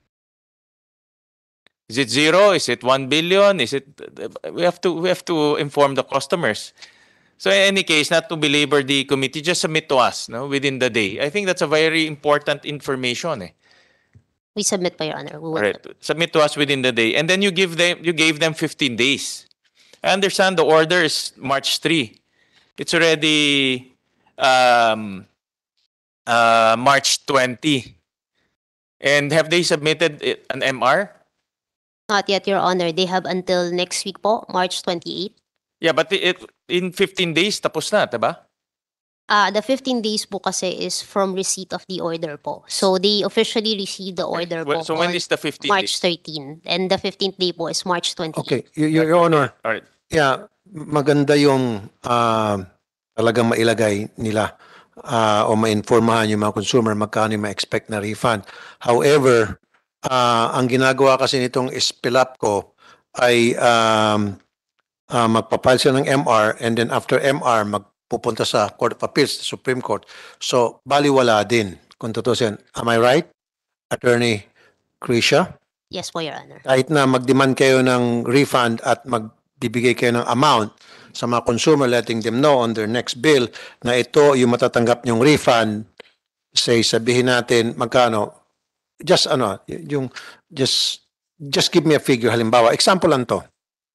Is it zero? Is it one billion? Is it? We have to. We have to inform the customers. So in any case, not to belabor the committee, just submit to us, no, within the day. I think that's a very important information. Eh. We submit po, Your Honor. We will- All right, submit to us within the day, and then you give them. You gave them fifteen days. I understand the order is March three. It's already um, uh, March twentieth. And have they submitted it- an M R? Not yet, Your Honor. They have until next week po, March twenty-eighth. Yeah, but it, in fifteen days, tapos na, diba? Ah, the fifteen days po kasi is from receipt of the order po. So they officially received the order Well, po so when on is the fifteenth March day? thirteenth. And the fifteenth day po is March twenty-eighth. Okay, Y- Your, Your Honor, All right. yeah, maganda yung ah, talagang mailagay nila ah, o ma-informahan yung mga consumer magkano yung ma-expect na refund. However, ah, ang ginagawa kasi nitong SFELAPCO ay um, ah, magpapile sila ng M R and then after M R magpupunta sa Court of Appeals, the Supreme Court. So, baliwala din kung tutusin. Am I right, Attorney Krisha? Yes po, Your Honor. Kahit na mag-demand kayo ng refund at magbibigay kayo ng amount sa mga consumer, letting them know on their next bill na ito yung matatanggap nyong refund, say sabihin natin magkano, just ano, y- yung, just, just give me a figure, halimbawa, example lang to.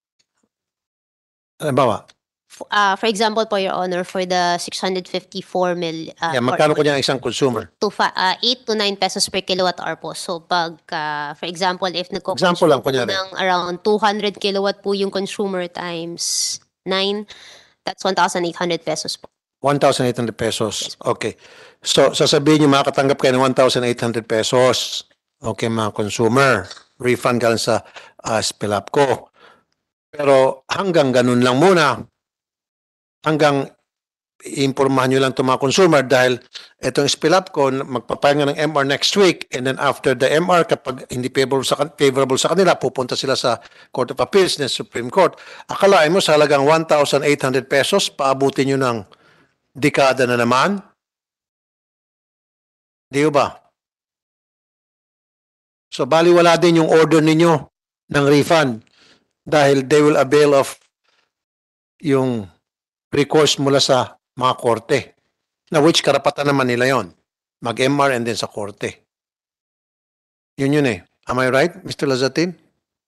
Halimbawa, F- ah, for example po, Your Honor, for the six hundred fifty-four mil, uh, yeah, magkano ko niya isang consumer? to fa- ah, eight to nine pesos per kilowatt hour po. So pag, ah, for example, if Example nagko-consume lang, po kunyari. ng around two hundred kilowatt po yung consumer times nine, that's one thousand eight hundred pesos po. one thousand eight hundred pesos. Okay. So, sasabihin nyo makakatanggap kayo ng one thousand eight hundred pesos. Okay, mga consumer. Refund galing sa uh, SFELAPCO. Pero hanggang ganun lang muna. Hanggang iimpormahan nyo lang itong mga consumer dahil itong SFELAPCO magpapahinga ng M R next week and then after the M R kapag hindi favorable sa, kan- favorable sa kanila, pupunta sila sa Court of Appeals ng Supreme Court. Akalain mo sa halagang one thousand eight hundred pesos, paabutin nyo ng dekada na naman? Di ba? So, baliwala din yung order ninyo ng refund dahil they will avail of yung recourse mula sa mga korte. Na which karapatan naman nila yon, mag-M R and then sa korte. Yun yun eh. Am I right, Mister Lazatin?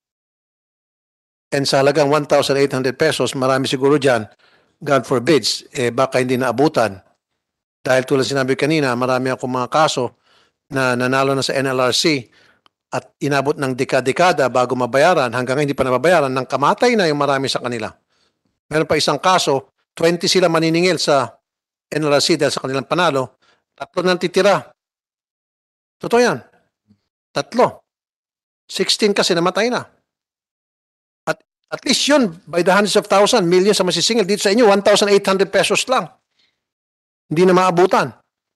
And sa halagang one thousand eight hundred pesos, marami siguro dyan, God forbids, eh baka hindi naabutan. Dahil tulad sinabi kanina, marami akong mga kaso na nanalo na sa N L R C at inabot ng dekada-dekada bago mabayaran, hanggang hindi pa nababayaran, nang kamatay na yung marami sa kanila. Meron pa isang kaso, twenty sila maniningil sa N L R C dahil sa kanilang panalo, tatlo nang titira. Totoo yan. Tatlo. sixteen kasi namatay na. At at least yun, by the hundreds of thousands, millions sa masisingil. Dito sa inyo, one thousand eight hundred pesos lang. Hindi na maabutan.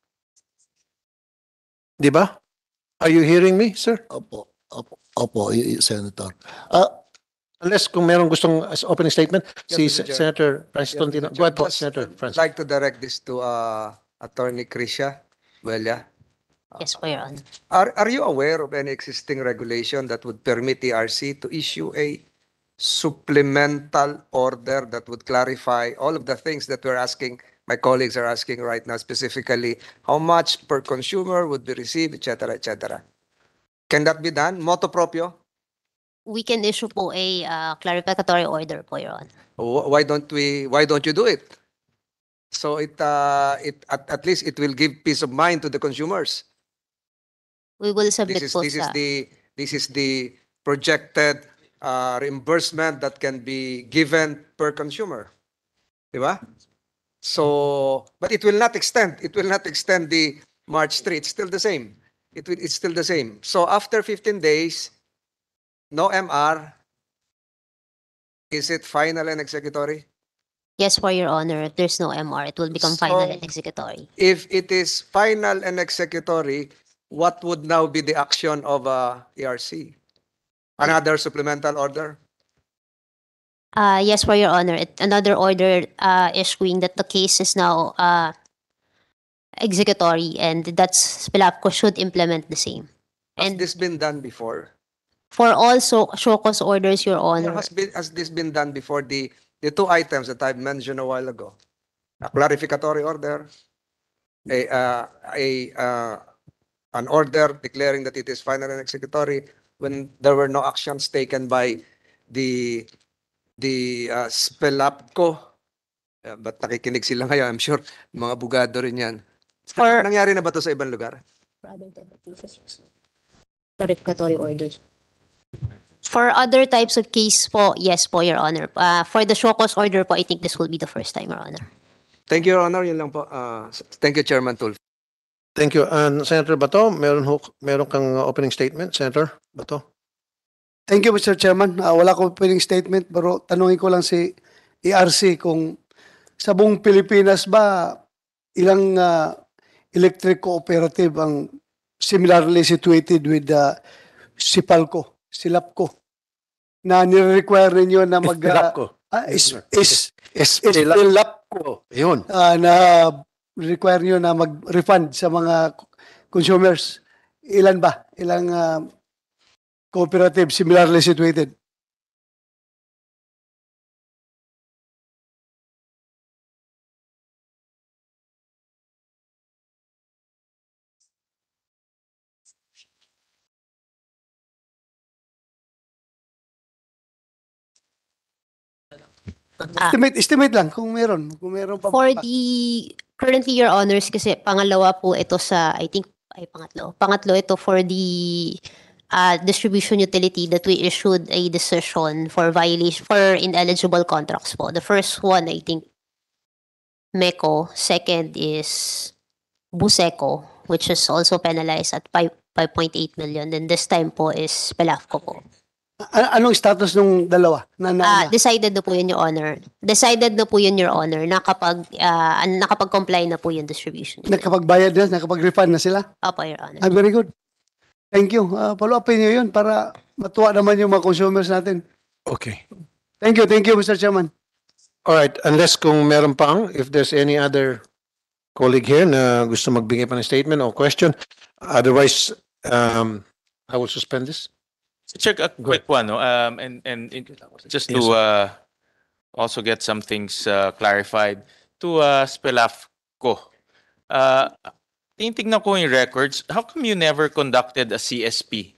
Di ba? Are you hearing me, sir? Opo, opo, opo, y- y- Senator. Ah, Unless kung merong gustong as opening statement, si Yes, Mister Chair. Senator Francis Yes, Tolentino. Mister Go ahead po, Just, Senator I'd Francis. like to direct this to uh, Attorney Krisha Buella. Yes po, Your Honor. Are, are you aware of any existing regulation that would permit E R C to issue a supplemental order that would clarify all of the things that we're asking, my colleagues are asking right now, specifically how much per consumer would be received, et cetera, et cetera? Can that be done? Motu proprio? We can issue po a ah, clarificatory order po, Your Honor. Wh- Why don't we, why don't you do it? So it, uh, it, at, at least it will give peace of mind to the consumers. We will submit This is, po this is sa... the, this is the projected uh, reimbursement that can be given per consumer. Diba? So, but it will not extend, it will not extend the March three, it's still the same. It will, it's still the same. So after fifteen days, no M R, is it final and executory? Yes po, Your Honor. If there's no M R, it will become final So- and executory. If it is final and executory, what would now be the action of uh, E R C? Another supplemental order? Uh, yes, for Your Honor. It, another order uh, issuing that the case is now uh, executory and that's SFELAPCO should implement the same. Has And this been done before? for all so, show cause orders, Your Or Honor, has been, has this been done before? The, the two items that I mentioned a while ago. A clarificatory order, a, uh, a, uh, an order declaring that it is final and executory when there were no actions taken by the, the uh, SFELAPCO Uh, ba't nakikinig sila ngayon? I'm sure mga abogado rin yan. For- Nangyari na ba to sa ibang lugar? Regulatory orders. For other types of case po, yes po, Your Honor. Uh, for the show cause order po, I think this will be the first time, Your Honor. Thank you, Your Honor. Yun lang po. Uh, thank you, Chairman Tulfo. Thank you. And Senator Bato, meron, ho, meron kang uh, opening statement, Senator Bato? Thank you, Mister Chairman. Uh, wala ko opening statement, pero tanungin ko lang si E R C kung sa buong Pilipinas ba ilang uh, electric cooperative ang similarly situated with the SFELAPCO, SFELAPCO, na nire-require ninyo na mag... SFELAPCO. Uh, is, is, is, SFELAPCO. Yun. uh, na require nyo na mag-refund sa mga consumers. Ilan ba? Ilang uh, cooperative similarly situated? Estimate, estimate lang kung meron. Kung meron pa. For pa. the, currently, Your Honors, kasi pangalawa po ito sa, I think, ay pangatlo. Pangatlo ito for the uh, distribution utility that we issued a decision for violation, for ineligible contracts po. The first one, I think, MECO. Second is Buseco, which is also penalized at five point eight million. Then this time po is SFELAPCO po. A- anong status ng dalawa? Na, na, Ah, na? decided na po yun, Your Honor. Decided na po yun, Your Honor, na kapag, ah, nakapag-comply na po yung distribution. Nakapagbayad na, nakapag-refund na sila? Opo, Your Honor. Ah, very good. Thank you. Uh, follow-upin nyo yun para matuwa naman yung mga consumers natin. Okay. Thank you, thank you, Mister Chairman. All right. Unless kung meron pang, if there's any other colleague here na gusto magbigay pa ng statement or question, otherwise, um, I will suspend this. Check a quick one, no? Um, and and it, just to Yes, sir. uh, also get some things uh, clarified to uh, SFELAPCO. Uh, tinitignan ko yung records. How come you never conducted a C S P?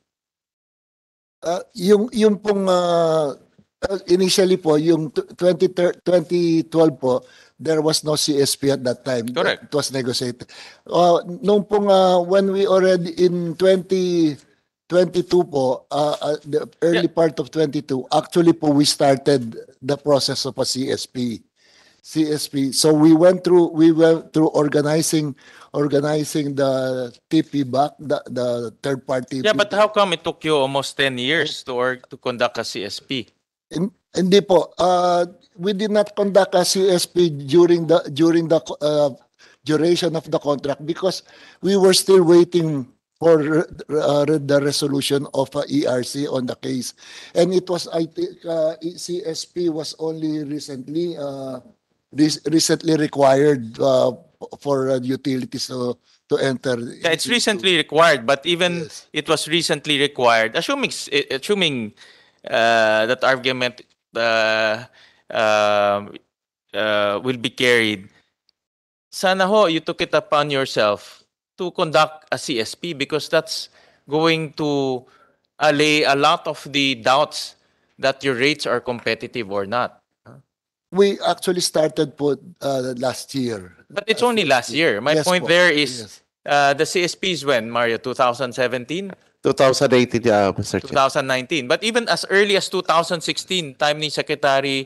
Uh, yung yung pong uh, uh, initially po yung tw- twenty twenty twelve po, there was no C S P at that time. Correct. It was negotiated. Uh, nung pong uh, when we already in twenty twenty-two po, uh, uh, the early part of twenty-two, actually po we started the process of a C S P. C S P. So we went through we went through organizing organizing the T P B A C, the, the third party. Yeah, but how come it took you almost ten years to or to conduct a C S P? In, hindi po. Uh, we did not conduct a C S P during the during the uh, duration of the contract because we were still waiting for uh, the resolution of uh, E R C on the case, and it was I think uh, C S P was only recently uh, re- recently required uh, for uh, utilities to to enter. Yeah, it's recently required, but even Yes. it was recently required, assuming s- eh, assuming uh, that argument uh, uh, uh, will be carried, sana ho you took it upon yourself to conduct a C S P because that's going to allay a lot of the doubts that your rates are competitive or not. We actually started po uh, last year. But it's only last year. My Yes point po. there is Yes. uh, the C S Ps when, Mario, two thousand seventeen? twenty eighteen, yeah, Mister Chair. twenty nineteen. But even as early as two thousand sixteen, time ni Secretary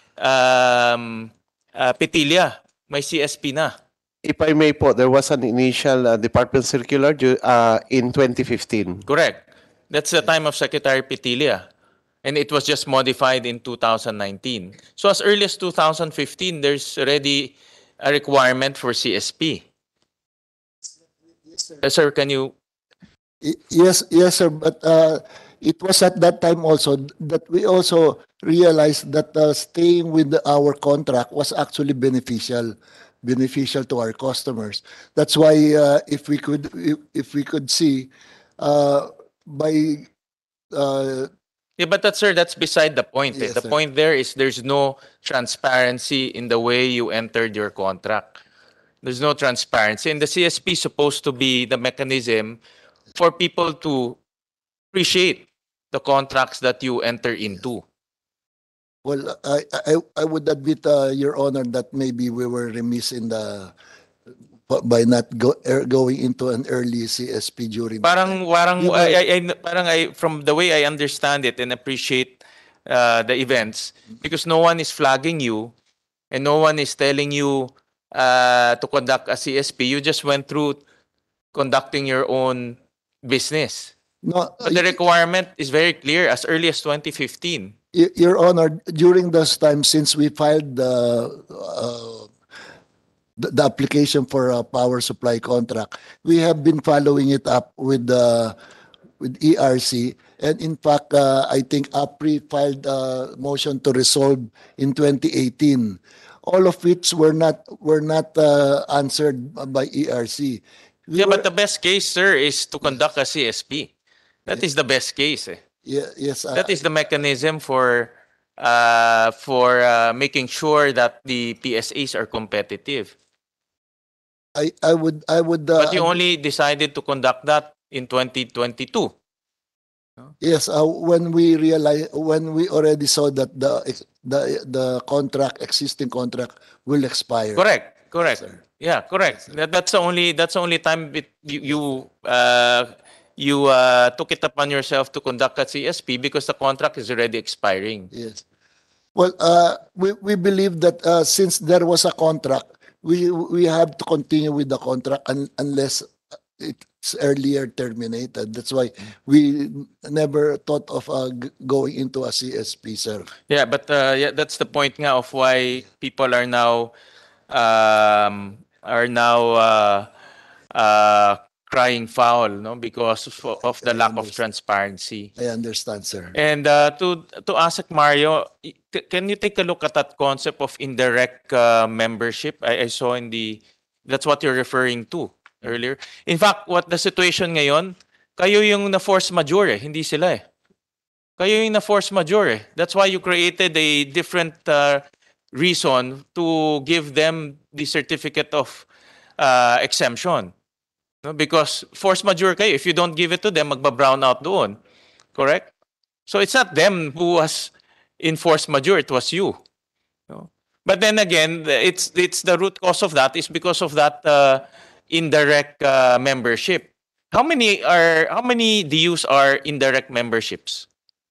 um, uh, Petilla, may C S P na. If I may po, there was an initial uh, department circular ju- uh, in twenty fifteen. Correct. That's the time of Secretary Petilla. And it was just modified in two thousand nineteen. So as early as two thousand fifteen, there's already a requirement for C S P. Uh, sir, can you Y- Yes, yes, sir. But uh, it was at that time also that we also realized that uh, staying with our contract was actually beneficial, beneficial to our customers. That's why uh, if we could, if, if we could see, uh, by uh, Yeah, but that's, sir, that's beside the point. eh. Yes, the sir. point there is there's no transparency in the way you entered your contract. There's no transparency. And the C S P is supposed to be the mechanism for people to appreciate the contracts that you enter into. Well, I, I, I would admit, uh, Your Honor, that maybe we were remiss in the, by not go, er, going into an early C S P during. Parang parang Yeah, but- I, I, I- parang I from the way I understand it and appreciate uh, the events, because no one is flagging you and no one is telling you uh, to conduct a C S P. You just went through conducting your own business. No, But the requirement is very clear, as early as twenty fifteen. Y- Your Honor, during those times, since we filed the, uh, the, the application for a power supply contract, we have been following it up with the with E R C. And in fact, uh, I think A P R I filed a motion to resolve in twenty eighteen, all of which were not were not uh, answered by E R C. We Yeah, were- but the best case, sir, is to conduct a C S P. That is the best case. Eh. yeah, yes, uh, That is the mechanism for uh, for uh, making sure that the P S As are competitive. I I would I would. Uh, But you only decided to conduct that in twenty twenty-two. Yes, uh, when we realize when we already saw that the the the contract existing contract will expire. Correct. Correct. Sir. Yeah, correct. That, that's the only that's the only time it, you you uh, you uh, took it upon yourself to conduct a C S P because the contract is already expiring. Yes. Well, uh, we we believe that uh, since there was a contract, we we have to continue with the contract un, unless it's earlier terminated. That's why we never thought of uh, g- going into a C S P, sir. Yeah, but uh, yeah, that's the point nga of why people are now um, are now uh, uh, crying foul, no, because of, of the lack of transparency. I understand, sir. And uh, to to ask Mario, i- c- can you take a look at that concept of indirect uh, membership? I, I saw in the that's what you're referring to earlier. In fact, what the situation ngayon, kayo yung na force majeure, eh, hindi sila eh. Kayo yung na force majeure. Eh. That's why you created a different uh, reason to give them the certificate of uh, exemption. No? Because force majeure kayo. If you don't give it to them, magba-brown out doon. Correct? So it's not them who was in force majeure, it was you. No? But then again, it's it's the root cause of that is because of that uh, indirect uh, membership. How many are how many D Us are indirect memberships?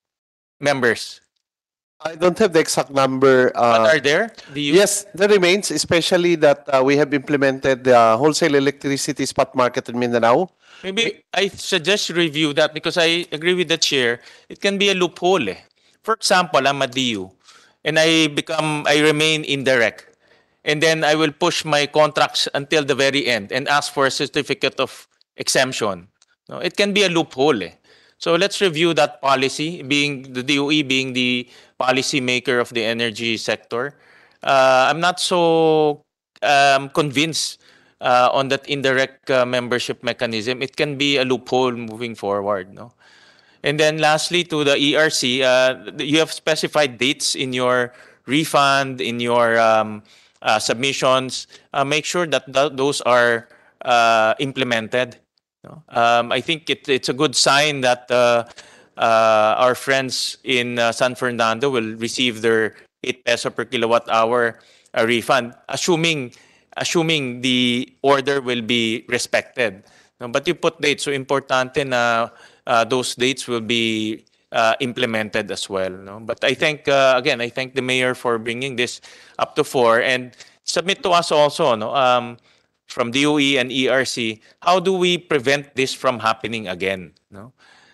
Members. I don't have the exact number. But Uh, are there D Us? yes, there remains, especially that uh, we have implemented the wholesale electricity spot market in Mindanao. Maybe I suggest you review that because I agree with the chair. It can be a loophole. Eh. For example, I'm a D U and I become, I remain indirect. And then I will push my contracts until the very end and ask for a certificate of exemption. No, it can be a loophole. Eh. So let's review that policy, being the D O E being the policy maker of the energy sector. Uh, I'm not so um, convinced uh, on that indirect uh, membership mechanism. It can be a loophole moving forward. No? And then lastly, to the E R C, uh, you have specified dates in your refund, in your um, uh, submissions. Uh, make sure that th- those are uh, implemented. No? Um, I think it, it's a good sign that uh, uh, our friends in uh, San Fernando will receive their eight peso per kilowatt hour uh, refund, assuming assuming the order will be respected. No, but you put dates, so importante na uh, those dates will be uh, implemented as well. No? But I think, uh, again, I thank the mayor for bringing this up to four and submit to us also, no, um, from D O E and E R C, how do we prevent this from happening again? No?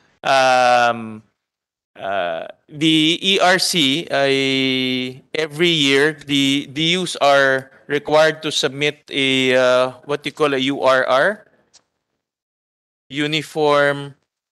Um, uh, the E R C, uh, every year, the, the D Us are required to submit a, uh, what you call a U R R, uniform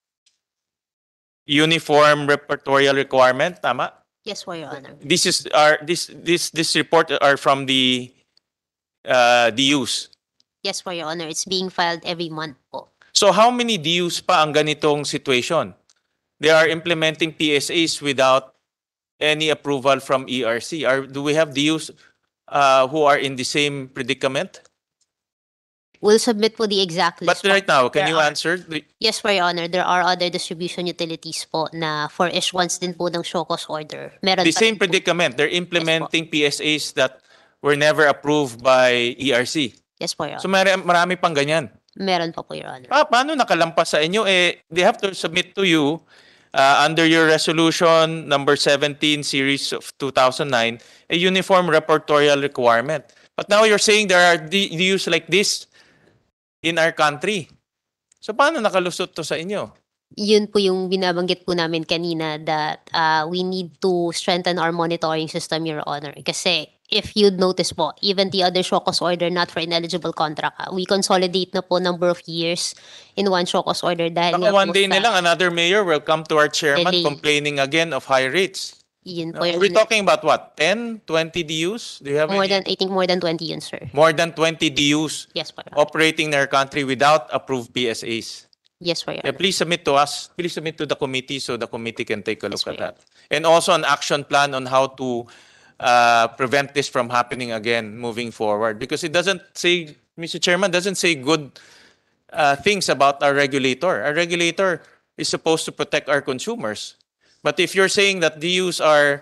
uniform repertorial requirement, tama? Yes, for your honor. This is our this this this report are from the uh, D Us. Yes, for your honor. It's being filed every month po. So how many D Us pa ang ganitong situation? They are implementing P S As without any approval from E R C. Are do we have D Us uh, who are in the same predicament? We'll submit po the exact But list po. right now, can There you are- answer? The- Yes, for Your Honor. There are other distribution utilities po na for issuance din po ng show cause order. Meron The pa same rin po. predicament. They're implementing P S As that were never approved by E R C. Yes po, Your So Honor. marami, marami pang ganyan. Meron pa po, Your Honor. Pa, paano nakalampas sa inyo? Eh, they have to submit to you uh, under your resolution number seventeen series of two thousand nine a uniform reportorial requirement. But now you're saying there are D Us like this in our country. So paano nakalusot to sa inyo? Yun po yung binabanggit po namin kanina that uh, we need to strengthen our monitoring system, Your Honor. Kasi if you'd notice po, even the other show cause order not for ineligible contract, ah, we consolidate na po number of years in one show cause order dahil Baka nga one po day sa- na lang, another mayor will come to our chairman Delay. complaining again of high rates. Yun po, Are Your we Honor. talking about what? ten, twenty D Us? Do you have More any- than, I think more than twenty yun, sir. more than twenty D Us Yes po, Your Honor. operating in our country without approved P S As? Yes po, Your Yeah, Honor. please submit to us. Please submit to the committee so the committee can take a look Yes, at ma'am. that. And also an action plan on how to uh, prevent this from happening again moving forward. Because it doesn't say, Mister Chairman, doesn't say good uh, things about our regulator. Our regulator is supposed to protect our consumers. But if you're saying that D Us are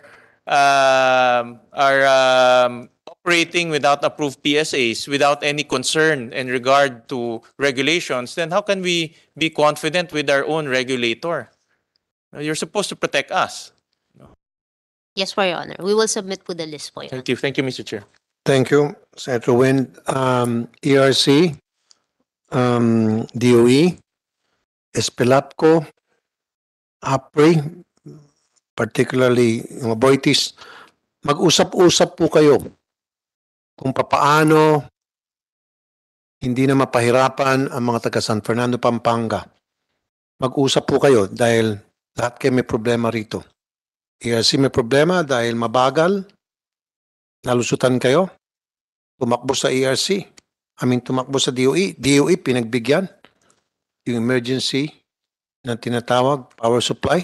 um, are um, operating without approved P S As, without any concern in regard to regulations, then how can we be confident with our own regulator? You're supposed to protect us. Yes po, Your Honor. We will submit po the list po, Your Honor. Thank you. Thank you, Mister Chair. Thank you, Senator Win. Um, E R C, um, D O E, SFELAPCO, APRI, particularly yung Aboitiz, mag-usap-usap po kayo kung papaano hindi na mapahirapan ang mga taga San Fernando, Pampanga. Mag-usap po kayo dahil lahat kayo may problema rito. E R C may problema dahil mabagal, nalusutan kayo, tumakbo sa E R C, I mean tumakbo sa D O E. D O E pinagbigyan yung emergency na tinatawag power supply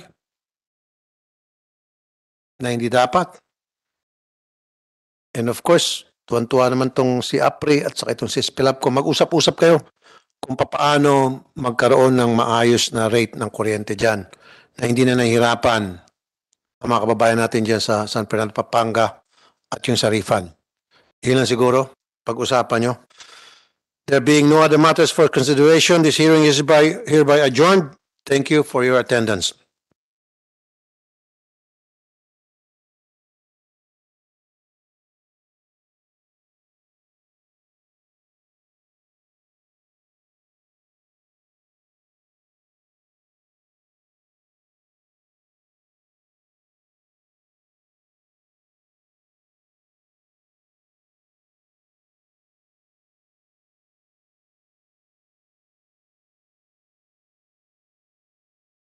na hindi dapat. And of course, tuwan-tuwa naman tong si APRI at saka itong si SFELAPCO. Mag-usap-usap kayo kung paano magkaroon ng maayos na rate ng kuryente dyan na hindi na nahihirapan ang mga kababayan natin dyan sa San Fernando, Pampanga at yung sa refund. Yun lang siguro, pag-usapan nyo. There being no other matters for consideration, this hearing is by, hereby adjourned. Thank you for your attendance.